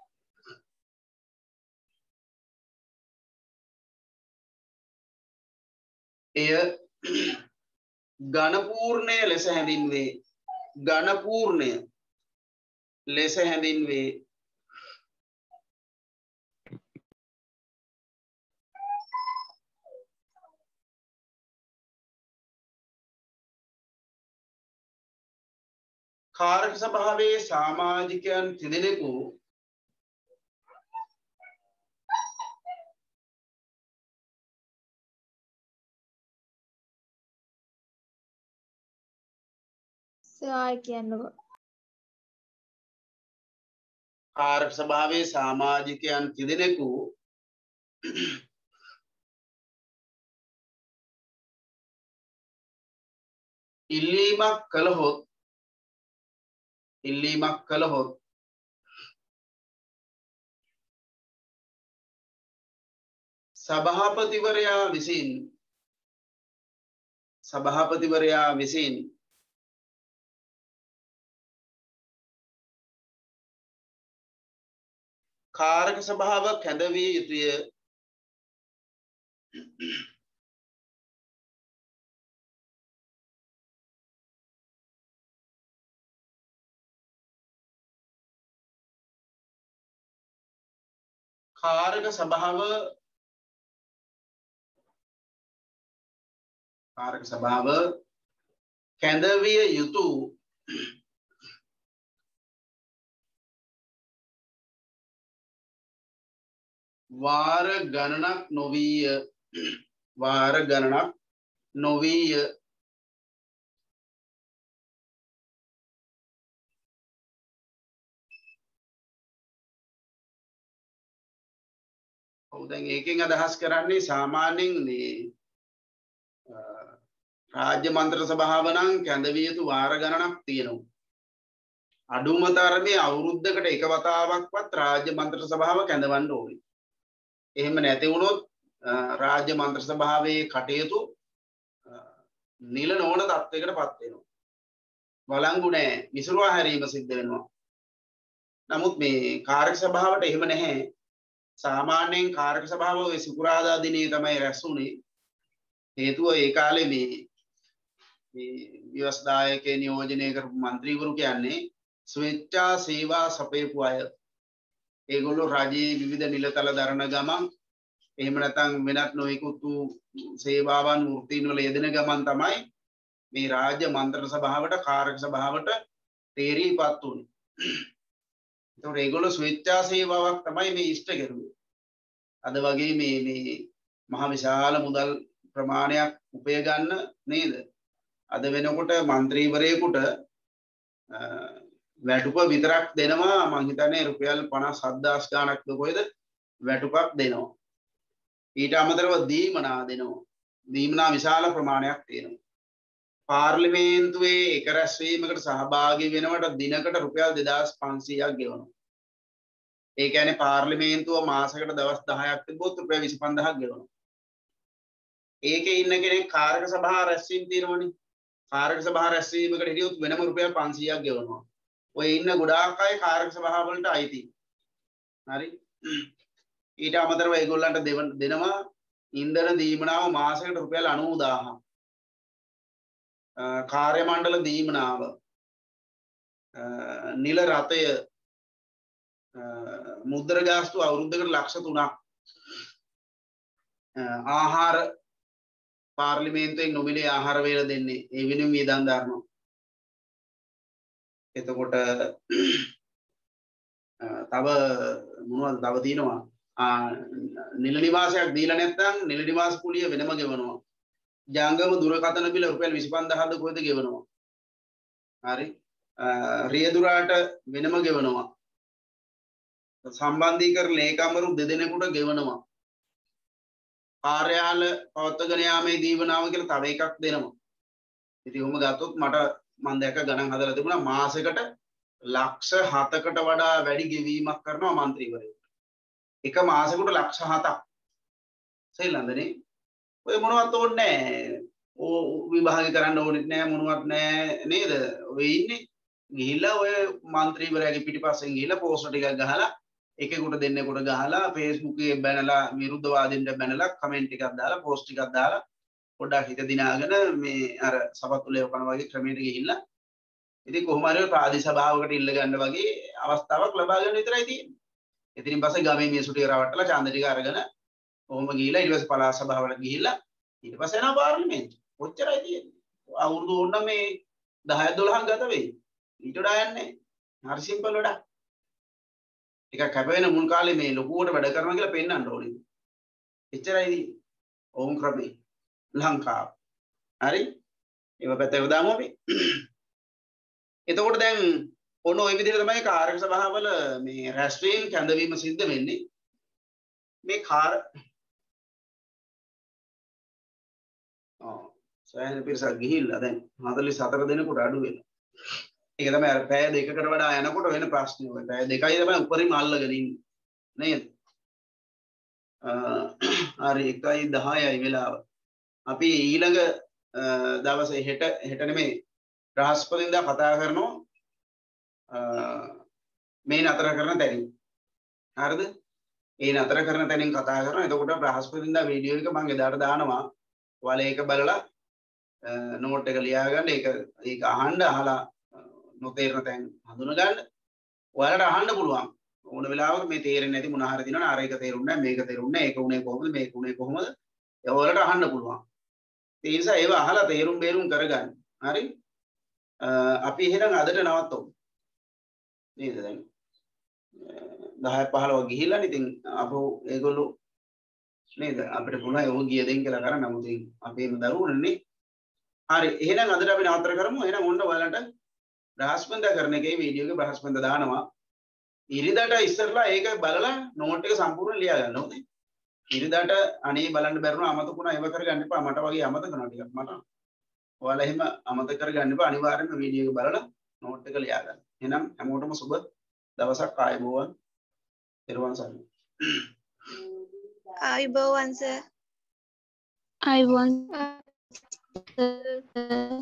එය ඝනපූර්ණය ලෙස හැඳින්වේ. ඝනපූර්ණය ලෙස හැඳින්වේ. කාරක සභාවේ සමාජිකයන් තිදෙනෙකු සාය කියන්නකො. කාරක සභාවේ සමාජිකයන් තිදෙනෙකු ඉල්ලීමක් කළහොත් ඉල්ලීමක් කළහොත් සභාපතිවරයා විසින් සභාපතිවරයා විසින් කාරක සභාව කැඳවිය යුතුය. කාරක සභාව කාරක සභාව කැඳවිය යුතු වාර ගණනක් නොවීය. වාර ගණනක් නොවීය. ඔව් දැන් ඒකෙන් අදහස් කරන්නේ සාමාන්‍යයෙන් මේ රාජ්‍ය මන්ත්‍රී සභාව නම් කැඳවිය යුතු වාර ගණනක් තියෙනවා. අඩුම තරමේ අවුරුද්දකට එක වතාවක්වත් රාජ්‍ය මන්ත්‍රී සභාව කැඳවන්න ඕනේ. එහෙම නැති වුණොත් රාජ්‍ය මන්ත්‍රී සභාවේ කටයුතු නිල නොවන තත්යකටපත් වෙනවා. වළංගු නැහැ. විසිරුවා හැරීම සිද්ධ වෙනවා. නමුත් මේ කාර්ය සභාවට එහෙම නැහැ. සාමාන්‍යයෙන් කාරක සභාව ඔය සිකුරාදා දිනේ තමයි රැස්ුනේ. හේතුව ඒ කාලේ මේ මේ ව්‍යවස්ථායකේ නියෝජනය කරපු മന്ത്രിවරු කියන්නේ ස්වේච්ඡා සේවා සපයපු අය. ඒගොල්ලෝ රජයේ විවිධ නිලතල දරන ගමන් එහෙම නැත්නම් වෙනත් නොයෙකුත් සේවාවන් වෘත්තීන් වල යෙදෙන ගමන් තමයි මේ රාජ්‍ය මන්ත්‍රණ සභාවට කාරක සභාවට තේරීපත් උනේ. ඒතකොට ඒගොල්ලෝ ස්වේච්ඡා සේවාවක් තමයි මේ ඉෂ්ට කරුවේ. අද වගේ මේ මේ මහ විශාල මුදල් ප්‍රමාණයක් උපය ගන්න නේද? අද වෙනකොට മന്ത്രിවරයෙකුට වැටුප විතරක් දෙනවා මං හිතන්නේ රුපියල් පනස් හත්දාස් ගාණක් කොහෙද වැටුපක් දෙනවා. ඊට අමතරව දීමනා දෙනවා. දීමනා විශාල ප්‍රමාණයක් තියෙනවා. පාර්ලිමේන්තුවේ එක රැස්වීමකට සහභාගී වෙනවට දිනකට රුපියල් දෙදාස් පන්සීයක් ගෙවනවා. ඒ කියන්නේ පාර්ලිමේන්තුව මාසයකට දවස් දහයක් තිබ්බොත් රුපියල් විසි පන්දාහක් ගෙවනවා. ඒකේ ඉන්න කෙනෙක් කාරක සභා රැස්වීම තියෙනවනේ. කාරක සභා රැස්වීමකට හිටියොත් වෙනම රුපියල් පන්සීයක් ගෙවනවා. ඔය ඉන්න ගොඩාක් අය කාරක සභාව වලට අයිති. හරි. ඊට අමතරව ඒගොල්ලන්ට දෙනවා ඉන්ධන දීමනාව මාසයකට රුපියල් අනූදාහක්. කාර්ය මණ්ඩල දීමනාව නිල රතය මුද්‍ර ගාස්තු අවුරුද්දකට ලක්ෂ තුනක්. ආහාර පාර්ලිමේන්තුවෙන් නොමිලේ ආහාර වේල දෙන්නේ ඒ වෙනුවෙන් වියදම් දානවා. එතකොට තව මොනවද තව තියෙනවා නිල නිවාසයක් දීලා නැත්නම් නිල නිවාස කුලිය වෙනම ගෙවනවා. ජංගම දුරකථන බිල රුපියල් විසි පන්දාහක්ද කොහෙද ගෙවනවා. හරි. රියදුරාට වෙනම ගෙවනවා. සම්බන්ධීකරණ ලේකම්වරු දෙදෙනෙකුට ගෙවනවා. කාර්යාල පවත්වාගෙන යාමේ දීවනාව කියලා තව එකක් දෙනවා. ඉතින් ඔහොම ගත්තොත් මට මම දැක්ක ගණන් හදලා තිබුණා මාසෙකට ලක්ෂ හතකට වඩා වැඩි ගෙවීමක් කරනවා മന്ത്രിවරයෙක්. එක මාසෙකට ලක්ෂ හතක්. සෙල්ලම්දනේ. ඔය මොනවත් ඕනේ නැහැ. ඕ විභාගය කරන්න ඕනෙත් නැහැ මොනවත් නැහැ නේද? ඔය ඉන්නේ ගිහිල්ලා ඔය മന്ത്രിවරයාගේ පිටිපස්සෙන් ගිහිල්ලා පෝස්ටර් ටිකක් ගහලා එකෙකුට දෙන්නෙකුට ගහලා Facebook එකේ බැනලා විරුද්ධවාදීන්ට බැනලා කමෙන්ට් ටිකක් දාලා පෝස්ට් ටිකක් දාලා පොඩ්ඩක් හිත දිනාගෙන මේ අර සපත්තුලේ කන වගේ ක්‍රමයට ගිහිල්ලා ඉතින් කොහොම හරි ප්‍රාදේශ සභාවකට ඉල්ල ගන්න වගේ අවස්ථාවක් ලබා ගන්න විතරයි තියෙන්නේ. ඉතින් පස්සේ ගමේ මිනිස්සු ටික රවට්ටලා ඡන්ද ටික අරගෙන කොහොම ගිහිල්ලා ඊට පස්සේ පළාත් සභාවට ගිහිල්ලා ඊට පස්සේ යනවා පාර්ලිමේන්තු. ඔච්චරයි තියෙන්නේ. අවුරුදු ඕන මේ දහය දොළහක් ගත වෙයි. ඊට වඩා යන්නේ. හරි සිම්පල් වැඩක්. ටිකක් හැපෙන මුල් කාලේ මේ ලොකුවට වැඩ කරනවා කියලා පෙන්නන්න ඕනේ. එච්චරයි ඕම් ක්‍රමේ ලංකාව. හරි? ඒව පැත්තට දාමු අපි. එතකොට දැන් ඔන්න ওই විදිහට තමයි කාර්ය සභාවල මේ රැස්වීම කැඳවීම සිද්ධ වෙන්නේ. මේ කාර් ආ සෑහෙන පිරිසක් ගිහිල්ලා දැන් හතළිස් හතර දෙනෙකුට අඩු වෙනවා. ඒක තමයි අර පැය දෙකකට වඩා යනකොට වෙන ප්‍රශ්නේ. ඔය පැය දෙකයි තමයි උඩරින් අල්ලගෙන ඉන්නේ. නේද? හරි එකයි දහයයි වෙලාව. අපි ඊළඟ දවසේ හෙට හෙට නෙමෙයි බ්‍රහස්පතින්දා කතා කරනවා මේ නතර කරන තැනින්. හරිද? ඒ නතර කරන තැනින් කතා කරනවා. එතකොට බ්‍රහස්පතින්දා වීඩියෝ එක මම එදාට දානවා. ඔයාලා ඒක බලලා නෝට් එක ලියා ගන්න. ඒක ඒක අහන්න අහලා නොතේරෙන තැන් හඳුන ගන්න. ඔයාලට අහන්න පුළුවන්. ඕන වෙලාවක මේ තේරෙන්නේ නැති මොන හරි දිනවනේ අර එක තේරුන්නේ නැහැ මේක තේරුන්නේ නැහැ ඒක උනේ කොහොමද මේක උනේ කොහොමද? ඒ ඔයාලට අහන්න පුළුවන්. ඒ නිසා ඒව අහලා තේරුම් බේරුම් කරගන්න. හරි? අපි එහෙනම් අදට නවත්තමු. නේද දැන් දහය පහළොව ගිහිල්ලා ඉතින් අපෝ ඒගොල්ලෝ නේද අපිට පුළුවන් ඕක ගිය දෙන් කියලා කරන්න. නමුත් අපේම දරුවෝනේ. හරි එහෙනම් අදට අපි නතර කරමු. එහෙනම් ඔන්න ඔයාලට බ්‍රහස්පතින්දා කරන එකේ වීඩියෝ එක බ්‍රහස්පතින්දා දානවා. ඉරිදාට ඉස්සරලා ඒක බලලා නෝට් එක සම්පූර්ණ ලියා ගන්න ඕනේ. ඉරිදාට අනේ බලන්න බැරුණා අමතකුණා ඒව කරගන්න එපා. මට වගේ අමතක කරනවා ටිකක් මට. ඔයාලා එහෙම අමතක කරගන්න එපා. අනිවාර්යෙන්ම වීඩියෝ එක බලලා නෝට් එක ලියා ගන්න. එහෙනම් හැමෝටම සුබ දවසක් ආයුබෝවන්. ඊළඟ සරණයි. ආයුබෝවන් සර්. I want